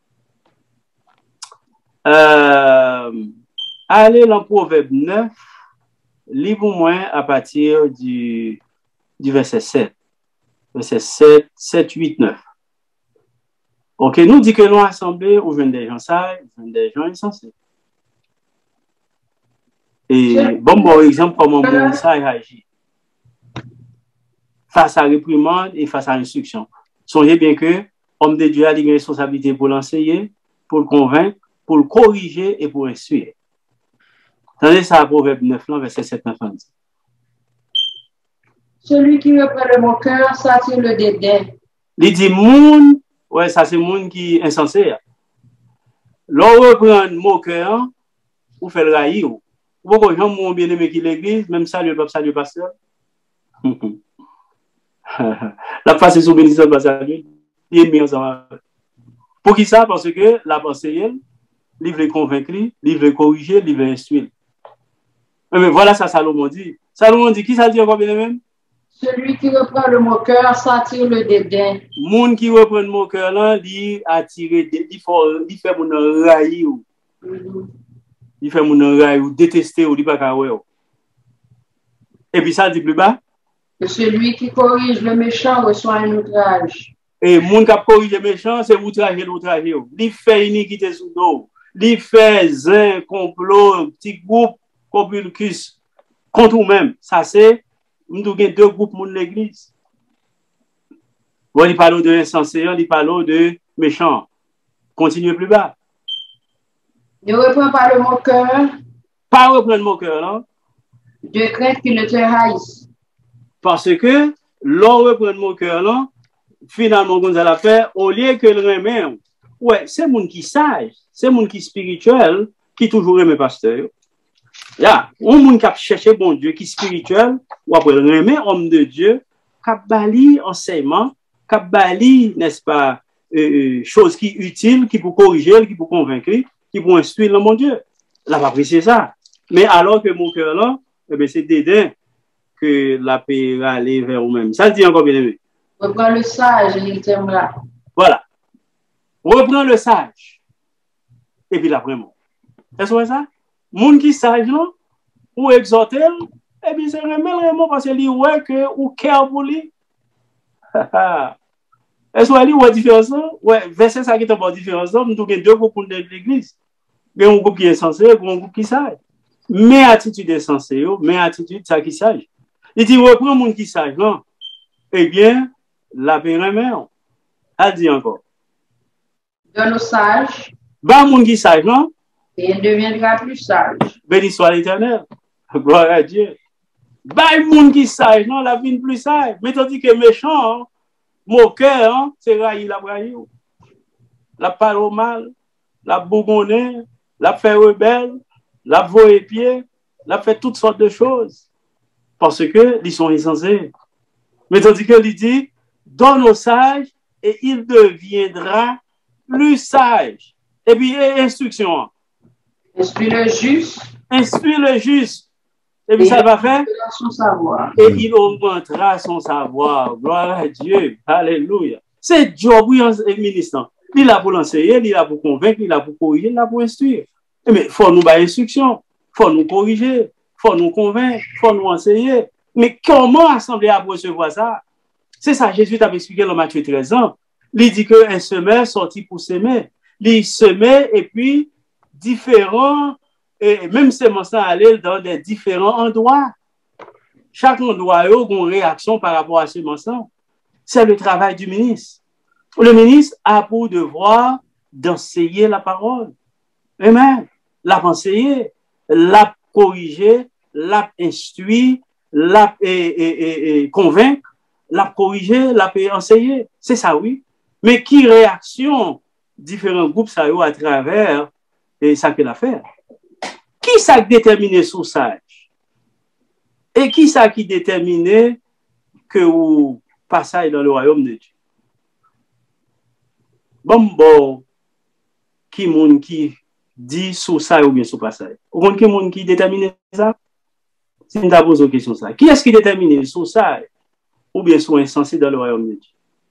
Speaker 1: Euh, allez dans Proverbe neuf, livre-moi à partir du, du verset sept. Verset sept, sept, huit, neuf. Ok, nous dit que nous assemblés, on joue des gens sages, on joue des gens insensés. Et bon, bon exemple, comment mon sage agit face à réprimande et face à instruction. Songez bien que l'homme de Dieu a une responsabilité pour l'enseigner, pour le convaincre, pour le corriger et pour instruire. Attendez ça à Proverbe neuf, verset sept, neuf.
Speaker 2: Celui qui reprend le mon cœur s'attire le dédain.
Speaker 1: Il dit, moun, ouais, ça c'est moun qui est insensé. L'on reprend mon cœur, ou fait le raïr. Beaucoup de gens m'ont bien aimé qui l'église, même ça, le pape, ça, le pasteur. La face est sous bénédiction de pasteur, il est mis ensemble. Pour qui ça? Parce que la pensée, il veut convaincre, il veut corriger, il veut instruire. Mais voilà ça Salomon dit. Salomon dit, qui ça dit encore bien même?
Speaker 2: Celui qui reprend le moqueur s'attire le dédain.
Speaker 1: Moun qui reprend le moqueur là, il attire, il faut, il fait mon raï ou, il fait mon raï ou détester ou il pas carré. Et puis ça dit plus bas.
Speaker 2: Et celui qui corrige le méchant reçoit un outrage.
Speaker 1: Et moun qui corrige le méchant, c'est outrager l'outrager. Il fait iniquité sous dos. Il fait un complot, petit groupe, compulcus contre vous-même. Ça c'est, nous avons deux groupes de l'église. Il parle de insensé, il parle de méchant. Continuez plus bas.
Speaker 2: Ne reprends pas le moqueur.
Speaker 1: Pas reprendre le moqueur, non?
Speaker 2: De crainte qu'il ne te haïsse.
Speaker 1: Parce que, l'on reprend le moqueur, non? Finalement, on a fait, au lieu que le remet, ouais, c'est moun qui sage, c'est moun qui spirituel, qui toujours remet pasteur. Là, on moun qui cherche bon Dieu, qui spirituel, ou après le remet homme de Dieu, qui bali enseignement, qui bali, n'est-ce pas, euh, chose qui utile, qui pour corriger, qui pour convaincre, qui pour instruire le mon Dieu. Là, va apprécier ça. Mais alors que mon cœur là, eh bien, c'est dédain que la paix va aller vers vous-même. Ça dit encore bien aimé.
Speaker 2: Reprends le sage et il t'aimera.
Speaker 1: Voilà. Reprends le sage. Et puis là, vraiment. Est-ce que c'est ça? Moun qui sage, non? Ou exhorter, eh bien, c'est vraiment parce que lui, ouais, que, ou cœur pour lui. Est-ce que vous avez une différence? Ouais, verset ça qui est pas différence. Nous avons deux groupes de l'église. Il y a un groupe qui est censé, et un groupe qui sage. Mais attitude est censée, mais attitude, ça qui sage. Il dit, reprends mon qui sage, non? Eh bien, la paix remet. Elle dit encore.
Speaker 2: Donne au sage.
Speaker 1: Bah, mon qui sage, non?
Speaker 2: Et il deviendra plus sage.
Speaker 1: Béni soit l'Éternel. Gloire à Dieu. Bah, mon qui sage, non? La vie plus sage. Mais tandis que méchant, hein? Moqueur, hein? C'est raï la braille. La parole mal, la bougonner, la fait rebelle, la voie pied, la fait toutes sortes de choses. Parce que ils sont insensés. Mais tandis que il dit, donne au sage et il deviendra plus sage. Et puis, instruction.
Speaker 2: Instruis le juste.
Speaker 1: Instruis le juste. Et puis, et ça va faire.
Speaker 2: Son savoir.
Speaker 1: Et il augmentera son savoir. Gloire à Dieu. Alléluia. C'est Job, oui, ministre. Il a pour l'enseigner, il a pour convaincre, il a pour corriger, il a pour instruire. Mais il faut nous faire instruction. Il faut nous corriger. Il faut nous convaincre. Il faut nous enseigner. Mais comment l'Assemblée a recevoir ça? C'est ça, Jésus t'avait expliqué dans Matthieu treize ans. Il dit qu'un semeur sortit pour s'aimer. Il semait et puis différents, et même semences aller dans des différents endroits. Chaque endroit a une réaction par rapport à semences. C'est le travail du ministre. Le ministre a pour devoir d'enseigner la parole. Amen. L'a enseigner, l'a corriger, l'a instruire, l'a et, et, et, et convaincre, l'a corriger, l'a enseigner. C'est ça, oui. Mais qui réaction différents groupes ça à travers et ça que l'affaire? Qui ça détermine sous sage? Et qui ça qui détermine que vous passez dans le royaume de Dieu? Bon, bon, qui moun qui dit sous ça ou bien sous passage? Ou bien qui moun qui détermine ça? Si nous avons posé une question ça. Qui est-ce qui détermine sous ça ou bien sous insensé dans le royaume de Dieu?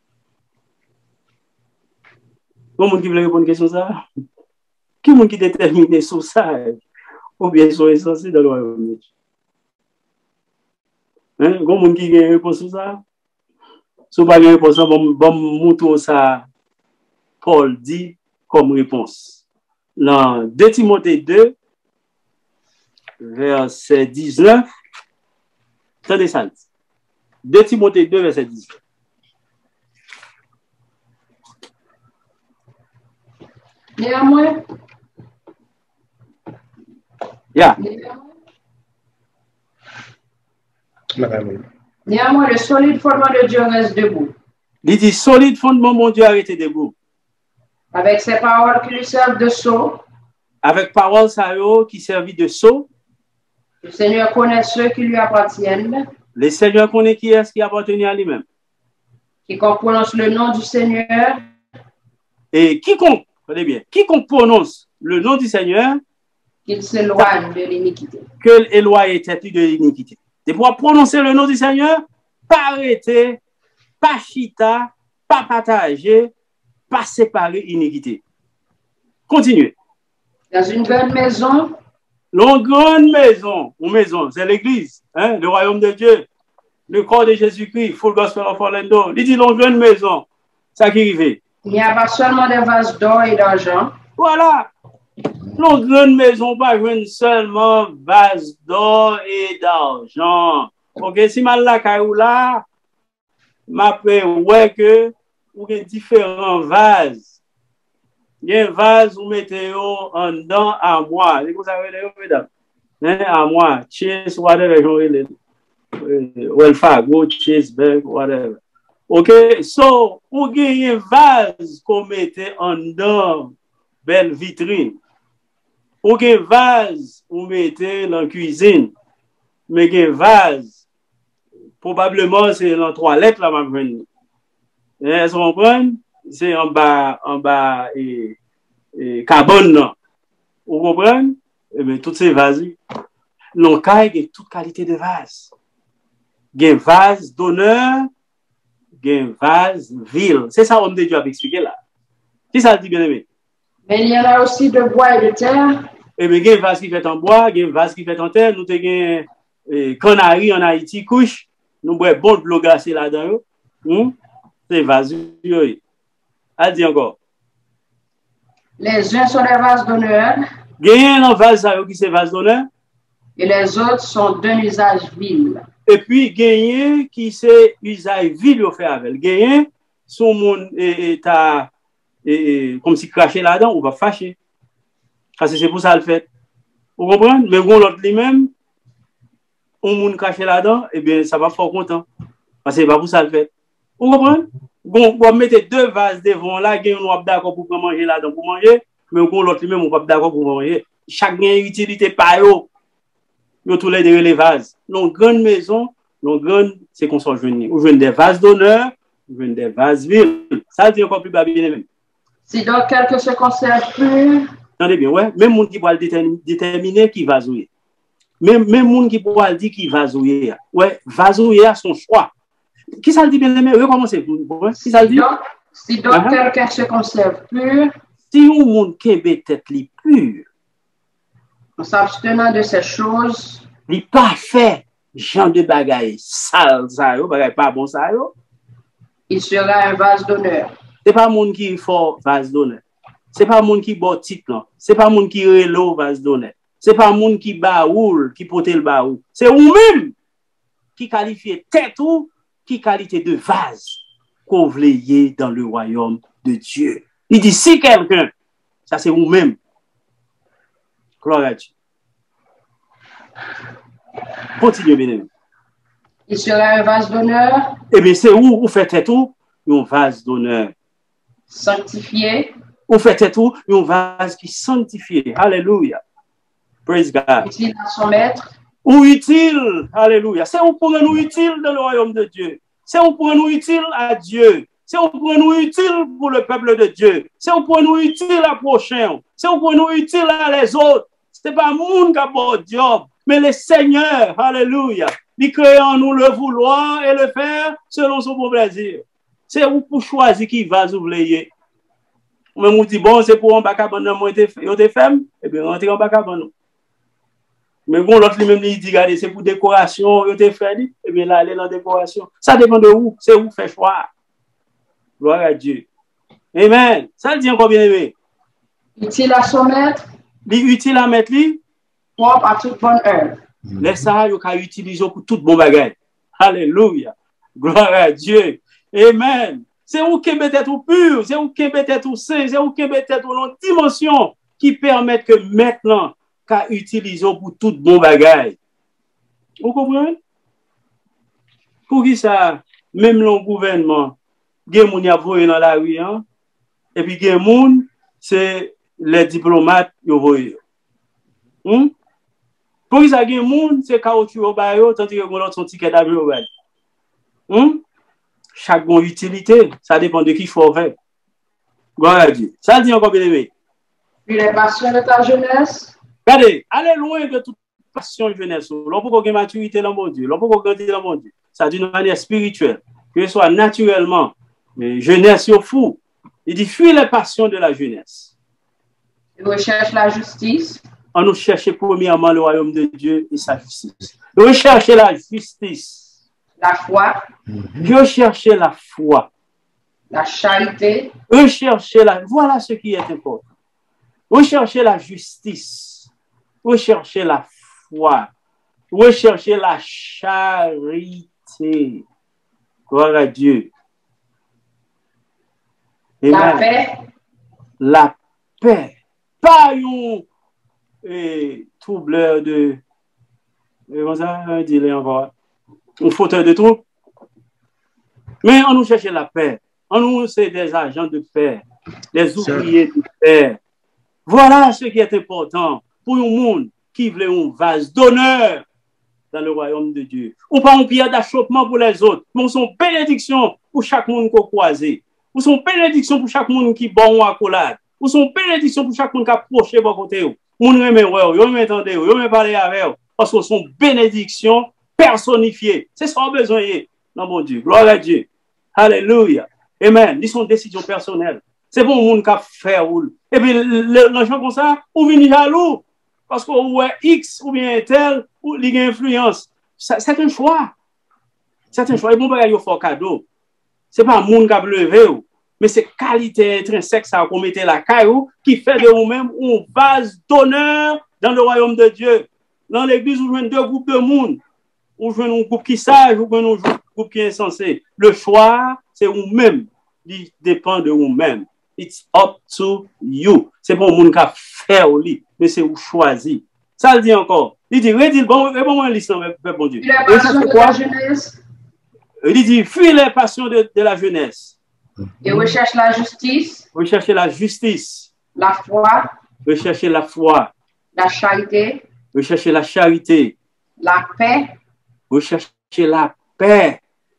Speaker 1: Bon, moun qui veut répondre à une question ça? Qui moun qui détermine sous ça ou bien sous insensé dans le royaume de Dieu? Hein? Bon, moun qui a réponse sur ça? Si vous n'avez pas réponse, bon, bon, mouton ça. Paul dit comme réponse. Dans deux Timothée deux, verset dix-neuf, attendez ça. deux Timothée deux, verset dix-neuf.
Speaker 2: Néanmoins,
Speaker 1: yeah.
Speaker 2: Néanmoins, le solide fondement de Dieu reste debout.
Speaker 1: Il dit solide fondement, mon Dieu, arrêtez debout.
Speaker 2: Avec ses paroles qui lui servent de sceau.
Speaker 1: Avec paroles qui servent de sceau.
Speaker 2: Le Seigneur connaît ceux qui lui appartiennent.
Speaker 1: Le Seigneur connaît qui est-ce qui appartient à lui-même.
Speaker 2: Quiconque prononce le nom du Seigneur.
Speaker 1: Et quiconque, regardez bien, quiconque prononce le nom du Seigneur
Speaker 2: Qu'il s'éloigne de l'iniquité.
Speaker 1: Que éloigne tête de l'iniquité. De pouvoir prononcer le nom du Seigneur, pas arrêter, pas chita, pas partager, pas séparer iniquité. Continuez.
Speaker 2: Dans une grande maison.
Speaker 1: Une grande maison, une maison, c'est l'église, hein, le royaume de Dieu, le corps de Jésus-Christ, Full Gospel of Orlando. Il dit une grande maison, ça qui arrive.
Speaker 2: Il n'y a pas seulement des vases d'or et d'argent.
Speaker 1: Voilà. Une grande maison, pas seulement vase d'or et d'argent. Ok, si mal la caillou là, m'appelle ouais que ou différents vases. Il y a un vase où mettez en dedans à moi. C'est comme ça que mesdames. À moi, cheese, whatever. Well, Fargo, cheeseburger, whatever. Ok, so, ou gagne un vase qu'on mettait en dedans, belle vitrine. Ou gagne un vase qu'on mettait dans la cuisine. Mais gagne un vase, probablement c'est dans la toilette là, ma friend. Est-ce qu'on comprend? C'est en bas, en bas, et, et carbone, non. Vous comprenez? Eh bien, toutes ces vases, l'on caille toute qualité de vase. Il y a un vase d'honneur, il y a un vase vil. C'est ça, homme de Dieu a expliqué là. Qui ça dit bien aimé?
Speaker 2: Mais il y en a aussi de bois et de terre.
Speaker 1: Eh bien, il y a un vase qui fait en bois, il y a un vase qui fait en terre. Nous avons un canari en Haïti, couche. Nous avons bon de l'eau glacée là-dedans. Hmm? C'est vase. Elle dit encore.
Speaker 2: Les uns sont des vases d'honneur.
Speaker 1: Il y a un vase qui c'est vase d'honneur.
Speaker 2: Et les autres sont d'un usage vil.
Speaker 1: Et puis, gagner qui c'est usage vil au fait avec. Gagner, son monde est comme si craché là-dedans, on va fâcher. Parce que c'est pour ça le fait. Vous comprenez? Mais bon, l'autre lui-même, on monde craché là-dedans, et bien, ça va fort content. Parce que c'est pas pour ça le fait. Vous comprenez? Bon, on mettre deux vases devant là, on va d'accord pour manger là-dedans pour manger, mais on l'autre lui-même, on va d'accord pour manger. Chaque gain utilité par eux. Nous tous les deux les vases. Dans une grande maison, dans une grande, c'est qu'on s'en joue. On joue des vases d'honneur, on joue des vases vils. Ça dit encore plus bas bien même.
Speaker 2: Si donc quelqu'un se conserve plus.
Speaker 1: Attendez bien, ouais. Même monde qui pourra déterminer qui va jouer. Même même monde qui pourra dire qui va jouer. Ouais, va jouer à son choix. Qui ça dit bien aimé? Recommencez. Qui ça dit?
Speaker 2: Si donc uh-huh. quelqu'un se conserve pur.
Speaker 1: Si un monde qui est tête li pur.
Speaker 2: En s'abstenant de ces choses.
Speaker 1: Il n'est pas fait genre de bagaille sale, ça, bagaille pas bon, ça.
Speaker 2: Il sera un vase d'honneur.
Speaker 1: Ce n'est pas monde qui est fort vase d'honneur. Ce n'est pas monde qui boit titre, non. Ce n'est pas monde qui est l'eau vase d'honneur. Ce n'est pas monde qui baoule, qui porte le baoule. C'est vous-même qui qualifiez tête ou qui qualité de vase qu'on veut dans le royaume de Dieu. Il dit si quelqu'un, ça c'est vous-même. Gloire à Dieu. Continuez, bien aimé.
Speaker 2: Il sera un vase d'honneur.
Speaker 1: Eh bien, c'est où vous faites tout? Un vase d'honneur.
Speaker 2: Sanctifié.
Speaker 1: Vous faites tout? Un vase qui est sanctifié. Alléluia. Praise God.
Speaker 2: Utile à son maître.
Speaker 1: Ou utile. Alléluia. C'est où pour nous utile dans le royaume de Dieu. C'est où pour nous utile à Dieu. C'est où pour nous utile pour le peuple de Dieu. C'est où pour nous utile à prochain. C'est où pour nous utile à les autres. Ce n'est pas le monde qui a beau job, mais le Seigneur, alléluia, il crée en nous le vouloir et le faire selon son bon plaisir. C'est où pour choisir qui va s'ouvrir. Mais on dit, bon, c'est pour un bac à bon, moi, je femme, et bien, on est en bac à bon. Mais bon, l'autre lui-même, il dit, regardez, c'est pour décoration, je fait, et bien là, elle est dans décoration. Ça dépend de où, c'est où fait choix. Gloire à Dieu. Amen. Ça dit encore bien aimé.
Speaker 2: Utile à son maître.
Speaker 1: Li utile à mettre li?
Speaker 2: Propre à toute bonne œuvre.
Speaker 1: Les ça, yo ka utiliser pour tout bon bagage. Alléluia. Gloire à Dieu. Amen. C'est où qui met tout pur, c'est où qui met tout saint, c'est où qui met tout dans dimension qui permet que maintenant, qu'a utiliser pour tout bon bagage. Vous comprenez? Pour qui ça, même le gouvernement, gen moun y a voye dans la rue, hein? Et puis gen moun, c'est les diplomates yo voye. Hmm? Pour qui ça gen moun, c'est caoutchouc au bayo, tandis que l'autre son ticket d'avion au bayo. Hmm? Chaque bon utilité, ça dépend de qui faut faire. Gloire à Dieu. Ça dit encore bien aimé.
Speaker 2: Puis les passions de ta jeunesse.
Speaker 1: Regardez, allez loin de toute passion jeunesse. L'on peut avoir maturité dans mon Dieu. L'on peut grandir dans mon Dieu. Ça d'une manière spirituelle. Que ce soit naturellement. Mais jeunesse, c'est fou. Il dit, fuis les passions de la jeunesse.
Speaker 2: Il recherche la justice.
Speaker 1: On nous cherche premièrement le royaume de Dieu et sa justice. Il recherche la justice.
Speaker 2: La foi.
Speaker 1: Il recherche la foi.
Speaker 2: La charité.
Speaker 1: Rechercher la... Voilà ce qui est important. Rechercher la justice. Rechercher la foi. Rechercher la charité. Gloire à Dieu.
Speaker 2: Amen. La paix.
Speaker 1: La paix. Pas un eh, troubleur de... Comment ça dit encore? Un fauteur de trouble. Mais on nous cherche la paix. On nous, c'est des agents de paix, des ouvriers de paix. Voilà ce qui est important pour un monde qui veut un vase d'honneur dans le royaume de Dieu. Ou pas un pierre d'achoppement pour les autres, mais sont bénédictions pour chaque monde qu'on croise. Ou sont bénédictions pour chaque monde qui bon ou accolade. Ou sont bénédictions pour chaque monde qui approche de côté. Ou nous aimons, ou nous entendons, ou nous parler avec eux. Parce que sont bénédictions personnifiées. C'est ça qu'on a besoin. Non, mon Dieu. Gloire à Dieu. Alléluia. Amen. Ils sont décisions personnelles. C'est bon le monde qui a fait. Et puis, l'enfant comme ça, ou vient jaloux. Parce qu'on est X ou bien tel, ou il y a influence. C'est un choix. C'est un choix. Et bon, il y a un cadeau. Ce n'est pas un monde qui a levé, mais c'est qualité intrinsèque ça qu'on mette la caillou qui fait de vous-même un vase d'honneur dans le royaume de Dieu. Dans l'église, vous jouez deux groupes de monde. Vous jouez un groupe qui sage, vous jouez un groupe qui est insensé. Le choix, c'est vous-même. Il dépend de vous-même. It's up to you. C'est bon, monde qui a fait au lit, mais c'est vous choisir. Ça le dit encore. Il dit, redis le bon, bon, bon Dieu.
Speaker 2: La passion de la jeunesse.
Speaker 1: Il dit, fuis les passions de, de la jeunesse.
Speaker 2: Et recherche la justice.
Speaker 1: Rechercher la justice.
Speaker 2: La foi.
Speaker 1: Rechercher la foi.
Speaker 2: La charité.
Speaker 1: Rechercher la charité.
Speaker 2: La paix.
Speaker 1: Rechercher la paix.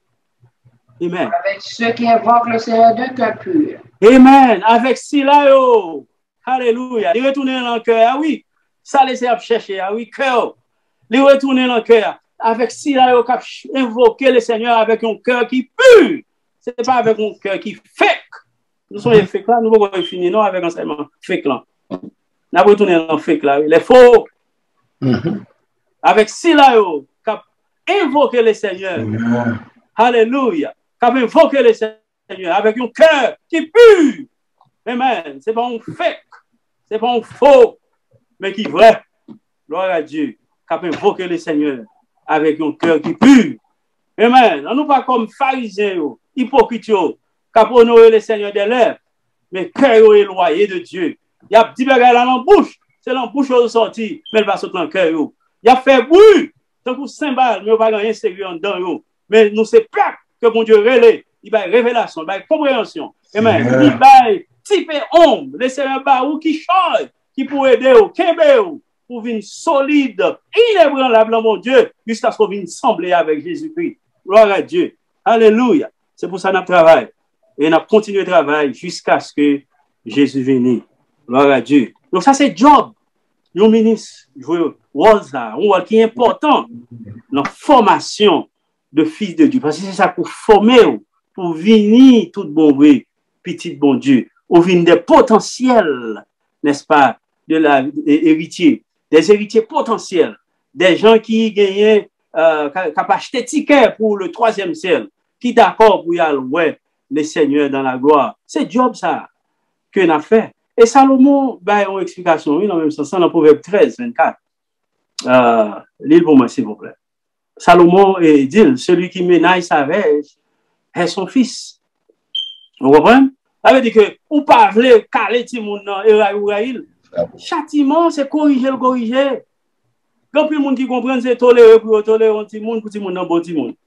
Speaker 1: Amen.
Speaker 2: Avec ceux qui invoquent le Seigneur de cœur pur.
Speaker 1: Amen. Avec cela, yo. Alléluia. Il retourne dans le cœur. Ah oui. Ça laissez à chercher. Ah oui, cœur. Il retourne dans le cœur. Avec cela, yo, invoquer le Seigneur avec un cœur qui pur. Ce n'est pas avec un cœur qui fake. Nous sommes mm-hmm. fake là. Nous ne pouvons pas finir non avec un enseignement fake là. Nous avons retourné dans le fake là. Les faux. Mm-hmm. Avec cela, yo, invoquer le Seigneur. Mm-hmm. Alléluia. Qu'a invoqué le Seigneur avec un cœur qui pue. Amen. Ce n'est pas un fake. Ce n'est pas un faux. Mais qui est vrai. Gloire à Dieu. Qu'a invoqué le Seigneur avec un cœur qui pue. Amen. On n'est pas comme pharisiens, hypocrites, qui honorent le Seigneur des lèvres. Mais cœur est loyé de Dieu. Il y a petit bagage dans la bouche. C'est dans la bouche qui est sorti. Mais il va sortir dans le cœur. Il a fait bruit. Tant que cymbale, mais il n'y a pas rien sérieux dedans. Mais nous, c'est pas que mon Dieu relève. Il va révélation, il va compréhension. Amen. Yeah. Il va type ombre. Laissez un barou qui change, qui peut aider au Kébé, pour venir solide, inébranlable, mon Dieu, jusqu'à ce qu'on vienne sembler avec Jésus-Christ. Gloire à Dieu. Alléluia. C'est pour ça que nous travaillons. Et nous continuons de travailler jusqu'à ce que Jésus vienne. Gloire à Dieu. Donc, ça, c'est job. Le ministre, un rôle qui est important dans la formation de fils de Dieu. Parce que c'est ça pour former, pour venir tout bon vrai, petit bon Dieu, ou venir des potentiels, n'est-ce pas, de l'héritier, des héritiers potentiels, des gens qui gagnent, euh, qui ont acheté ticket pour le troisième ciel, qui d'accord pour y aller, ouais, les seigneurs dans la gloire. C'est job ça, que nous avons fait. Et Salomon, ben, une explication, oui, dans le même sens, dans le Proverbe treize, vingt-quatre. Euh, L'île pour moi, s'il vous plaît. Salomon dit, celui qui ménage sa verge est son fils. Vous comprenez? Ça veut dire que, ou pas voulez caler tout le monde dans Eraïl. Châtiment, c'est corriger le corriger. Quand plus le monde qui comprend, c'est tolérer pour tolérer un petit monde, pour tout le monde dans bon petit monde.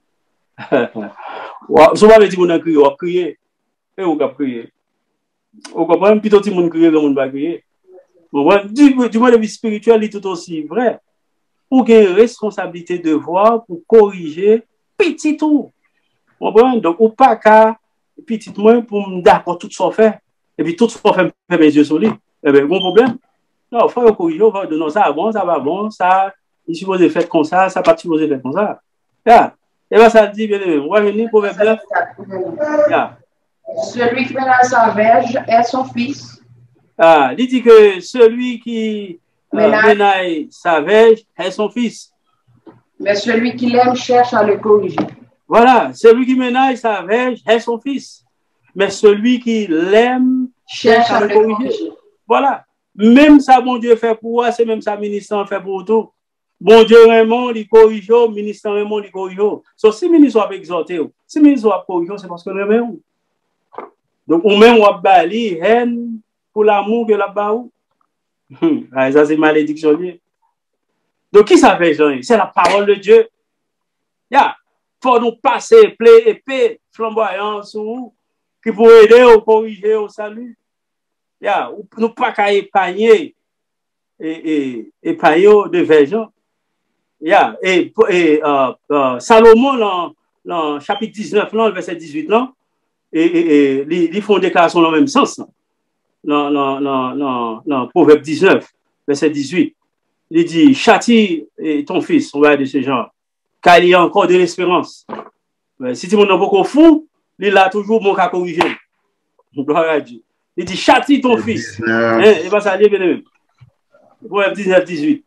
Speaker 1: Souvent, les petits monde crier, on va crier. Et on va crier. Vous comprenez? Plutôt tout le monde crier, le monde va crier. Du moins de vie spirituelle, il est tout aussi vrai. Ou qu'il y ait une responsabilité de voir pour corriger petit tout. Donc, ou pas qu'à petit moins pour me d'accord tout ce fait. Et puis tout ce fait, fait mes yeux sur lui. Eh bien, bon problème. Non, il faut corriger, il faut dire non, ça va bon, ça va bon, ça, il est supposé faire comme ça, ça pas supposé faire comme ça. Yeah. Et bien, ça dit, bien aimé, on va venir pour faire yeah.
Speaker 2: Celui qui ménage sa verge est son fils.
Speaker 1: Ah, il dit que celui qui euh, ménage sa verge est son fils.
Speaker 2: Mais celui qui l'aime cherche à le corriger.
Speaker 1: Voilà, celui qui ménage sa verge est son fils. Mais celui qui l'aime cherche, cherche à, à le corriger. corriger. Voilà. Même ça, bon Dieu fait pour moi, c'est même ça, ministre fait pour tout. Bon Dieu, Raymond, il corrige, ministre Raymond, il corrige. So, si ministre a exhorté, si ministre a corrigé, c'est parce que Raymond. Donc, ou même, on a bali, haine pour l'amour que la baou. Ça, c'est malédiction. Donc, qui ça fait, Jean? C'est la parole de Dieu. Il yeah. faut nous passer, plaie, épée, flamboyance, qui pour aider au corriger, au salut. Yeah. Nous pas qu'à épargner et, et, épargner de version. Yeah. Et, et euh, euh, Salomon, dans, dans chapitre dix-neuf, là, le verset dix-huit, là, et, et, et ils font une déclaration dans le même sens. Là. Dans, dans, dans, dans, dans Proverbe dix-neuf, verset dix-huit, il dit, châtie ton fils, on va dire de ce genre, car il y a encore de l'espérance. Si tu m'en as beaucoup fou, il a toujours mon cas corrigé. Gloire à Dieu. Il dit, châtie ton fils. Hein, et va ça aller bien même. Proverbe dix-neuf, dix-huit.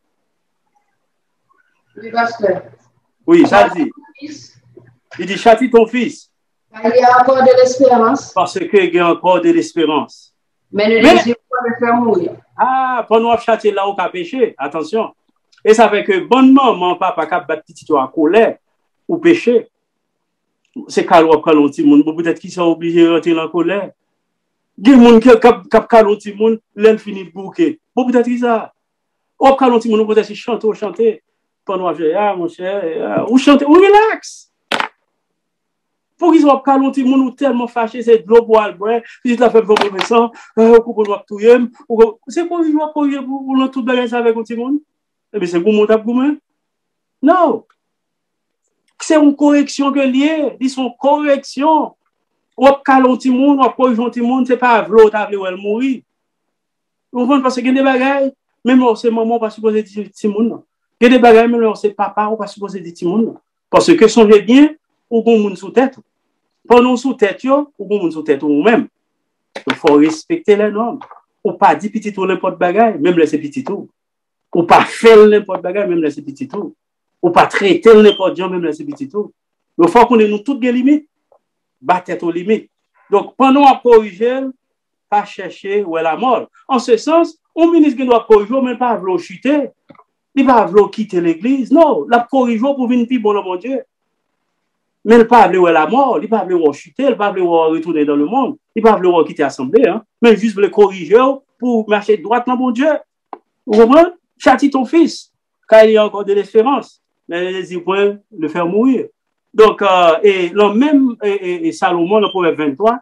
Speaker 1: Oui, ça dit. Il dit, châtie ton fils.
Speaker 2: Il y a encore de l'espérance.
Speaker 1: Parce qu'il y a encore de l'espérance.
Speaker 2: Mais ne désire pas le faire mourir.
Speaker 1: Ah, pour nous châtier là où il a péché, attention. Et ça fait que bonnement, mon papa cap battre petit à colère ou péché. C'est quand on prend l'autre monde, peut-être qu'ils sont obligés de rentrer en colère. Il y a des gens qui cap cap l'autre monde, l'en finit bouquet. Bon peut-être qu'ils ça. Ou quand l'autre monde peut-être chanter ou chanter pendant ah mon cher, ou chanter ou relax. Pour qu'ils soient calmes, les gens tellement fâchés, c'est de l'eau pour Albert, puis la fait vraiment ça, pour nous touiller, c'est pour qu'ils soient corrigés pour nous tout bagarre avec les gens. Eh bien, c'est pour mon tap gourmand. Non. C'est une correction que lié, ils sont correction. Ou calme les gens, ou corriger les gens, c'est pas v'lot, t'as vu elle mourir. Vous comprenez parce que des bagailles, même c'est maman pas supposé dire petit monde. Il y a des bagailles même c'est papa ou pas supposé dire petit monde. Parce que songez bien, ou bon monde sous tête. Pendant sous tête yo, ou bon monde sous tête ou même. Il faut respecter les normes. Ou pas dire petit tout n'importe bagaille, même laisser petit tout. Ou pas faire n'importe bagaille, même laisser petit tout. Ou pas traiter n'importe gens, même laisser petit tout. Il faut qu'on ait nous toutes les limites. Battre aux limites. Donc pendant à corriger, pas chercher où est la mort. En ce sens, un ministre qui doit corriger, mais pas vouloir chuter. Il va vouloir quitter l'église. Non, la corriger pour venir plus bon, mon Dieu. Mais il ne pas vouloir la mort, il ne pas vouloir chuter, il ne pas vouloir retourner dans le monde, il ne pas vouloir quitter l'assemblée, hein, mais juste le corriger pour marcher droit dans mon Dieu. Vous comprenez? Châtie ton fils, car il y a encore de l'espérance, mais il dit point le faire mourir. Donc, euh, et le même et, et, et Salomon, le proverbe vingt-trois,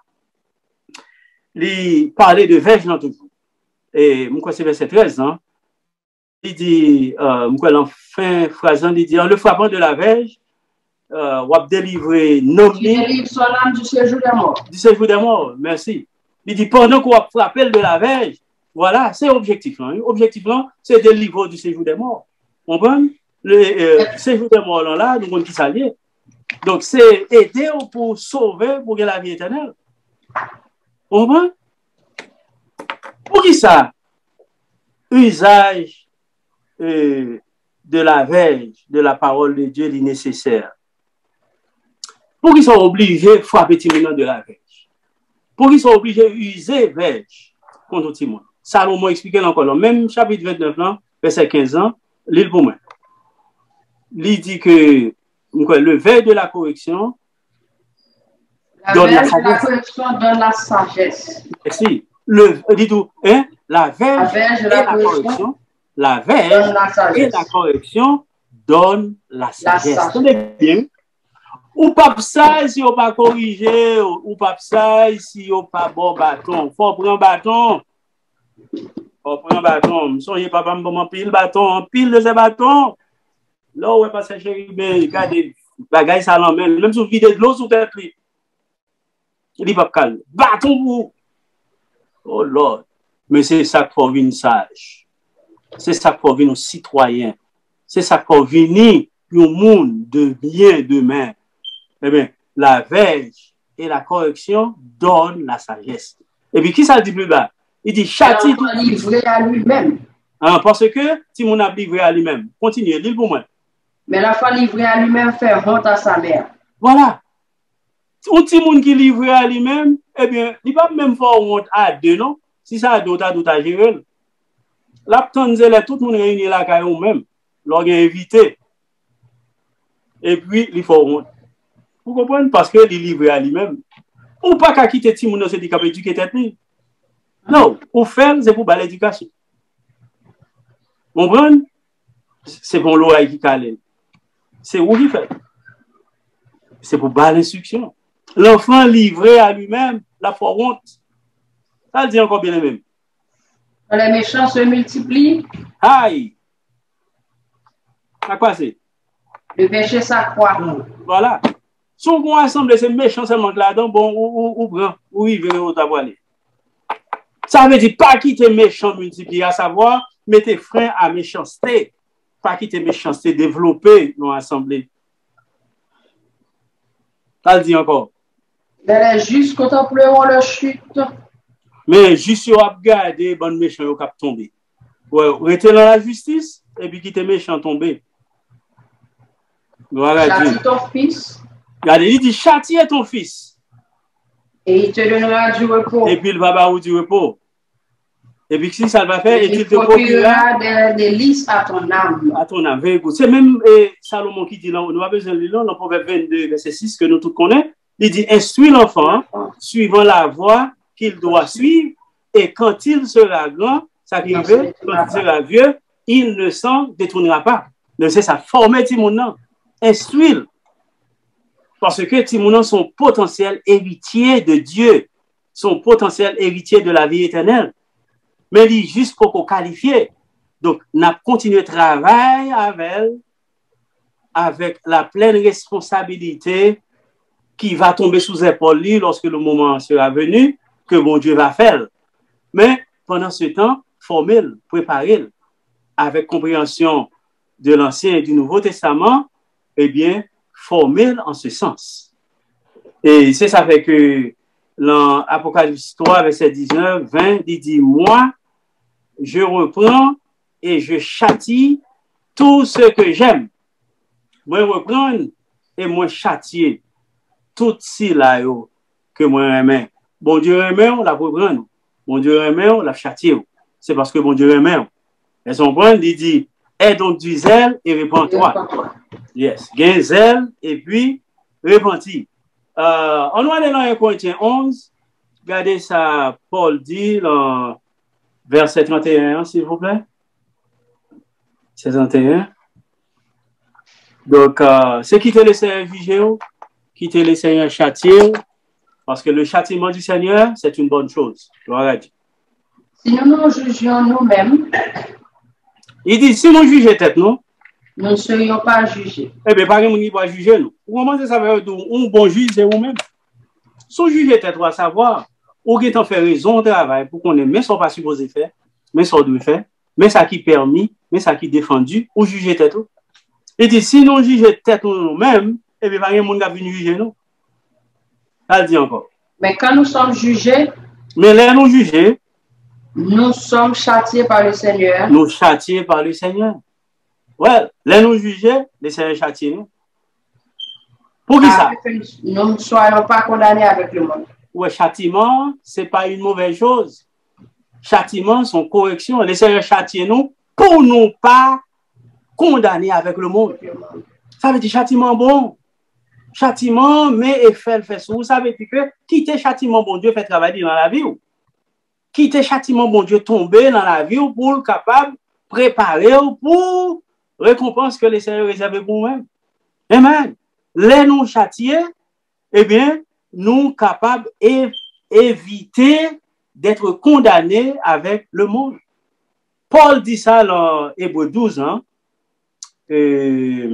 Speaker 1: il parlait de verge dans tout. Et moi, c'est verset treize, hein, il dit, euh, moi, l'enfin phrase, il dit, en le frappant de la verge, Euh, ou a délivré non
Speaker 2: il délivre son âme du séjour des morts.
Speaker 1: Du séjour des morts, merci. Il dit pendant qu'on a frappé de la verge, voilà, c'est objectif. Hein. Objectif là, c'est délivrer du séjour des morts. On comprend? Le euh, séjour des morts là, là nous avons qui s'allier. Donc c'est aider pour sauver pour que la vie éternelle. On comprend? Pour qui ça? Usage euh, de la verge, de la parole de Dieu, est nécessaire. Pour qu'ils soient obligés de frapper Timon de la verge. Pour qu'ils soient obligés d'user verge contre Timon. Salomon explique encore dans le même chapitre vingt-neuf, là, verset quinze ans, l'île pour moi. Il dit que le verge de la correction
Speaker 2: la donne la, la correction donne la sagesse.
Speaker 1: Merci. Le, dit tout, hein? La verge, la verge de la, la correction, correction, la verge la et la correction donne la sagesse. La sagesse. Bien. Ou pas ça si on pas corriger, ou pas ça si on pas bon bâton. Faut prendre bâton. Faut prendre bâton. Soyez papa me pile bâton, pile de ces bâtons. Là où est passé chéri, mais regardez, bagaille ça l'emmène, même si vous videz de l'eau sous tête li. Il dit pas calme. Bâton pour. Oh Lord. Mais c'est ça qu'il faut une sage. C'est ça pour venir nos citoyens. C'est ça pour venir un monde de bien demain. Eh bien, la verge et la correction donnent la sagesse. Et puis, qui ça dit plus bas? Il dit châtie tout.
Speaker 2: Livré à lui-même.
Speaker 1: Hein, parce que si mon a livré à lui-même, continuez, lis pour moi.
Speaker 2: Mais la fois livré à lui-même fait honte à sa mère.
Speaker 1: Voilà. Un petit monde qui livre à lui-même, eh bien, il va même faire honte à deux, non? Si ça a d'autres, d'autres à gérer. Là, tout le monde réunit là, quand même, l'on est invité. Et puis, il faut honte. Vous comprenez? Parce que il livre à lui-même. Ou pas qu'à quitter tout le monde, c'est dit qu'il a éduqué tête. Non, pour faire, c'est pour l'éducation. Vous comprenez? C'est pour l'oreille qui calme. C'est où qui fait? C'est pour bas l'instruction. L'enfant livré à lui-même, la foi honte. Ça le dit encore bien même.
Speaker 2: Les méchants se multiplient.
Speaker 1: Aïe! À quoi c'est?
Speaker 2: Le péché s'accroît.
Speaker 1: Voilà. Si on assemble, c'est méchant seulement là-dedans, bon, ou, ou, ou grand, ou il veut au taboulé. Ça veut dire pas quitter méchant multiplier, à savoir, mettez frein à méchanceté. Pas quitter méchanceté, développer dans l'assemblée. Ça le dit encore.
Speaker 2: Mais les justes contempleront leur chute.
Speaker 1: Mais juste si on a gardé, bon méchant, on cap tomber. Ouais, restez dans la justice, et puis quitter méchant tomber.
Speaker 2: Châtie ton fils.
Speaker 1: Regardez, il dit châtie ton fils.
Speaker 2: Et il te donnera du repos.
Speaker 1: Et puis il va avoir du repos. Et puis si ça va faire,
Speaker 2: et
Speaker 1: il
Speaker 2: il
Speaker 1: te
Speaker 2: procurera des délices à ton âme.
Speaker 1: À ton âme. C'est même eh, Salomon qui dit, nous avons besoin de lire dans le proverbe vingt-deux, verset six, que nous tous connaissons. Il dit, instruis l'enfant, suivant la voie qu'il doit suivre, et quand il sera grand, ça qui veut, quand il sera vieux, il ne s'en détournera pas. Donc c'est ça, former Timonan, instruire. Parce que Timonan, son potentiel héritier de Dieu, son potentiel héritier de la vie éternelle. Mais il est juste pour qu'on qualifie. Donc, on a continué le travail avec elle, avec la pleine responsabilité qui va tomber sous épaule lorsque le moment sera venu, que mon Dieu va faire. Mais pendant ce temps, former, préparer, avec compréhension de l'Ancien et du Nouveau Testament, eh bien, former en ce sens. Et c'est ça fait que dans Apocalypse trois, verset dix-neuf, vingt, il dit, moi, je reprends et je châtie tout ce que j'aime. Moi, reprendre et moi châtier tout ce là que moi aime. Bon Dieu aime, on la reprendre. Bon Dieu aime, on la châtier. C'est parce que bon Dieu aime. Et son point, il dit, aie donc du zèle et répands-toi. Yes, gain zèle et puis repentis. Euh, on va aller dans un Corinthiens onze. Regardez ça, Paul dit dans verset trente et un, s'il vous plaît. C'est trente et un. Donc, euh, c'est quitter le Seigneur juger, quitter le Seigneur châtier, parce que le châtiment du Seigneur, c'est une bonne chose.
Speaker 2: Si nous nous jugions nous-mêmes,
Speaker 1: il dit, si nous jugeons tête, nous,
Speaker 2: nous ne serions pas jugés.
Speaker 1: Eh bien, pas de pas juger nous. Comment ça veut dire un bon juge, c'est vous-même? Si juger tête, on va savoir, ou qui t'en fait raison au travail pour qu'on ait, mais ce n'est pas supposé faire, mais ce qu'on doit faire, mais ça qui est permis, mais ça qui est défendu, ou juger tête. Il dit, si nous jugeons tête nous-mêmes, eh bien, pas de monde qui vient juger nous. Ça dit encore.
Speaker 2: Mais quand nous sommes jugés,
Speaker 1: mais là, nous juger,
Speaker 2: nous sommes châtiés par le Seigneur.
Speaker 1: Nous châtiés par le Seigneur. Ouais, là, nous juger, le Seigneur châtier nous. Pour qui ça?
Speaker 2: Nous ne soyons pas condamnés avec le monde.
Speaker 1: Ouais, châtiment, ce n'est pas une mauvaise chose. Châtiment, son correction. Le Seigneur châtie nous pour nous pas condamner avec le monde. Ça veut dire châtiment bon. Châtiment, mais effet le fait sous. Ça veut dire que quitter châtiment bon Dieu fait travailler dans la vie. Quitter châtiment bon Dieu tomber dans la vie pour le capable préparer pour récompense que le Seigneur réserve pour nous-mêmes. Amen. Les non châtiés, eh bien, nous capables d'éviter d'être condamnés avec le monde. Paul dit ça dans Hébreux douze, hein. Euh,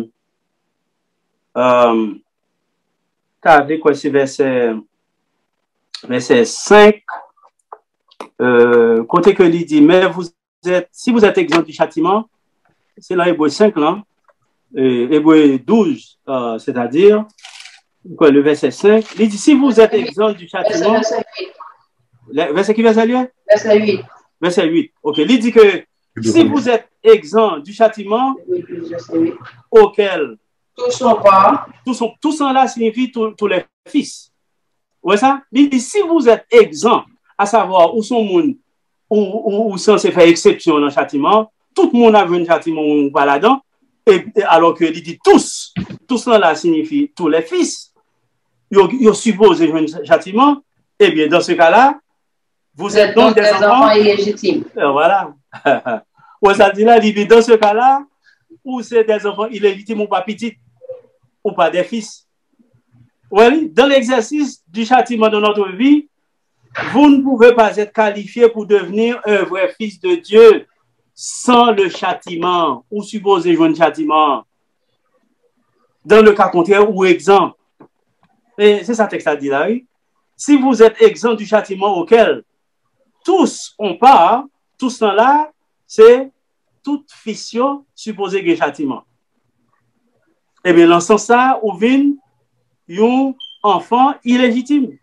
Speaker 1: euh, Regardez quoi, c'est verset, verset cinq. Euh, côté que il dit, mais vous êtes, si vous êtes exempt du châtiment, c'est dans Hébreu cinq, là, et Hébreu douze, euh, c'est-à-dire, quoi, le verset cinq, il dit, si vous êtes exempt du châtiment,
Speaker 2: Verset huit.
Speaker 1: le, verset qui verset lui?
Speaker 2: Verset huit.
Speaker 1: Verset huit, ok, il dit que si vous êtes exempt du châtiment auquel
Speaker 2: tous sont pas,
Speaker 1: tous sont, tous sont là signifie tous, tous les fils. Ouais, ça? Il dit, si vous êtes exempt, à savoir où sont moun, où, où, où censé faire exception dans le châtiment, tout le monde a vu un châtiment ou pas là-dedans, et, et alors que il dit tous, tous là signifie tous les fils, ils supposent jouer un châtiment, eh bien, dans ce cas-là, vous, vous êtes donc des, des enfants, enfants
Speaker 2: illégitimes.
Speaker 1: Euh, voilà. Ouais, ça dit là, il dit, dans ce cas-là, ou c'est des enfants illégitimes ou pas petits, ou pas des fils. Oui, dans l'exercice du châtiment de notre vie, vous ne pouvez pas être qualifié pour devenir un vrai fils de Dieu sans le châtiment ou supposer jouer un châtiment. Dans le cas contraire ou exempt. Et c'est ça le texte a dit là, oui. Si vous êtes exempt du châtiment auquel tous ont part, tous sont là, c'est toute fission supposée que châtiment. Eh bien, dans ce sens-là, on vient un enfant illégitime.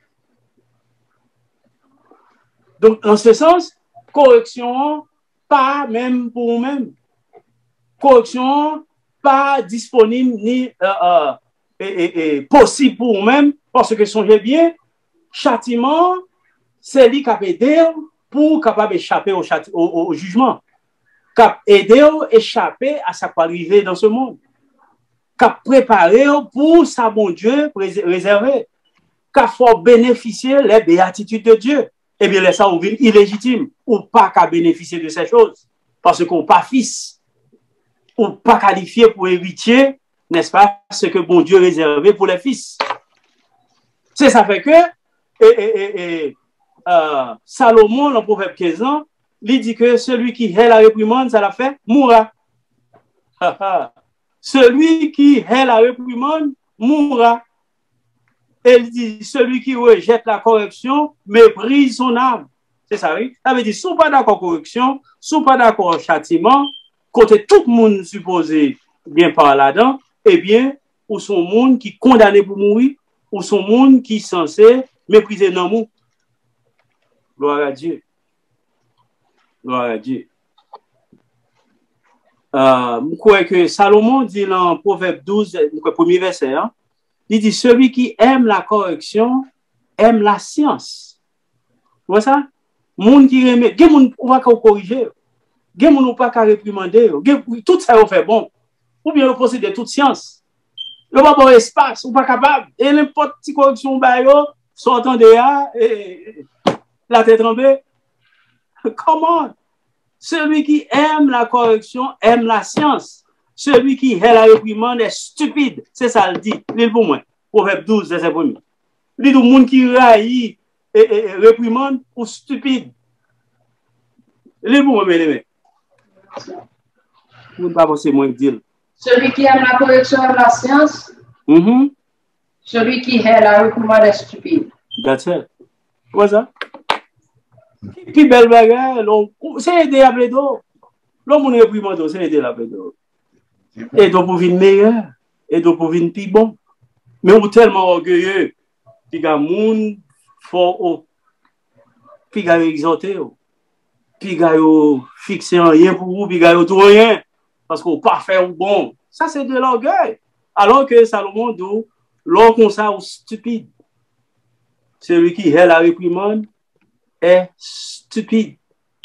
Speaker 1: Donc, dans ce sens, correction, pas même pour vous-même. Correction, pas disponible ni euh, euh, et, et, et possible pour vous-même, parce que songez bien, châtiment, c'est lui qui a aidé pour capable échapper au, au, au jugement, qui a aidé à échapper à ce qui va arriver dans ce monde, qui a préparé pour sa bon Dieu réservé, qui a fait bénéficier les béatitudes de Dieu. Eh bien, ça, on vit illégitime, ou pas qu'à bénéficier de ces choses, parce qu'on n'est pas fils, ou pas qualifié pour héritier, n'est-ce pas, ce que bon Dieu réservé pour les fils. C'est ça fait que, et, et, et, et euh, Salomon, dans le proverbe quinze ans, il dit que celui qui hait la réprimande, ça l'a fait, mourra. Celui qui hait la réprimande, mourra. Elle dit, celui qui rejette la correction, méprise son âme. C'est ça, oui? Ça veut dire, si on pas d'accord correction, si on pas d'accord châtiment, côté tout le monde supposé bien par là-dedans, eh bien, ou son monde qui est condamné pour mourir, ou son monde qui est censé mépriser l'amour. Gloire à Dieu. Gloire à Dieu. Euh, je crois que Salomon dit dans Proverbe douze, le premier verset, hein, il dit, celui qui aime la correction, aime la science. Vous voyez ça? Moun qui aime, il y a moun qui va corriger, il y a moun qui va réprimander, tout ça on fait bon. Ou bien on possède toute science. Il n'y a pas d'espace, on n'est pas capable. Et n'importe quelle correction, sortant de là, et la tête trembée. Comment? Celui qui aime la correction aime la science. Celui qui hait la réprimande est stupide. C'est ça le dit. L'île pour moi. Proverbe douze, c'est le premier. Il dit tout le monde qui raillit et, et, et réprimande ou stupide. L'île pour moi, mes amis. Vous ne pas penser moins que dire.
Speaker 2: Celui qui aime la correction aime la science.
Speaker 1: Mm-hmm.
Speaker 2: Celui qui hait la réprimande est stupide.
Speaker 1: That's it. Quoi ça? Qui belle bagarre. C'est aider à plaider. L'homme ne réprimande, c'est aider à plaider. Et donc pour venir meilleur, et donc pour venir plus bon. Mais on est tellement orgueilleux, puis il y a des gens faut puis il y a exalté, puis il y a fixé en rien pour vous, puis il y a tout rien, parce qu'on pas faire bon. Ça, c'est de l'orgueil. Alors que Salomon dit, l'homme comme ça, stupide. Celui qui hait la réprimande est stupide.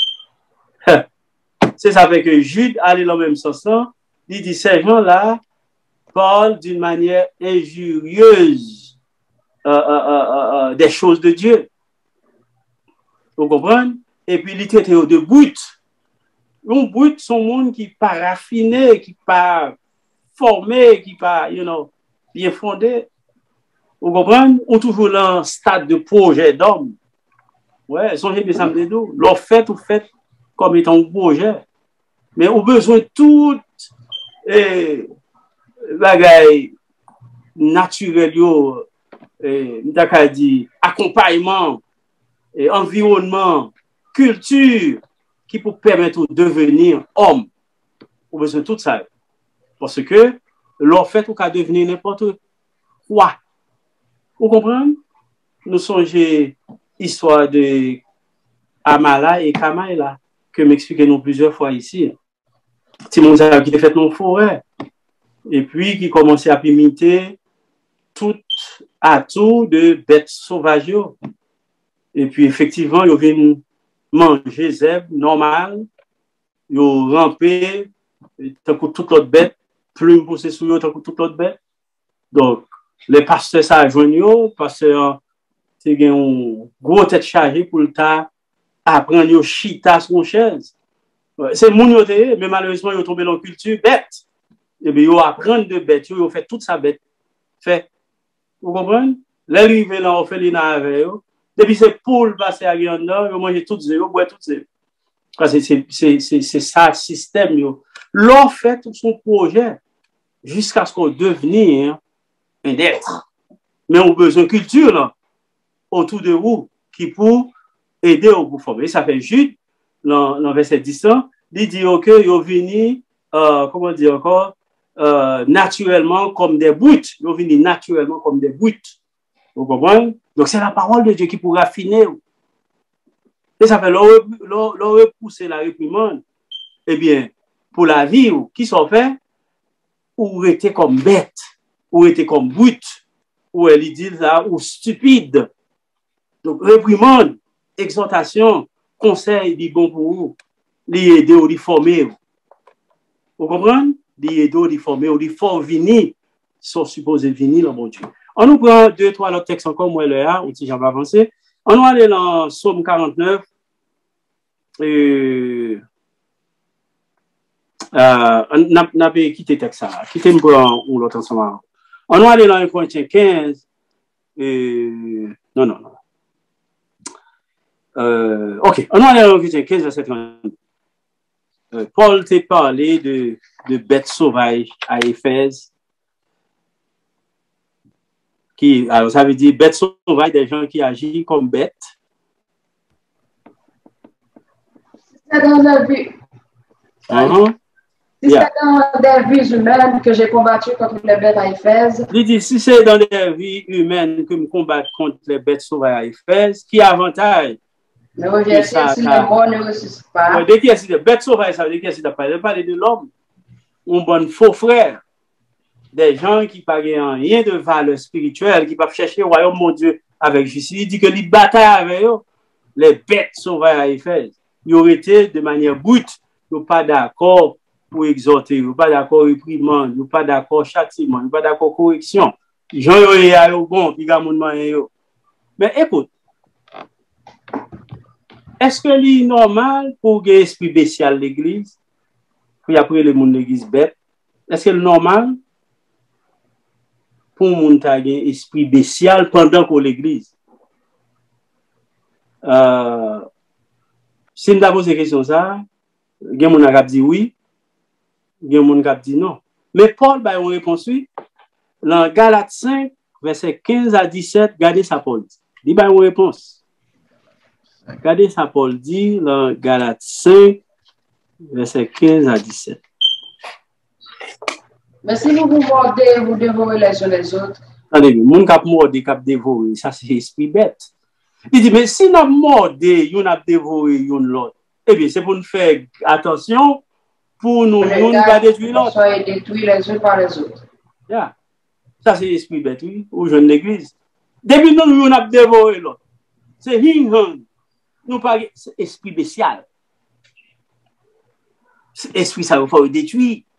Speaker 1: C'est ça fait que Jude allait dans le même sens. Il dit, ces gens-là parlent d'une manière injurieuse euh, euh, euh, euh, des choses de Dieu. Vous comprenez? Et puis, il était de brut. Un brut, c'est un monde qui n'est pas raffiné, qui n'est pas formé, qui n'est pas, you know, bien fondé. Vous comprenez? Ou toujours dans un stade de projet d'homme. Ouais, songez bien ça me dit, leur fait ou fait comme étant un projet. Mais on a besoin de tout et bagaille naturel yo et m'ta dit accompagnement et environnement culture qui peut permettre de devenir homme. Vous besoin de tout ça. Parce que l'on fait ou qu'à devenir n'importe quoi. Vous comprenez? Nous songeons l'histoire de Amala et Kamaïla, que m'expliquez nous plusieurs fois ici. C'est mon qui a fait dans la forêt. Et puis qui commençait à imiter tout atout de bêtes sauvages. Et puis effectivement, ils viennent manger zèbre normal, ils rampé, tant que toute l'autre bête, plume poussée sur eux, tant que toute l'autre bête. Donc, les pasteurs ça joignent parce que c'est une grosse tête chargée pour le tas apprendre yo chita sur une chaise. C'est mon yoté, mais malheureusement, ils ont tombé dans la culture bête. Et bien, ils apprennent de bête, ils ont fait toute sa bête. Fait. Vous comprenez? L'arrivée là, on fait les navets. Depuis c'est poule passer à Guyana, ils mangent tout zéro, boire tout zéro. C'est ça le système. L'on fait tout son projet jusqu'à ce qu'on devienne un être. Mais on a besoin de culture là, autour de vous qui peut aider au vous former. Ça fait Jude, dans le verset dix, il dit que vous venez, euh, comment dire encore, euh, naturellement comme des brutes. Vous venez naturellement comme des brutes. Vous comprenez? Donc c'est la parole de Dieu qui pourra affiner. Et ça fait leur repousser la réprimande. Eh bien, pour la vie, qui sont fait, ou était comme bête, ou était comme brute, ou elle dit là, ou stupide. Donc, réprimande, exhortation, conseil, dit bon pour vous, li aider ou li former. Vous comprenez? Li aider ou li former, ou li for venir, sont supposés venir dans mon Dieu. On nous prend deux, trois autres textes encore, moi, là, ou si j'en vais avancer. On va aller dans Psaume quarante-neuf. Euh, euh, on a quitté le texte ça. Quittez le bras ou l'autre ensemble. On va aller dans un Corinthiens quinze. Euh, non, non, non. Euh, ok, on va aller dans Corinthiens quinze, verset trente. Euh, Paul t'a parlé de, de bêtes sauvages à Éphèse. Qui, alors, ça veut dire bêtes sauvages, des gens qui agissent comme bêtes.
Speaker 2: C'est dans la vie.
Speaker 1: Uh-huh.
Speaker 2: Si yeah. c'est dans des vies humaines que j'ai combattu contre les bêtes à Éphèse.
Speaker 1: Il dit, si c'est dans des vies humaines que je combatte contre les bêtes sauvages à Éphèse, qui a avantage?
Speaker 2: Mais aujourd'hui, si les morts ne ressuscitent pas.
Speaker 1: Dès qu'il y a des bêtes sauvages, ça veut dire qu'il y a pas parler de l'homme. Un bon faux frère. Des gens qui n'ont rien de valeur spirituelle, qui peuvent chercher le royaume mon Dieu avec justice. Il dit que les batailles avec eux, les bêtes sauvages à Éphèse, ils auraient été de manière brute, ils n'ont pas d'accord pour exhorter, ils n'ont pas d'accord réprimande, ils n'ont pas d'accord châtiment, ils n'ont pas d'accord correction. Les gens sont bon, ils ont mais écoute, est-ce que c'est normal pour un esprit spécial de l'église, pour après le monde de l'église bête, est-ce que c'est normal pour un monde qui a un esprit spécial pendant que l'église? Euh, si nous avons posé cette question, ça, il y a des gens qui disent oui, il y a des gens qui disent non. Mais Paul a une réponse oui. Dans Galates cinq, verset quinze à dix-sept, regardez ça, Paul. Il a une réponse. Regardez ça, Paul dit dans Galates cinq, verset quinze à dix-sept.
Speaker 2: Mais si vous vous mordez, vous dévorez les uns les autres.
Speaker 1: Attendez, le monde qui a mordé, qui a dévoré, ça c'est esprit bête. Il dit, mais si nous avons mordé, nous avons dévoré l'autre, eh bien, c'est pour nous faire attention, pour nous ne pas détruire l'autre.
Speaker 2: Soyez détruits les uns par les autres.
Speaker 1: Yeah. Ça, c'est l'esprit bête, oui, ou jeune l'église. Depuis nous, nous avons dévoré l'autre. C'est hing-hang. Nous parlons d'esprit spécial. Esprit, ça, il faut le détruire. Il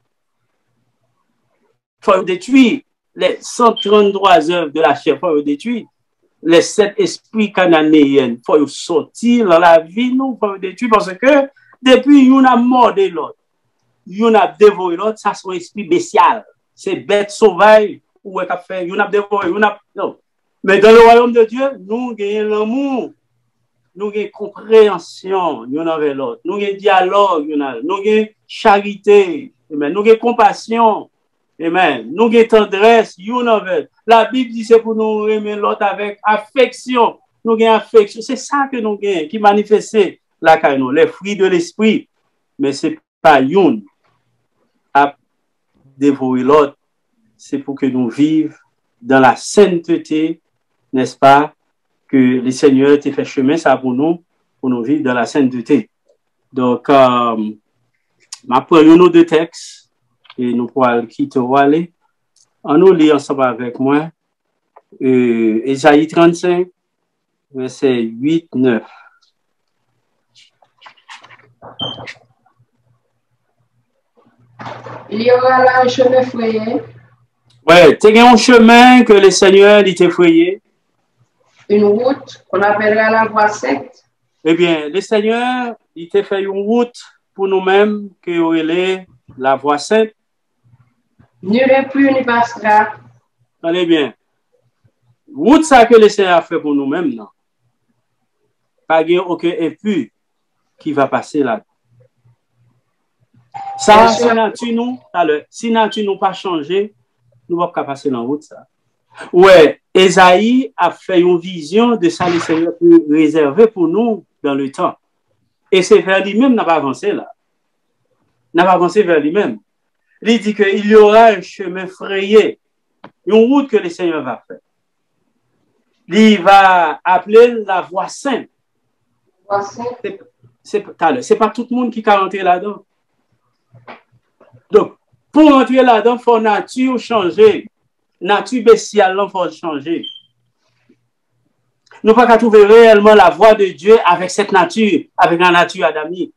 Speaker 1: faut le détruire. Les cent trente-trois œuvres de la chair, il faut le détruire. Les sept esprits cananéens, il faut sortir dans la vie, nous, il faut le détruire parce que depuis, nous avons mordé l'autre. Nous avons dévoré l'autre, ça, c'est un esprit spécial. C'est bête sauvage. Ou est-ce qu'on fait? Nous avons dévoré. Non. Mais dans le royaume de Dieu, nous avons l'amour. Nous avons compréhension l'un avec l'autre. Nous avons dialogue. Nous avons charité. Nous avons compassion. Amen. Nous avons tendresse. La Bible dit c'est pour nous aimer l'autre avec affection. Nous avons affection. C'est ça que nous avons qui manifeste la canon, les fruits de l'esprit, mais c'est pas une à dévorer l'autre, c'est pour que nous vivions dans la sainteté, n'est-ce pas, que le Seigneur t'a fait chemin ça pour nous, pour nous vivre dans la sainteté. Donc, euh, ma prenons nos deux textes et nous pourrons quitter ou aller. On nous lit ensemble avec moi. Euh, Ésaïe trente-cinq, verset huit neuf.
Speaker 2: Il y aura là un chemin frayé.
Speaker 1: Ouais, tu as un chemin que le Seigneur il t'a frayé.
Speaker 2: Une route qu'on appellera la voie sainte.
Speaker 1: Eh bien, le Seigneur, il t'a fait une route pour nous-mêmes qui est la voie sainte.
Speaker 2: Nul impur n'y passera.
Speaker 1: Allez bien. Route ça que le Seigneur a fait pour nous-mêmes, non. Pas de aucun impur qui va passer là. Ça, si nature nous, si nature nous pas changé, nous ne pouvons pas passer dans la route ça. Ouais, Esaïe a fait une vision de ça, le Seigneur peut réserver pour nous dans le temps. Et c'est vers lui-même n'a pas avancé là. N'a pas avancé vers lui-même. Il dit qu'il y aura un chemin frayé, une route que le Seigneur va faire. Il va appeler la voie sainte. C'est pas tout le monde qui a rentré là-dedans. Donc, pour entrer là-dedans, il faut nature changer. Nature bestiale, il faut changer. Nous ne pouvons pas trouver réellement la voie de Dieu avec cette nature, avec la nature adamique.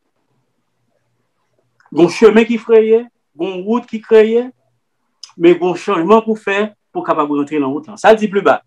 Speaker 1: Il y a un chemin qui frayait, il y a une route qui créait, mais il y a un changement pour faire pour capable rentrer dans la route. Ça dit plus bas.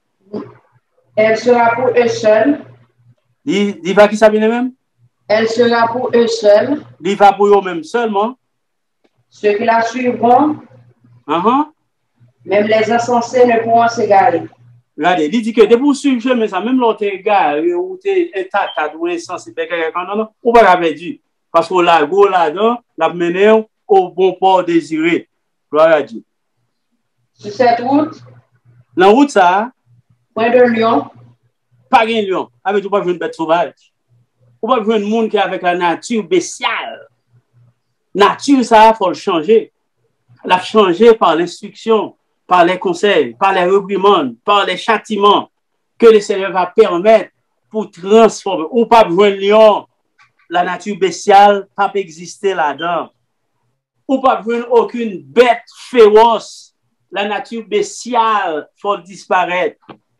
Speaker 2: Elle sera pour eux seuls.
Speaker 1: Il va qui ça bien même?
Speaker 2: Elle sera pour eux seuls.
Speaker 1: Il va pour eux-mêmes seulement.
Speaker 2: Ceux qui la suivront,
Speaker 1: uh-huh.
Speaker 2: Même les insensés ne pourront s'égarer.
Speaker 1: Regardez, il dit que de pour suivre chemin, ça, même l'autre égaré, ou t'es intact, ou insensé, non, non, ou pas perdu. Parce que là, go là-dedans, la mené au bon port désiré. Gloire à Dieu.
Speaker 2: Sur cette route,
Speaker 1: la route, ça,
Speaker 2: point de lion,
Speaker 1: pas de lion, avec tout pas une bête sauvage. Ou pas un monde qui est avec la nature bestiale. Nature, ça, il faut le changer. La changer par l'instruction, par les conseils, par les réprimandes, par les châtiments que le Seigneur va permettre pour transformer. Ou pas besoin de lion, la nature bestiale, pas exister là-dedans. Ou pas besoin aucune bête féroce, la nature bestiale, faut disparaître.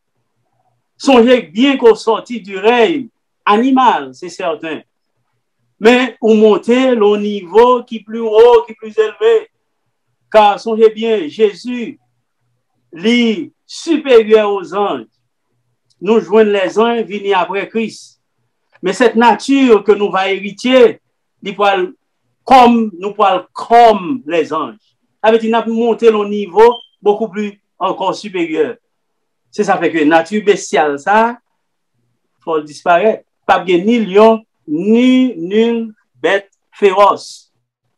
Speaker 1: Songez bien qu'on sortit du règne animal, c'est certain. Mais on monter au niveau qui est plus haut, qui est plus élevé. Car songez bien, Jésus, lui, supérieur aux anges, nous joignent les anges venus après Christ. Mais cette nature que nous va hériter, nous pouvons comme, nous pouvons comme les anges. Avec une monter au niveau beaucoup plus encore supérieur. C'est ça fait que nature bestiale, ça, faut disparaître. Pas bien ni lion, ni nulle bête féroce.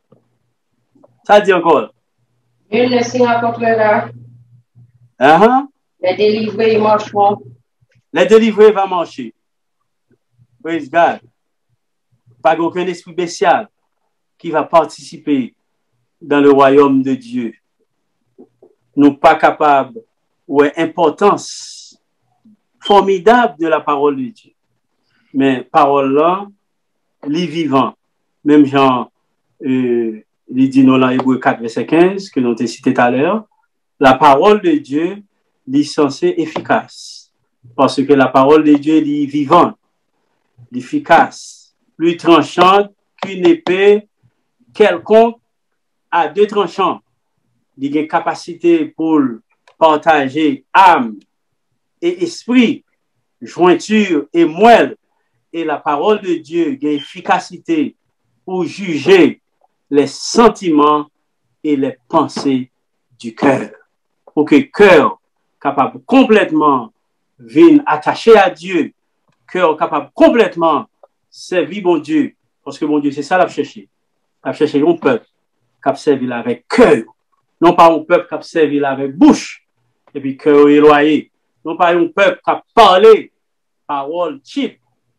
Speaker 1: Ça dit encore.
Speaker 2: Nul ne s'y rencontrera.
Speaker 1: Uh-huh.
Speaker 2: Les délivrés marcheront.
Speaker 1: Les délivrés vont marcher. Praise God. Pas aucun esprit bestial qui va participer dans le royaume de Dieu. Nous pas capables ou importance formidable de la parole de Dieu. Mais parole là, les vivants, même Jean, euh, il dit dans l'Hébreu quatre, verset quinze, que nous avons cité tout à l'heure, la parole de Dieu est censée efficace. Parce que la parole de Dieu est vivante, efficace, plus tranchante qu'une épée quelconque à deux tranchants. Il a une capacité pour partager âme et esprit, jointure et moelle. Et la parole de Dieu a une efficacité pour juger les sentiments et les pensées du cœur. Pour que le cœur capable complètement venir attaché à Dieu, cœur capable complètement servir bon Dieu. Parce que bon Dieu, c'est ça l'a cherché. L'a cherché un peuple qui a servi avec cœur. Non pas un peuple qui a servi avec bouche. Et puis cœur éloigné. Non pas un peuple qui a parlé parole cheap.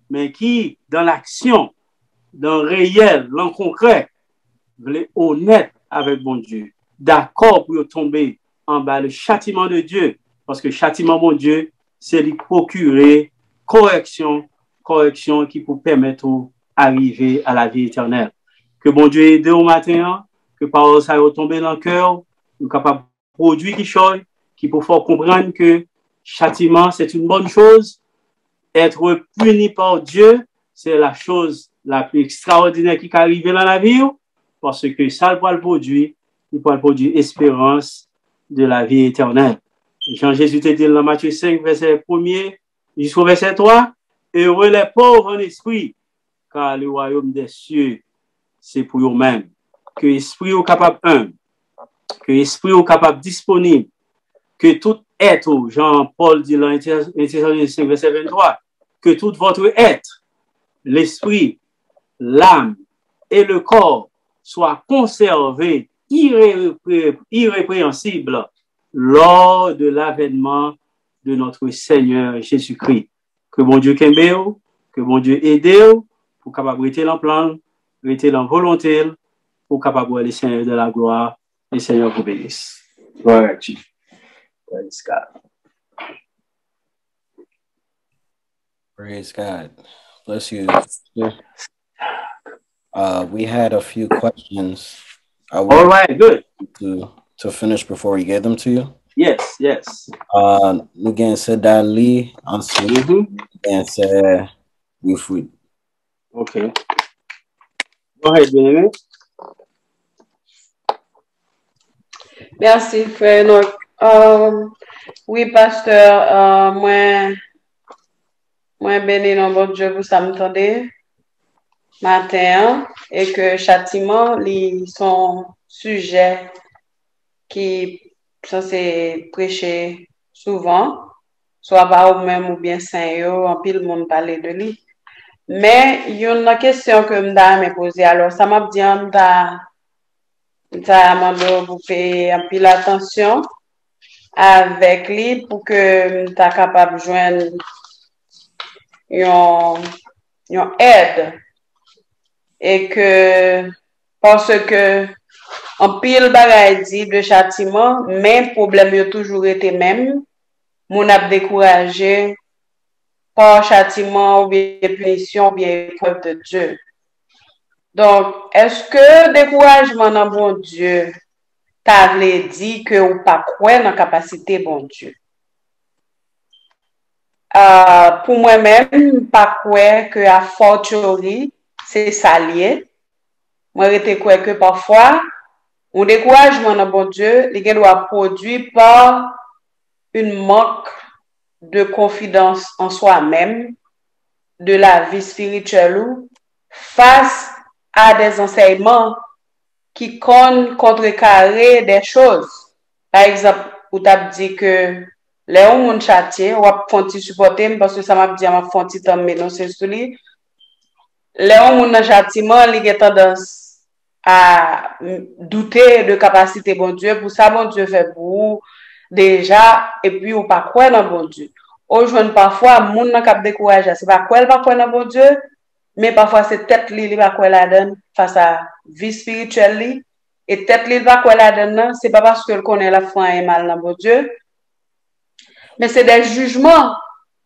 Speaker 1: mais qui, dans l'action, dans le réel, dans le concret, voulait honnête avec bon Dieu, d'accord pour tomber en bas le châtiment de Dieu, parce que châtiment, mon Dieu, c'est lui procurer correction, correction qui peut permettre d'arriver à la vie éternelle. Que bon Dieu aide au matin, que par ça retomber dans le cœur, nous capable de produire quelque chose qui peut faire comprendre que châtiment, c'est une bonne chose. Être puni par Dieu, c'est la chose la plus extraordinaire qui peut arriver dans la vie, parce que ça va le produire, il peut le produire espérance de la vie éternelle. Jean-Jésus te dit dans Matthieu cinq, verset un jusqu'au verset trois, heureux les pauvres en esprit, car le royaume des cieux, c'est pour eux-mêmes. Que l'esprit est capable un, que l'esprit est capable disponible, que tout être, Jean-Paul dit dans Thessaloniciens cinq, verset vingt-trois, que tout votre être, l'esprit, l'âme et le corps soient conservés irré- irrépréhensibles lors de l'avènement de notre Seigneur Jésus-Christ. Que bon Dieu kembe, que bon Dieu aide pour capable rester dans le plan, rester dans la volonté, pour capable le Seigneur de la gloire, le Seigneur vous bénisse. Gloire à Dieu. Praise God.
Speaker 4: Praise God. Bless you. Uh, we had a few questions. I
Speaker 1: All right, good.
Speaker 4: To, to finish before we get them to you.
Speaker 1: Yes, yes.
Speaker 4: Uh, again, said that Lee answered
Speaker 1: Mm-hmm.
Speaker 4: and said, we free.
Speaker 1: Okay. Go ahead, bien-aimé.
Speaker 2: Merci, frère Enoch. Euh, oui, pasteur, euh, moi, moi béni dans bon Dieu, vous ça m'entendez matin, et que châtiment, ils sont sujets qui sont censés prêcher souvent, soit par ou même ou bien saint en pile monde parler de lui. Mais il y a une question que m'da me poser. Alors, ça m'a dit m'da m'da demandé pour faire un pile attention avec lui pour que m'ta capable joindre une une aide et que parce que en pile bagay dit de châtiment, mais problème a toujours été même, mon a découragé par châtiment ou bien punition ou bien épreuve de Dieu. Donc, est-ce que découragement dans bon Dieu t'avait dit que ou pas croire dans capacité bon Dieu? Euh, pour moi-même, pas croire que à fortiori, c'est ça lié. Moi, je crois que parfois, un découragement dans bon Dieu, il doit produire par une manque de confiance en soi-même, de la vie spirituelle, face à des enseignements qui comptent contrecarrer des choses. Par exemple, vous t'avez dit que les gens ont châtié, ou a font supporter parce que ça m'a dit, m'a font temps mais non c'est sur lui. Les gens ont châtiment, ils ont tendance à douter de capacité bon Dieu, pour ça bon Dieu fait pour vous déjà, et puis ou pas croire dans bon Dieu. Aujourd'hui, parfois, moun nan kap découragé, c'est pas quoi elle pas croire dans bon Dieu, mais parfois c'est tête li li pas quoi la donne face à vie spirituelle li, et tête li pas quoi la donne, c'est pas parce que connaît la foi et mal dans bon Dieu, mais c'est des jugements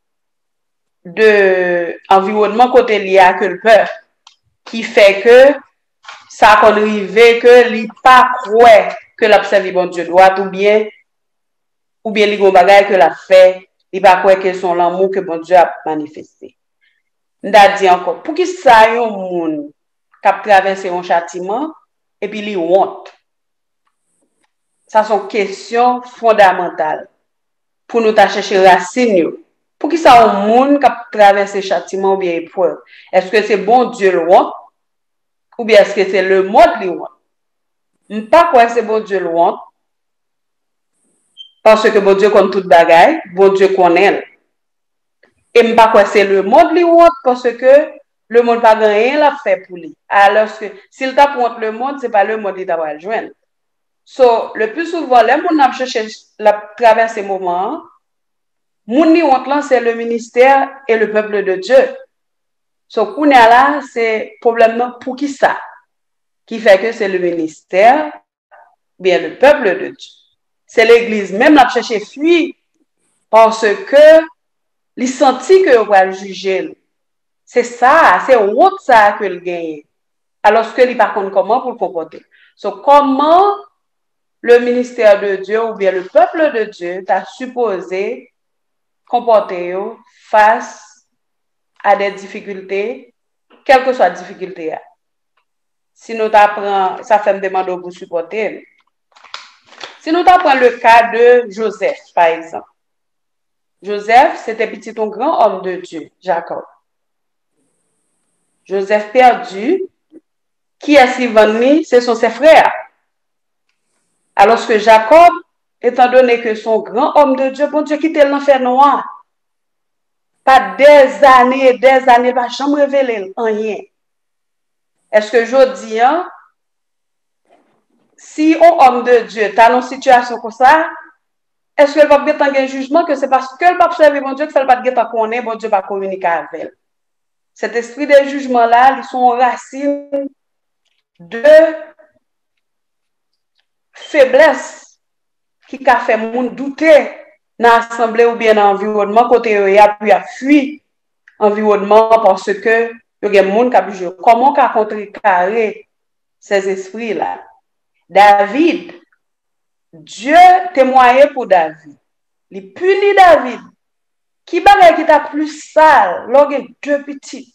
Speaker 2: de environnement côté lié à que le peur qui fait que ça qu'on arrive que li pas croire que l'observer bon Dieu droit ou bien ou bien li gon bagay que l'a fait, li pas croire que son l'amour que bon Dieu a manifesté. Nda dit encore pour qui ça yon moun k'ap traverser un châtiment et puis li honte. Ça sont questions fondamentales pour nous ta chercher racine. Pour qui ça un moun k'ap traverser châtiment ou bien épreuve? Est-ce que c'est bon Dieu le honte? Ou bien est-ce que c'est le monde qui honte? M'pas quoi c'est bon Dieu le honte? Parce que bon Dieu connaît toute bagaille, bon Dieu connaît. Et m'pas quoi c'est le monde qui honte parce que le monde pas rien l'a fait pour lui. Alors que s'il t'a honte le monde, c'est pas le monde qui t'a pas joindre. So, le plus souvent, les gens n'a cherché la traverser moment, moun ni honte là c'est le ministère et le peuple de Dieu.
Speaker 5: So, pour là, c'est problème pour qui ça? Qui fait que c'est le ministère, bien le peuple de Dieu. C'est l'Église même qui a cherché fuir parce que il senti que on va le juger. C'est ça, c'est autre ça que le gagne. Alors que il par contre comment pour le comporter. So, comment le ministère de Dieu ou bien le peuple de Dieu t'a supposé comporter face à des difficultés, quelle que soit la difficulté. Si nous t'apprenons, ça fait me demander pour supporter. Si nous t'apprenons le cas de Joseph, par exemple. Joseph, c'était petit un grand homme de Dieu, Jacob. Joseph perdu, qui a suivi, ce sont ses frères. Alors que Jacob, étant donné que son grand homme de Dieu, bon Dieu quitté l'enfer noir, pas des années et des années, il ne va jamais révéler rien. Est-ce que je dis, hein, si un homme de Dieu est dans une situation comme ça, est-ce qu'elle va être un jugement que c'est parce qu'elle va observer mon Dieu que ça va être connaître, bon Dieu va communiquer avec elle. Cet esprit de jugement-là, ils sont racines de faiblesse qui a fait moun douter dans l'assemblée ou bien dans l'environnement côté il a pu fuir environnement parce que il y a des gens qui ont joué. Comment qu'a contrecarrer ces esprits-là? David, Dieu témoignait pour David. Il punit David. Qui bagaille qui t'a plus sale, l'orgue deux petites.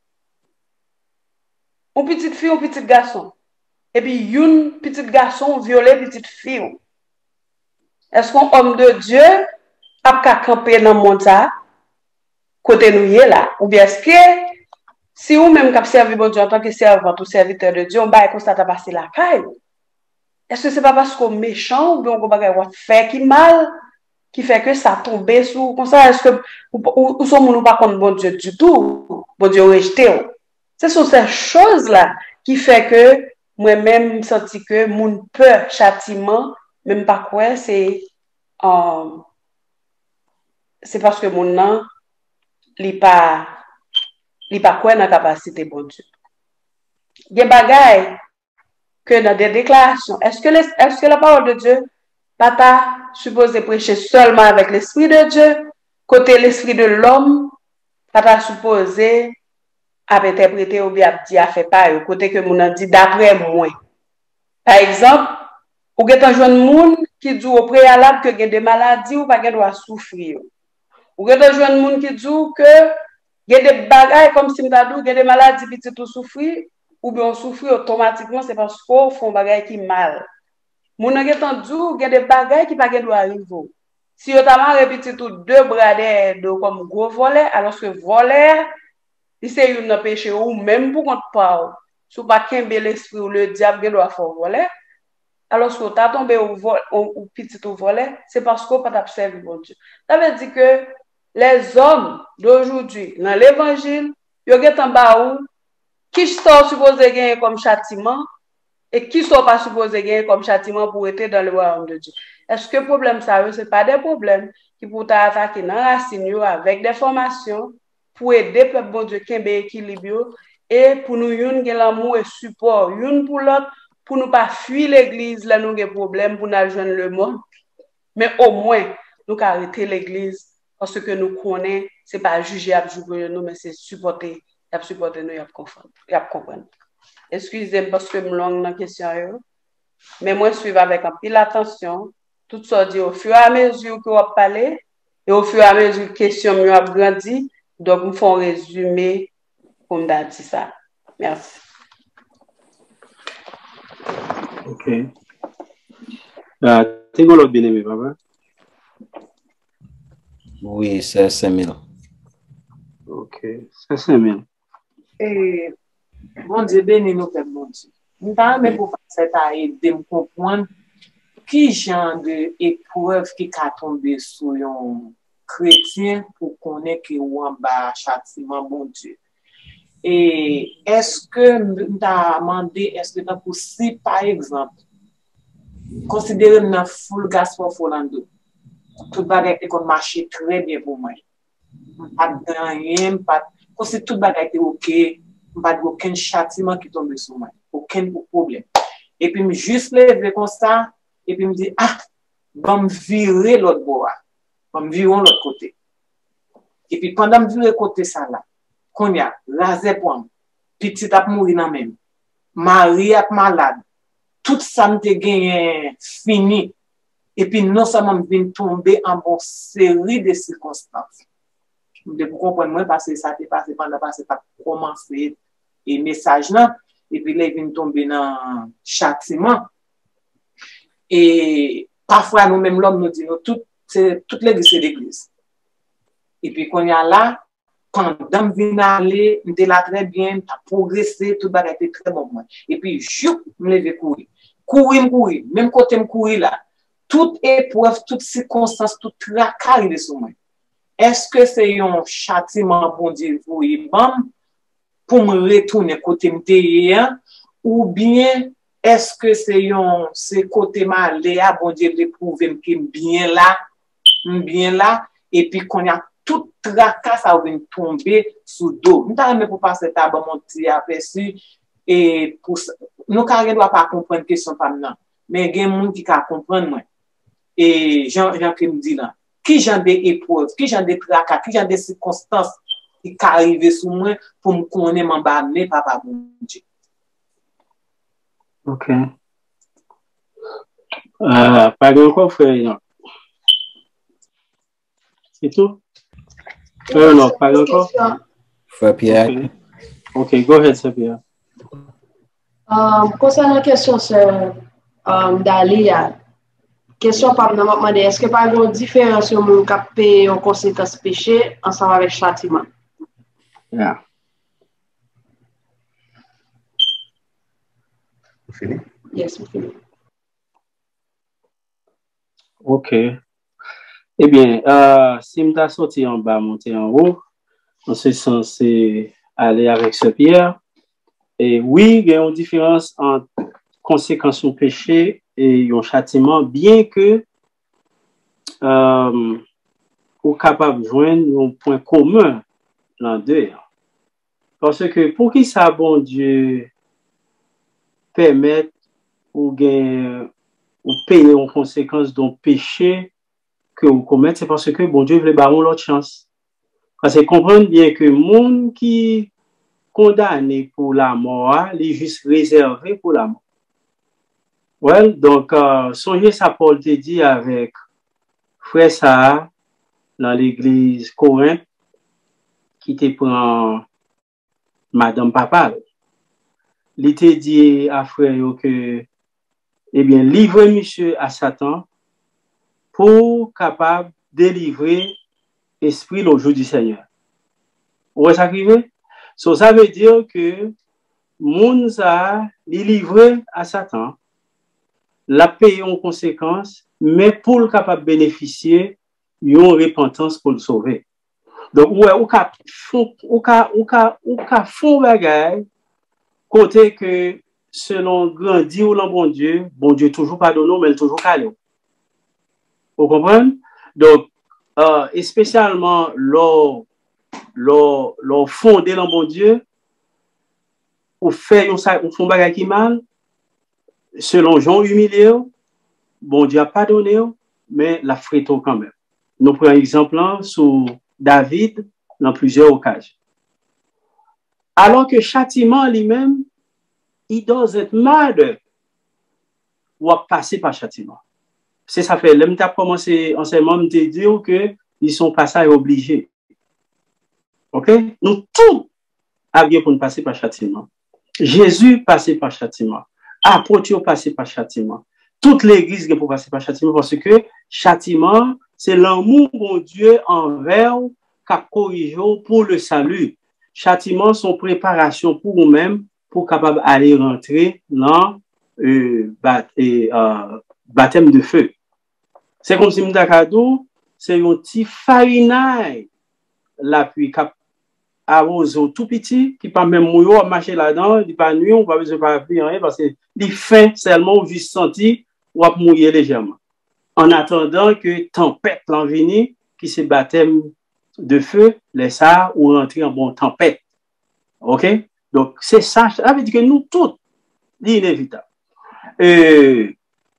Speaker 5: Une petite fille, un petit garçon. Et puis, une petite garçon violé petite fille. Est-ce qu'un homme de Dieu a qu'à camper dans le monde ça, côté nous là? Ou bien est-ce que si vous même qui servi bon Dieu en tant que servant ou serviteur de Dieu, on va constater passer la caille? Est-ce que c'est pas parce qu'on est méchant ou bien on va faire qui mal qui fait que ça tombe sous comme ça? Est-ce que ou sommes-nous pas contre bon Dieu du tout? Bon Dieu rejeté. Ce sont ces choses-là qui fait que moi-même senti que mon peur châtiment même pas quoi c'est um, c'est parce que mon nom li pas li pas quoi dans capacité bon Dieu. Il y a des bagailles que dans des déclarations, est-ce que les, est-ce que la parole de Dieu pas ta supposé prêcher seulement avec l'esprit de Dieu, côté l'esprit de l'homme, pas ta supposé à interpréter ou bien à dire à faire pas côté que mon a dit d'après moi. Par exemple, ou get un jeune monde qui dit au préalable que il y a des maladies ou pas qu'il doit souffrir. Ou get un jeune monde qui dit que il y a des bagailles comme si m'ta dit il y a des maladies petit tout souffrir ou bien on souffre automatiquement c'est parce qu'on font bagaille qui mal. Mon a get entendu il y a des bagailles qui pas qu'il doit arriver. Si on t'a répété tout deux bras de comme gros volet alors que volet il c'est une péché ou même pour qu'on parle sous pas qu'un bel esprit ou le diable doit faire voler. Alors, que tu as tombé au, vol, au, au petit au volet, c'est parce qu'on n'a pas observé bon Dieu. Ça veut dire que les hommes d'aujourd'hui, dans l'évangile, ils ont en bas où, qui sont supposés gagner comme châtiment et qui ne sont pas supposés gagner comme châtiment pour être dans le royaume de Dieu. Est-ce que le problème, ça, ce n'est pas des problèmes qui pourraient attaquer dans la racine avec des formations pour aider le peuple bon Dieu qui est équilibré et pour nous, une l'amour et support, une pour l'autre, pour ne pas fuir l'église, là, nous avons des problèmes pour nous rejoindre le monde. Mais au moins, nous arrêter l'église parce que nous connaissons, ce n'est pas juger à juger nous, mais c'est supporter, à supporter nous, et à comprendre. Excusez-moi parce que je suis longue dans la question, mais moi, je suis avec un peu d'attention, tout ça dit au fur et à mesure que vous parlez, et au fur et à mesure que les questions ont grandi, donc, nous faisons un résumé comme d'habitude dit ça. Merci.
Speaker 1: Ok. Euh, T'es l'autre bien-aimé, papa?
Speaker 4: Oui, c'est cinq mille.
Speaker 1: Ok, c'est cinq mille.
Speaker 6: Et, bon Dieu, béni nous, Père bon Dieu. Nous avons pour faire ça aider me comprendre qui genre d'épreuve qui a tombé sur un chrétien pour connaître que ou en bas châtiment, bon Dieu. Et est-ce que nous avons demandé, est-ce que c'est possible, par exemple, considérer une full gospel Orlando? Tout bagage qui marche très bien pour moi. Pas de rien, pas Quand c'est tout bagay était OK, pas de aucun châtiment qui tombe sur moi, aucun problème. Et puis me juste lever comme ça et puis me dire ah, va me virer l'autre bord. Va me virer l'autre côté. Et puis pendant me virer côté ça là, qu'on y a rasé pomme, petit a mourir dans même. Marie a malade. Tout ça me gagné fini. Et puis non seulement me vient tomber en bonne série de circonstances. De vous comprendre moi parce que ça t'est passé pendant parce que ça a commencé et message là et puis là il vient tomber dans châtiment. Et parfois nous même l'homme nous dit tout c'est toute l'église c'est l'église. Et puis quand il y a là pendant venir aller, m'était là très bien, t'as progressé, tout bagage était très bon. Et puis, je me lever courir. Courir, courir, même côté me courir là. Toute épreuve, toute circonstance, toute tracas arrive sur moi. Est-ce que c'est un châtiment, bon Dieu, pour pour me retourner côté me ou bien est-ce que c'est un c'est côté malé, bon Dieu, de prouver que bien là, bien là, et puis qu'on y a tout tracas ça va tomber sous dos. Nous t'avons pour passer ta bon monter aperçu et pour nous carré doit pas comprendre question femme là, mais il y a monde qui ka comprendre moi. Et Jean Jean qui me dit là, qui j'en des épreuves, qui j'en des tracas, qui j'en des circonstances qui arrivent sur moi pour me connaître m'en bas mais papa bon Dieu.
Speaker 1: OK. Euh, pas de quoi frère. C'est tout? Euh, non, pas encore.
Speaker 4: Frère Pierre.
Speaker 1: Okay. OK, go ahead, Sir Pierre.
Speaker 2: Um, concernant la question sur um, Dalia, question par m'a demandé est-ce que pas une différence sur mon cap payer en conséquence péché ensemble avec châtiment?
Speaker 1: Yeah.
Speaker 3: Vous fini?
Speaker 2: Yes, vous fini.
Speaker 1: OK. Eh bien, euh, si je suis sorti en bas, monter en haut, on s'est censé aller avec ce Pierre. Et oui, il y a une différence entre conséquences du péché et un châtiment, bien que euh, on est capable de joindre un point commun dans deux. Parce que pour qui ça, bon Dieu, permettre ou gain ou payer en conséquence d'un péché que vous commettez, c'est parce que bon Dieu voulait baron l'autre chance. Parce que comprendre bien que le monde qui condamné pour la mort, il est juste réservé pour la mort. Well, donc, euh, songez ça Paul te dit avec frère ça dans l'église Corinthe qui te prend Madame Papa. Il te dit à frère que, eh bien, livrez monsieur à Satan pour capable de délivrer l'esprit le jour du Seigneur. Vous voyez ça qui veut? So, ça veut dire que moun sa li livré à Satan, la paye en conséquence, mais pour le capable bénéficier, une repentance pour le sauver. Donc, ouais, ou ka font, ou ka, ou ka, ou ka font bagay, côté que selon grandi ou l'en bon Dieu, bon Dieu toujours pardonne, mais toujours calé. Vous comprenez? Donc, euh, et spécialement lors leur leur fondé dans bon Dieu ou fait on font bagay qui mal selon Jean humilié bon Dieu a pardonné mais la frito quand même. Nous prenons un exemple sur David dans plusieurs occasions. Alors que châtiment lui-même il doit être mal ou passer par châtiment. C'est ça fait l'homme t'a commencé enseignement me dire que ils sont passage obligés. OK? Nous tout avions pour nous passer par châtiment. Jésus passait par châtiment. Apôtre passé par châtiment. Toute l'église pour passer par châtiment parce que châtiment, c'est l'amour de Dieu envers qui corrige pour le salut. Châtiment sont préparation pour nous-mêmes pour capable aller rentrer dans euh, bat, et, euh, baptême de feu. C'est comme si m'dakadou, c'est un petit farinaille l'appui cap arrose tout petit qui pas même mouillot à marcher là-dedans, il pas nuit, on pas besoin de parapluie rien parce que il fait seulement juste senti ou à mouiller légèrement. En attendant que tempête l'enveni qui se baptême de feu, les ça, ou rentrer en bon tempête. OK? Donc, c'est ça. Ça veut dire que nous, tous, l'inévitable. Euh,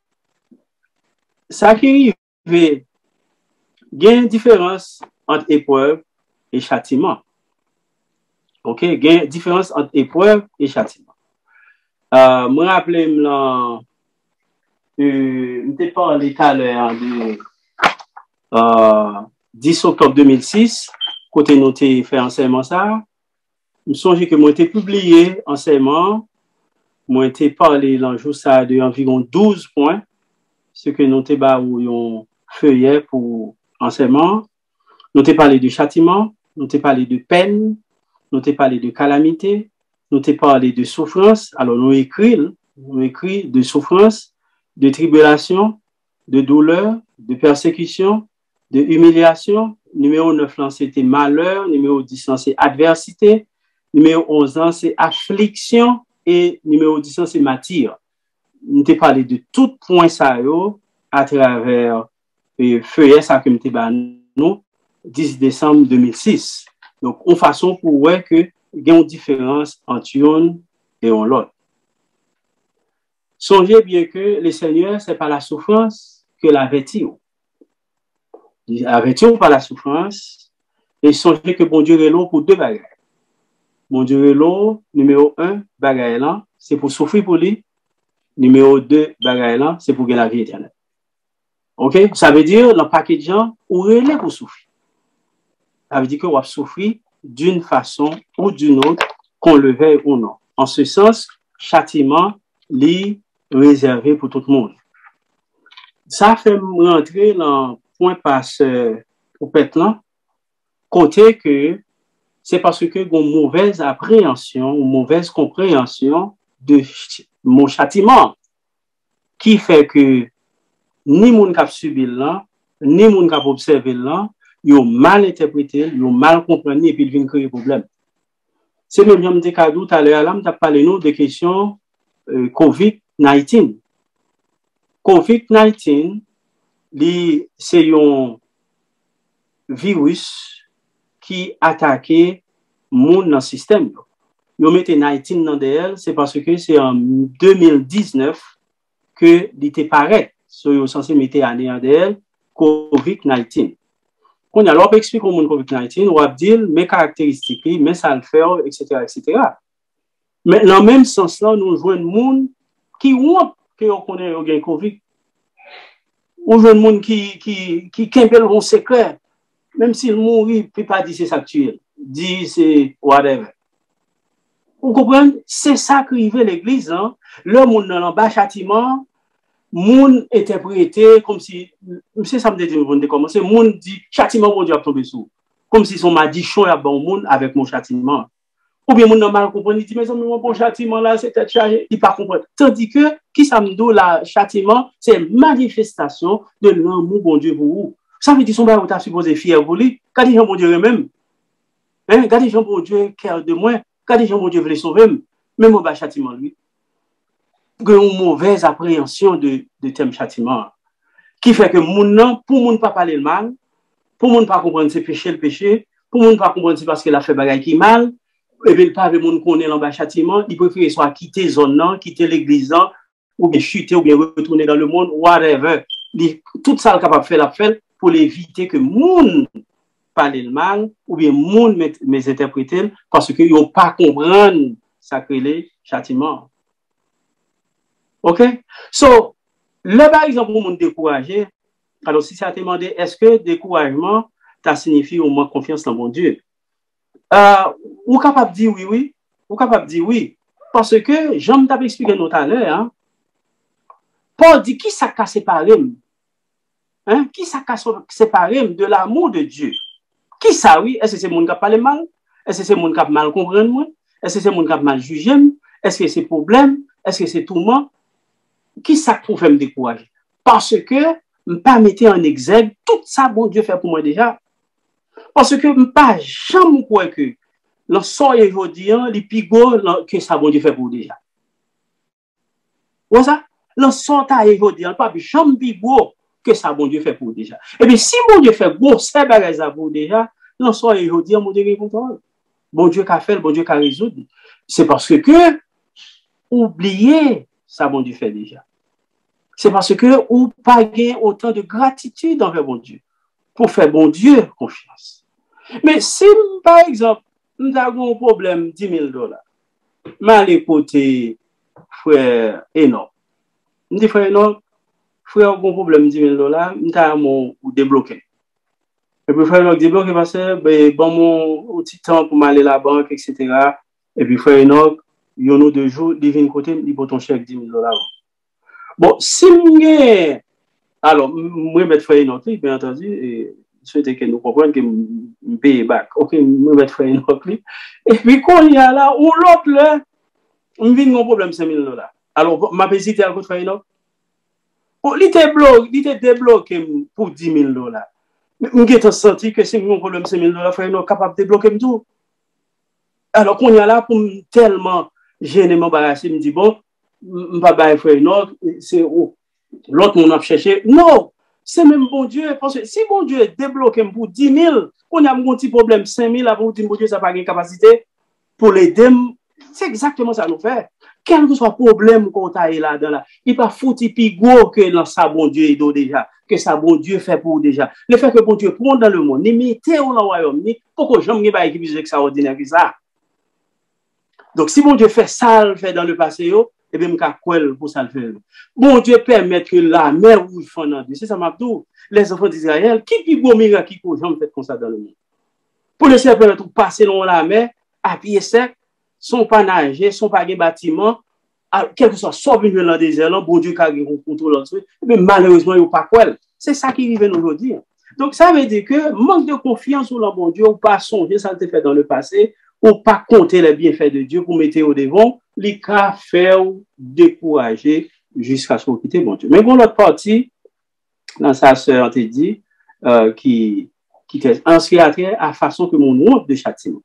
Speaker 1: ça qui arrive, il y a une différence entre épreuve et châtiment. OK? Il y a une différence entre épreuve et châtiment. Euh, me rappelle, là, euh, je t'ai parlé tout à l'heure de euh, dix octobre deux mille six, côté nous t'ai fait enseignement ça. Je me songe que moi, j'ai publié enseignement, moi, j'ai parlé l'enjeu ça de environ douze points, ce que nous t'ai feuillet pour enseignement. Nous t'ai parlé de châtiment, nous t'ai parlé de peine, nous t'ai parlé de calamité, nous t'ai parlé de souffrance. Alors, nous écrit, nous écrit de souffrance, de tribulation, de douleur, de persécution, de humiliation. Numéro neuf, c'était malheur. Numéro dix, c'est adversité. Numéro onze, c'est affliction. Et numéro dix, c'est matière. Nous t'ai parlé de tout point ça à travers le feuillet ça que nous nous dix décembre deux mille six. Donc, en façon pour voir que il y a une différence entre une et l'autre. Songez bien que le Seigneur, c'est pas la souffrance que la vêture. La vêture par la souffrance. Et songez que bon Dieu est là pour deux bagages. Bon Dieu est là, numéro un, bagaille là, c'est pour souffrir pour lui. Numéro deux, bagaille là, c'est pour gagner la vie éternelle. OK? Ça veut dire, dans le paquet de gens, on relève pour souffrir. Ça veut dire qu'on va souffrir d'une façon ou d'une autre, qu'on le veuille ou non. En ce sens, châtiment est réservé pour tout le monde. Ça fait rentrer dans le point passe au pétlan, côté que c'est parce que une mauvaise appréhension ou mauvaise compréhension de mon châtiment qui fait que ni moun k'ap subi là, ni moun k'ap observé là, ils ont mal interprété, ils ont mal compris et puis ils viennent créer problème. C'est même j'aime dire cadeau tout à l'heure là, m't'a parlé nous de questions euh, COVID dix-neuf. COVID dix-neuf, c'est un virus qui attaquait moun dans le système. Ils mettent dix-neuf dans elle, c'est parce que c'est en deux mille dix-neuf que l'ité paraît. So, ils sont censés mettre année en elle COVID dix-neuf. Quand on a l'op expliqué au monde COVID dix-neuf, on va dire mes caractéristiques, mes ça le faire, et cetera, et cetera. Mais dans le même sens là, nous jouons monde qui ont que on connaît le COVID. On joue monde qui qui qui kembel un secret, même s'il mourit, il peut pas dire c'est ça actuel, dit c'est whatever. Vous comprenez? C'est ça qui arrive l'église, hein. Le monde dans le bas châtiment, moun interprété comme si, c'est ça me dit, vous commencer, moun dit, châtiment, mon Dieu, a tombé sous. Comme si son madichon a bon moun avec mon châtiment. Ou bien moun n'a mal compris, il dit, mais mon bon châtiment là, c'est peut-être chargé, il pas comprendre. Tandis que, qui ça me dit, la châtiment, c'est manifestation de l'amour, bon Dieu, pour vous. Ça veut dire, son bain, vous avez supposé fier pour lui. Quand il dit, bon Dieu, même. Hein, quand il dit, bon Dieu, cœur de moi, quand il dit, bon Dieu, veut les sauver, même au bas châtiment, lui. Une mauvaise appréhension de, de thème châtiment qui fait que moun nan, pour moun pas parler le mal, pour moun pas comprendre c'est péché le péché, pour moun pas comprendre c'est parce qu'il a fait bagaille qui mal, et bien pas avec moun connaît l'en bas châtiment, il préfère soit quitter zone nan, quitter l'église nan, ou bien chuter, ou bien retourner dans le monde, whatever. Il, tout ça le capable de faire la fait pour éviter que moun parle le mal, ou bien moun mésinterpréter parce que yon pas comprendre ça que les châtiments. OK? So, le par exemple, pour nous décourager, alors si ça a été demandé, est-ce que découragement, ça signifie au moins confiance dans mon Dieu? Euh, ou capable de dire oui, oui, ou capable de dire oui. Parce que, j'aime t'avais expliqué tout à l'heure, hein, Paul dit qui ça a séparé, hein, qui ça a séparé de l'amour de Dieu? Qui ça, oui? Est-ce que c'est mon qui a parlé mal? Est-ce que c'est mon qui a mal compris moi? Est-ce que c'est mon qui a mal jugé? Est-ce que c'est problème? Est-ce que c'est tourment? Qui ça pour faire me décourager? Parce que je ne pas mettre en exergue tout ça, bon Dieu fait pour moi déjà. Parce que je ne pas jamais croire que le sort aujourd'hui, les pigots que ça, bon Dieu fait pour déjà. Vous ça? Le sort aujourd'hui, je ne pas jamais pigots que ça, bon Dieu fait pour déjà. Et bien, si bon Dieu fait bon, c'est bagage pour déjà, non, soit il dit, mon Dieu qui contrôle. Bon Dieu qu'a fait, bon Dieu qu'a résoudre. C'est parce que, oubliez, ça, bon Dieu fait déjà. C'est parce que, ou pas gagner autant de gratitude envers bon Dieu, pour faire bon Dieu confiance. Mais si, par exemple, nous avons un problème, dix mille dollars, mal écouté, frère Enoch. Je dis, frère Enoch, frère, un problème, dix mille dollars, nous avons débloqué. Et puis, frère Enoch débloqué parce que, ben, bon, mon petit temps pour m'aller à la banque, et cetera. Et puis, frère Enoch, il y a deux jours, il vient côté, il prend ton chèque dix mille dollars. Bon, si je alors, moi, je vais frère Enoch, bien entendu, et je souhaite que nous comprenions que je paye back. Ok, je vais frère Enoch. Et puis, quand il y a là, ou l'autre, là, je viens mon problème cinq mille dollars. Alors, ma visite à frère Enoch. Il était débloqué pour dix mille dollars. Mais je senti que c'est mon problème cinq mille dollars, frère Enoch, capable de débloquer tout. Alors, quand il y a là, pour tellement gêner, m'embarrasser, me dit, bon, je ne vais pas faire frère Enoch, c'est l'autre monde a cherché. Non, c'est même bon Dieu. Parce que si bon Dieu débloque pour dix mille, on a un petit problème cinq mille, avant de dire bon Dieu, ça n'a pas de capacité pour l'aider. C'est exactement ça nous fait. Quel que soit le problème qu'on a là-dedans, là, il n'est pas foutu plus gros que dans ça, bon Dieu est déjà, que ça, bon Dieu fait pour déjà. Le fait que bon Dieu prend dans le monde, ni mettez au royaume, ni pourquoi je ne sais pas qui plus extraordinaire que ça. Donc, si bon Dieu fait ça, le fait dans le passé, et bien, je vais pour ça le faire. Bon Dieu permet que la mer où il faut en c'est ça m'a dit. Les enfants d'Israël, qui qui gros miracle qui peut jamais faire comme ça dans le monde. Pour laisser permettre de passer dans la mer, à pied sec, sans pas nager, sans pas de bâtiment, quel que soit, soit venu dans le désert, bon Dieu qui a contrôle là-dessus, mais malheureusement, il n'y a pas quoi. C'est ça qui arrive aujourd'hui. Donc, ça veut dire que manque de confiance dans le bon Dieu, ou pas songer, ça a été fait dans le passé, ou pas compter les bienfaits de Dieu pour mettre au devant, les cas faire décourager jusqu'à ce qu'on quitte bon Dieu. Mais bon, l'autre partie, dans sa sœur, on te dit, euh, qui, qui est inscrit à la façon que mon honte de châtiment.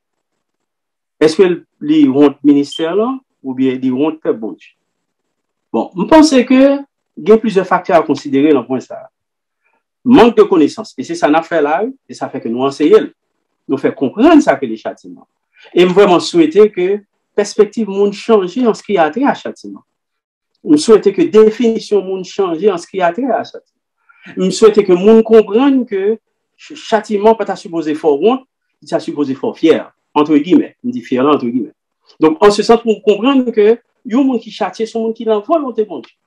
Speaker 1: Est-ce que les honte ministère là, ou bien les honte fait bon Dieu? Bon, je pense que il y a plusieurs facteurs à considérer dans le point ça. Manque de connaissances. Et c'est ça qu'on fait là, et ça fait que nous enseignons. Nous fait comprendre ça que les châtiments. Et je vraiment souhaiter que perspective monde change en ce qui a trait à châtiment. Je souhaite que définition monde change en ce qui a trait à châtiment. Je souhaite que monde comprenne que châtiment pas supposé fort honte, il est supposé fort fier entre guillemets, on dit fier entre guillemets. Donc en ce sens pour comprendre que il y a un monde qui châtie, son monde qui l'envoie volonté bon Dieu.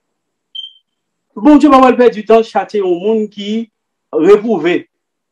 Speaker 1: Bon Dieu va pas perdre du temps de châtier un monde qui réprouvé.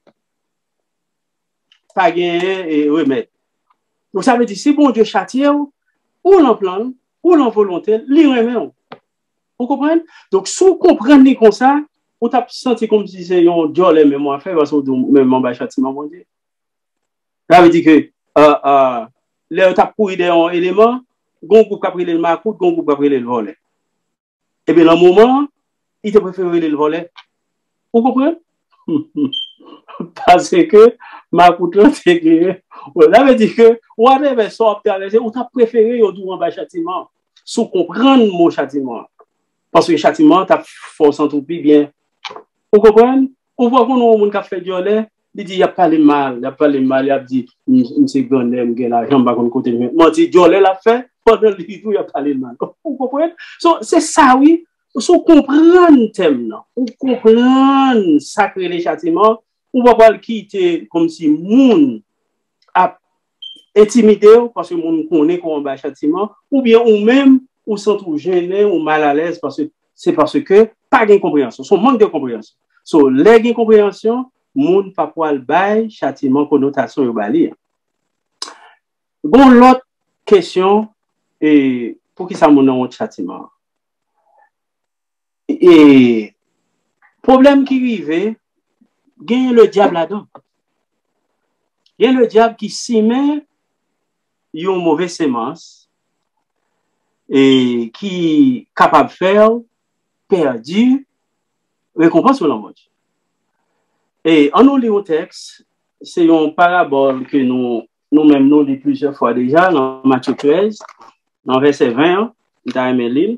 Speaker 1: Pas gagner et remettre. Donc ça veut dire si bon Dieu châtie ou l'en plan ou l'en volonté, li remet. Vous comprenez? Donc si vous comprenez comme ça, vous t'avez senti comme si c'est un Dieu les mêmes à faire parce que même en châtiment bon Dieu. Ça veut dire que euh euh les t'as pour idée un élément, gon groupe qui le marcoute, gon groupe qui le volet. Et bien dans le moment, il te préfère le volet. Vous comprenez? Parce que ma coûte c'est que ça veut dire que whatever soit on t'a préféré au doux en bas châtiment sous comprendre mon châtiment parce que châtiment t'a force entropie bien vous comprenez on voit qu'on a un monde qui fait violer il dit il y a pas les mal il y a pas les mal il a dit c'est gonne me l'argent pas côté moi dit violer l'a fait pendant le il y a pas les mal vous comprenez so, c'est ça oui on comprendre thème là on comprendre sacré les châtiments on va pas le quitter comme si moun a intimidé parce que moun connaît qu'on va châtiment ou bien ou même ou sent ou gêné ou mal à l'aise parce que c'est parce que pas de compréhension son manque de compréhension so les de compréhension moun pas pour le bail châtiment connotation au bali bon l'autre question et pour qui ça moun dans châtiment et problème qui arrive gagne le diable là-dedans. Il y a le diable qui s'y met une mauvaise sémence et qui est capable de faire perdu récompense sur l'envoi. Et en nous lisant le texte, c'est une parabole que nous nous-mêmes nous lisons plusieurs fois déjà dans Matthieu treize, dans verset vingt, dans l'île.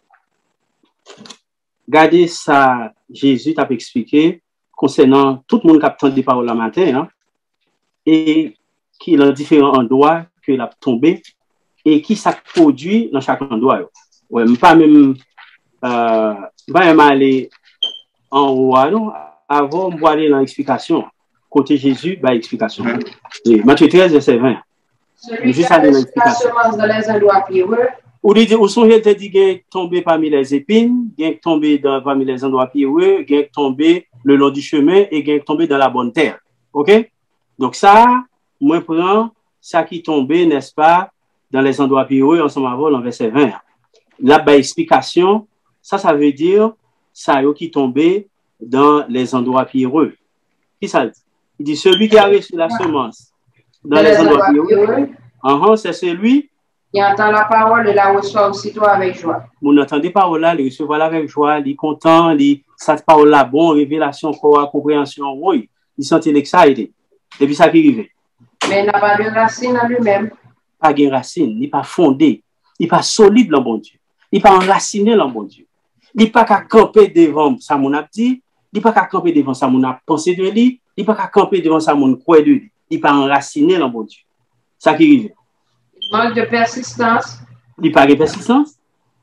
Speaker 1: Regardez ça, Jésus t'a expliqué concernant tout le monde qui a entendu des paroles la matin. Hein? et qui dans différents endroits que l'a tombé et qui ça produit dans chaque endroit. Ouais, pas même euh, pas même aller en haut, non, avant de aller dans l'explication. Côté Jésus, bah, explication. Et Matthieu treize, verset vingt.
Speaker 2: Celui qui a reçu la semence dans les endroits pierreux.
Speaker 1: Ou dit, ou son te dit, qu'il est tombé parmi les épines, qu'il est tombé dans, parmi les endroits pierreux, qu'il est tombé le long du chemin et qu'il est tombé dans la bonne terre. OK? Donc ça, moi, prends ça qui est tombé, n'est-ce pas, dans les endroits pierreux, ensemble avec dans verset vingt. Là, bah, explication, ça, ça veut dire, ça qui est tombé dans les endroits pierreux. Qui ça dit? Il dit, celui qui a reçu la semence dans, dans les, les endroits pierreux, uh-huh, c'est celui
Speaker 2: qui entend la parole et la reçoit aussitôt avec joie.
Speaker 1: Vous entendez parole là, il reçoit avec joie, il est content, il cette parole là, bon, révélation, compréhension, oui, il sent excited. Et puis ça qui arrive.
Speaker 2: Mais il n'a pas de racine en lui-même.
Speaker 1: Pas de racine, il n'est pas fondé, il n'est pas solide dans bon Dieu, il n'est pas enraciné dans bon Dieu. Il n'est pas qu'à camper devant ça, mon a dit, il n'est pas qu'à camper devant ça, mon a pensé de lui, il n'est pas qu'à camper devant ça, mon croix de lui, il n'est pas enraciné dans bon Dieu. Ça qui arrive.
Speaker 2: Il manque de persistance.
Speaker 1: Il n'y a pas de persistance.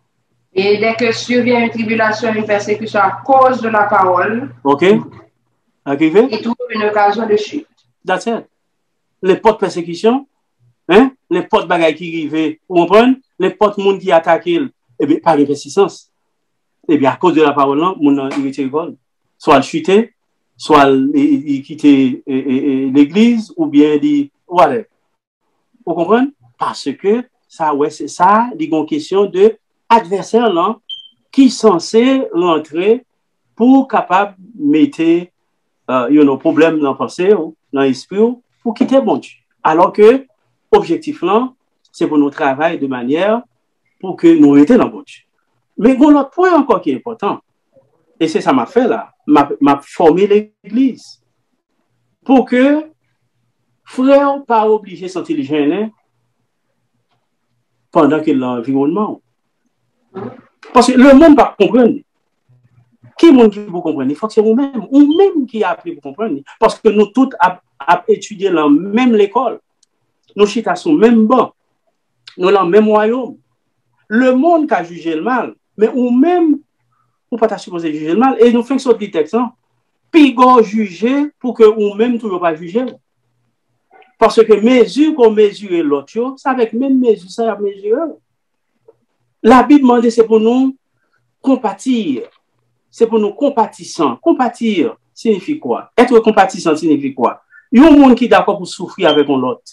Speaker 2: Et dès que survient une tribulation, une persécution à cause de la parole,
Speaker 1: ok, arrivé.
Speaker 2: Il trouve une occasion de chute.
Speaker 1: That's it. Les potes persécution, hein? Les potes bagailles qui arrivent, vous comprenez? Les potes monde qui attaquent, eh bien, pas de persistance. Eh bien, à cause de la parole, là, mon héritier vol. Soit le chuter, soit il quitter l'église, ou bien il whatever. Vous comprenez? Parce que ça, ouais, c'est ça, il y a une question de adversaire là, qui est censé rentrer pour capable de mettre euh, you know, problème dans la pensée, dans l'esprit, pour quitter bon Dieu. Alors que l'objectif là, c'est pour nous travailler de manière pour que nous étions dans bon Dieu. Mais bon, l'autre point encore qui est important, et c'est ça m'a fait là, m'a formé l'église. Pour que frère pas obligé de sentir gêné pendant que l'environnement. Parce que le monde va comprendre. Qui est le monde qui vous comprendre? Il faut que c'est vous-même, ou même qui a appris pour comprendre. Parce que nous tous avons étudié dans la même école. Nous chita sur le même banc. Nous dans le même royaume. Le monde qui a jugé le mal, mais ou même, ou pas supposé juger le mal, et nous faisons ce petit texte. Puis on juger pour que ou même toujours pas juger. Parce que mesure qu'on mesure l'autre, c'est avec même mesure, ça mesure. La Bible demande, c'est pour nous compatir. C'est pour nous compatissants. Compatir signifie quoi? Être compatissant signifie quoi? Il y a un monde qui est d'accord pour souffrir avec l'autre.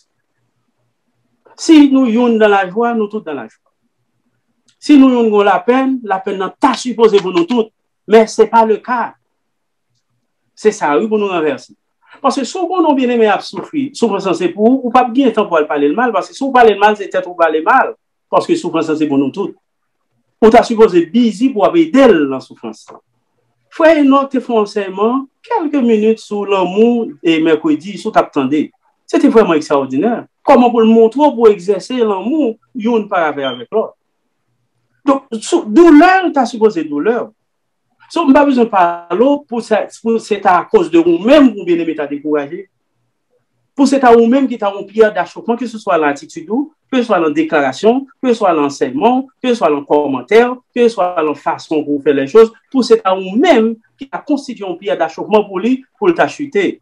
Speaker 1: Si nous sommes dans la joie, nous tous dans la joie. Si nous avons la peine, la peine n'est pas supposée pour nous tous. Mais ce n'est pas le cas. C'est ça, oui, pour nous renverser. Parce que souvent, nous bien aimé à souffrir. Souffrance, c'est pour vous, ou pas bien temps pour parler le mal. Parce que si vous parlez le mal, c'est peut-être vous parlez mal. Parce que souffrance, c'est pour nous tous. On t'a supposé busy pour aider dans la souffrance. Frère, nous te font enseignement quelques minutes sur l'amour et mercredi, sur t'attendez. C'était vraiment extraordinaire. Comment pour le montrer, pour exercer l'amour, il y a une part avec l'autre. Donc, douleur, tu as supposé douleur. So, on n'a pas besoin de parler pour c'est à cause de vous-même que vous bien aimé t'as découragé. Pour c'est à vous-même qui t'a un pierre d'achoppement, que ce soit l'attitude, que ce soit la déclaration, que ce soit l'enseignement, que ce soit le commentaire, que ce soit la façon dont vous faites les choses, pour c'est à vous-même qui a constitué un pierre d'achoppement pour lui, pour le t'achuter.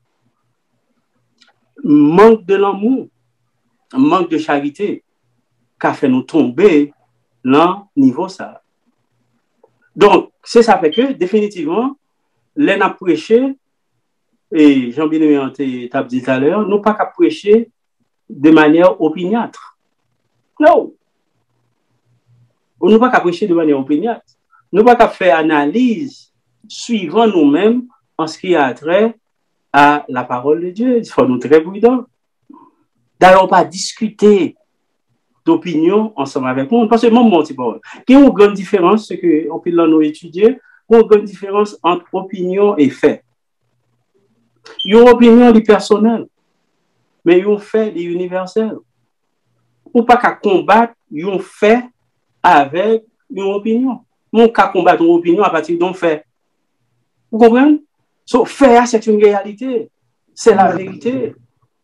Speaker 1: Manque de l'amour, manque de charité, qui a fait nous tomber dans le niveau ça. Donc, c'est ça fait que, définitivement, les n'a prêché, et Jean-Bien-Aimé t'a dit tout à l'heure, nous pas qu'à prêcher de manière opiniâtre. Non. Nous pas qu'à prêcher de manière opiniâtre. Nous pas qu'à faire analyse suivant nous-mêmes en ce qui a trait à la parole de Dieu. Il faut nous très prudents. D'ailleurs, pas discuter d'opinion ensemble avec nous. Parce que mon mot, c'est pas. Il y a une grande différence, c'est qu'on peut nous étudier, il y a une grande différence entre opinion et fait. Il y a une opinion personnelle, mais il y a un fait universel. Ou pas qu'à combattre, il y a un fait avec une opinion. Mon cas combattre une opinion à partir d'un fait. Vous comprenez? So, fait, c'est une réalité. C'est la vérité.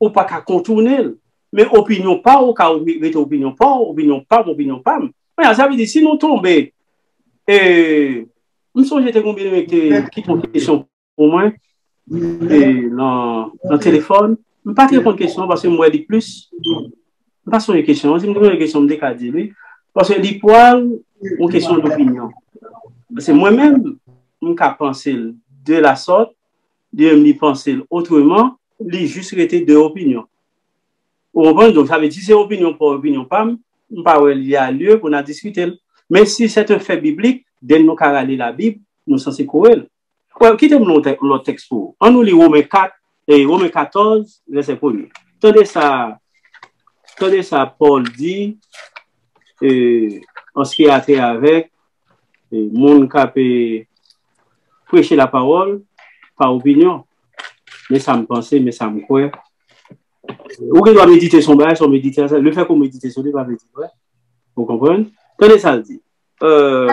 Speaker 1: ou pas qu'à contourner. Mais opinion pas, ou qu'à opinion pas, opinion pas, opinion pas. Ouais, ça veut dire, si nous tombons, et, je me souviens, j'étais combien de qui ont une question pour moi, et dans le téléphone, je ne vais pas te répondre à question parce que moi, je dis plus. Je ne vais pas sur les questions, si je me pose une question, je me dis oui. Parce que les poils, une question d'opinion. Parce que moi-même, je peux penser de la sorte, de me penser autrement, les juste été deux opinions. Donc, ça veut dire, si c'est opinion pour opinion, pas, il y a lieu pour nous discuter. Mais si c'est un fait biblique, dès que nous avons lu la Bible, nous sommes censés courir. Ouais, quittez-moi le texte pour. On nous lit Romains quatre, et Romains quatorze, verset premier. Tenez ça, tenez ça, Paul dit, euh, en ce qui a trait avec le monde qui a prêché la parole, par opinion. Mais ça me pensait, mais ça me croit. Ou qu'il doit méditer son bagage, son méditer, le fait qu'on médite sur lui, va méditer. Vous comprenez? Tenez ça, le dit. Euh,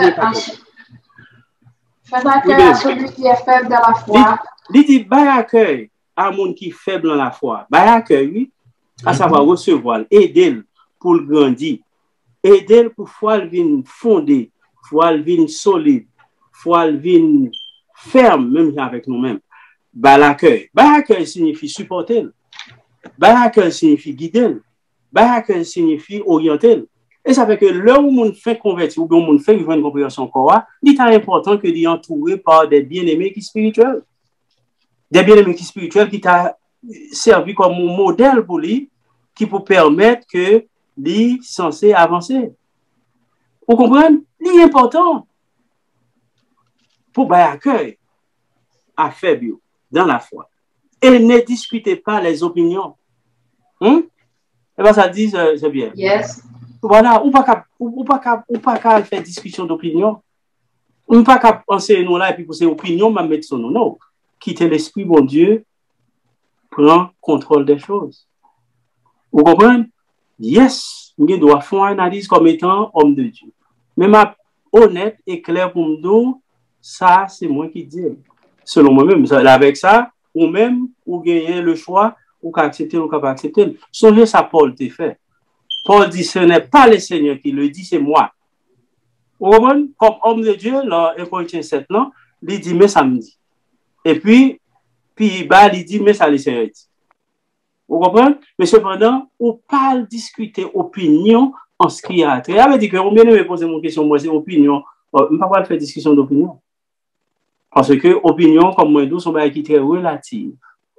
Speaker 2: Faites accueil à celui qui est faible dans la foi.
Speaker 1: Il dit, bah accueil à monde qui est faible dans la foi. Bah accueil, oui, à savoir recevoir, aider pour le grandir, aider pour foi le vin fondé, foi le vin solide, foi le vin ferme, même avec nous-mêmes. Bah l'accueil. Bah accueil signifie supporter. Bah accueil signifie guider. Bah accueil signifie orienter. Et ça fait que là où on fait convertir, ou bien on fait une compréhension corps, il est important que d'y entourer par des bien-aimés qui spirituels. Des bien-aimés qui spirituels qui t'a servi comme un modèle pour lui, qui peut permettre que lui censé avancer. Vous comprenez? Il est important pour bah accueil à faible dans la foi. Et ne discutez pas les opinions. Hum? Et bien ça dit, c'est bien.
Speaker 2: Yes.
Speaker 1: Voilà, ou pas qu'à ou pas qu'à ou pas qu'à faire discussion d'opinion. Ou pas qu'à penser nous là et puis pour ces opinions, m'a mettre son nom. Non. Quitter l'esprit, bon Dieu, prend contrôle des choses. Vous comprenez? Yes, nous devons faire une analyse comme étant homme de Dieu. Mais ma honnête et clair pour me dire, ça c'est moi qui dis. Selon moi-même, avec ça, ou même, ou gagner le choix, ou qu'à accepter, ou qu'à pas accepter. Songez ça, Paul t'a fait. Paul dit, ce n'est pas le Seigneur qui le dit, c'est moi. Vous comprenez? Comme homme de Dieu, là, un Corinthiens sept, non, il dit, mais ça me dit. Et puis, puis, bah, il dit, mais ça le Seigneur dit. Vous comprenez? Mais cependant, on parle discuter opinion en ce qui a trait. Il dit que, on vient de me poser mon question, moi, c'est opinion. On ne peut pas faire discussion d'opinion. Parce que, opinion, comme moi, nous, sont qui très relative.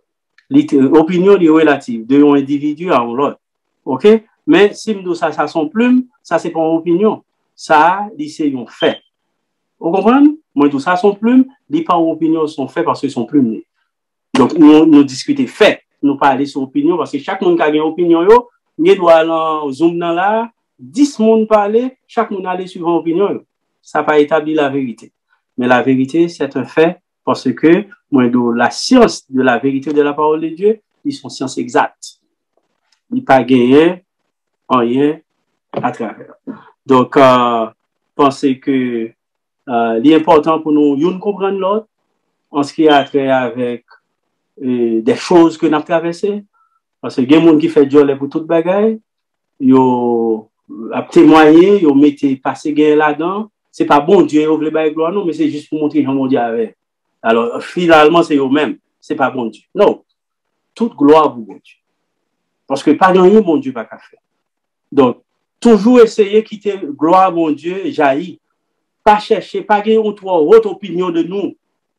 Speaker 1: L'opinion est relative de un individu à l'autre. OK? Mais si nous ça, ça son plume, ça c'est pas une opinion. Ça, c'est un fait. Vous comprenez? Moi, tout ça, son plume, les pas une opinion, sont faits parce que son plume. Donc, nous, nous discutons fait. Nous parlons sur opinion parce que chaque monde qui a une opinion, yo, il doit aller en zoom dans là, dix monde parler, chaque monde aller suivant opinion. Ça n'a pas établi la vérité. Mais la vérité, c'est un fait parce que, moi, la science de la vérité de la parole de Dieu, ils sont sciences exactes. Il n'y a pas gagné rien à travers. Donc, euh, pensez que euh, l'important pour nous, nous comprendre l'autre en ce qui a trait avec euh, des choses que nous avons traversées. Parce que il y a des gens qui font du pour toute bagaille, ils ont témoigné, ils ont mis passé là-dedans. Ce n'est pas bon Dieu, ils ont voulu gloire, non, mais c'est juste pour montrer comment Dieu avait. Alors, finalement, c'est eux-mêmes. Ce n'est pas bon Dieu. Non. Toute gloire pour bon Dieu. Parce que pas rien, bon Dieu, pas qu'à faire. Donc, toujours essayer de quitter gloire, mon Dieu, jaillit. Pas chercher, pas gagner autre, autre opinion de nous.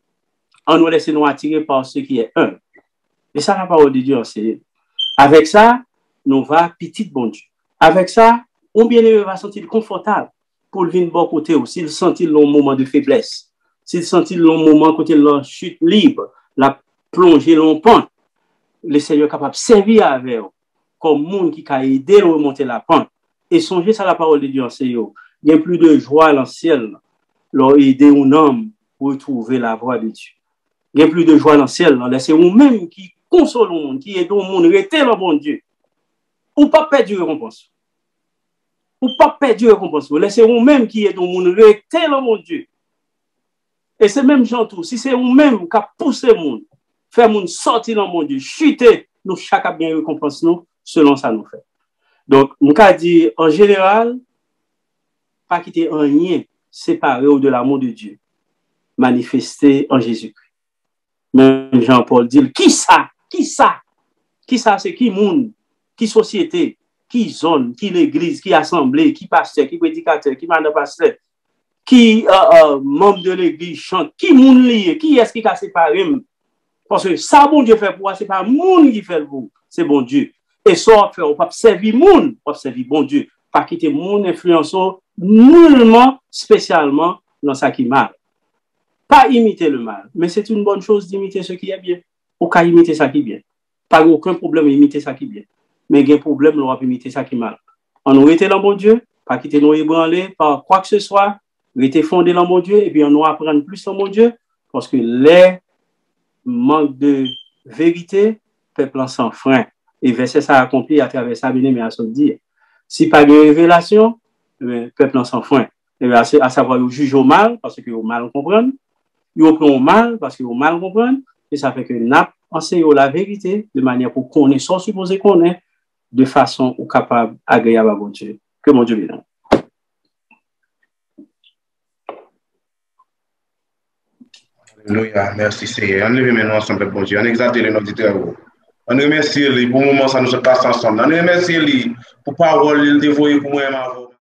Speaker 1: En nous laissant nous attirer par ce qui est un. Et ça, la parole de Dieu, c'est. Avec ça, nous va petit bon Dieu. Avec ça, on bien-aimé va sentir confortable pour venir de bon côté aussi. S'il sentit le moment de faiblesse, s'il sentit le moment côté de la chute libre, la plongée longtemps, le Seigneur est capable de servir avec eux. Comme monde qui a aidé à remonter la pente. Et songez ça la parole de Dieu, c'est il y a plus de joie dans le ciel, leur aider un homme pour retrouver la voie de Dieu. Il y a plus de joie dans le ciel, c'est vous-même qui console le monde, qui aide le monde, rester le bon Dieu. Ou pas perdre de récompense. Ou pas perdre de récompense. C'est vous-même qui aide le monde, rester le bon Dieu. Et c'est même gens tout, si c'est vous-même qui a poussé le monde, faire le monde sortir dans le bon Dieu, chuter nous chaque a bien récompense nous selon ça nous fait. Donc, nous avons dit, en général, pas quitter un lien séparé de l'amour de Dieu, manifesté en Jésus-Christ. Même Jean-Paul dit, qui ça? Qui ça? Qui ça, c'est qui monde? Qui société? Qui zone? Qui l'église? Qui assemblée? Qui pasteur? Qui prédicateur? Qui madame pasteur? Qui euh, euh, membre de l'église chante? Qui monde lié? Qui est-ce qui a séparé? Parce que ça, bon Dieu fait pour moi, c'est pas monde qui fait le vous, c'est bon Dieu. Et ça, on ne peut pas servir monde, on peut servir bon Dieu. Pas quitter mon influence nullement, spécialement dans ça qui mal. Pas imiter le mal, mais c'est une bonne chose d'imiter ce qui est bien. Ou qu'à imiter ça qui est bien. Pas aucun problème d'imiter ça qui est bien. Mais il y a un problème, on va imiter ça qui est mal. On nous était dans bon Dieu, pas quitter nous ébranler par quoi que ce soit, rester fondé dans mon Dieu, et puis on nous apprendre plus dans mon Dieu, parce que les manque de vérité, peuple en sans frein. Et verset ça accompli à travers ça, bien aimé à se dire. Si pas de révélation, le peuple en sans frein. Et à, à savoir, ils jugent au mal, parce qu'ils ont mal comprendre. Ils ont mal, parce qu'ils ont mal comprendre. Et ça fait que nous enseignons la vérité de manière pour qu'on ait sans supposer qu'on est, de façon ou capable, agréable à bon Dieu. Que mon Dieu bénisse.
Speaker 3: Alléluia, merci Seigneur. On lève maintenant ensemble, bon Dieu. On exalte les auditeurs. On remercie lui pour le moment ça nous se passe ensemble. On remercie lui pour parole, il dévoile pour moi et ma voix.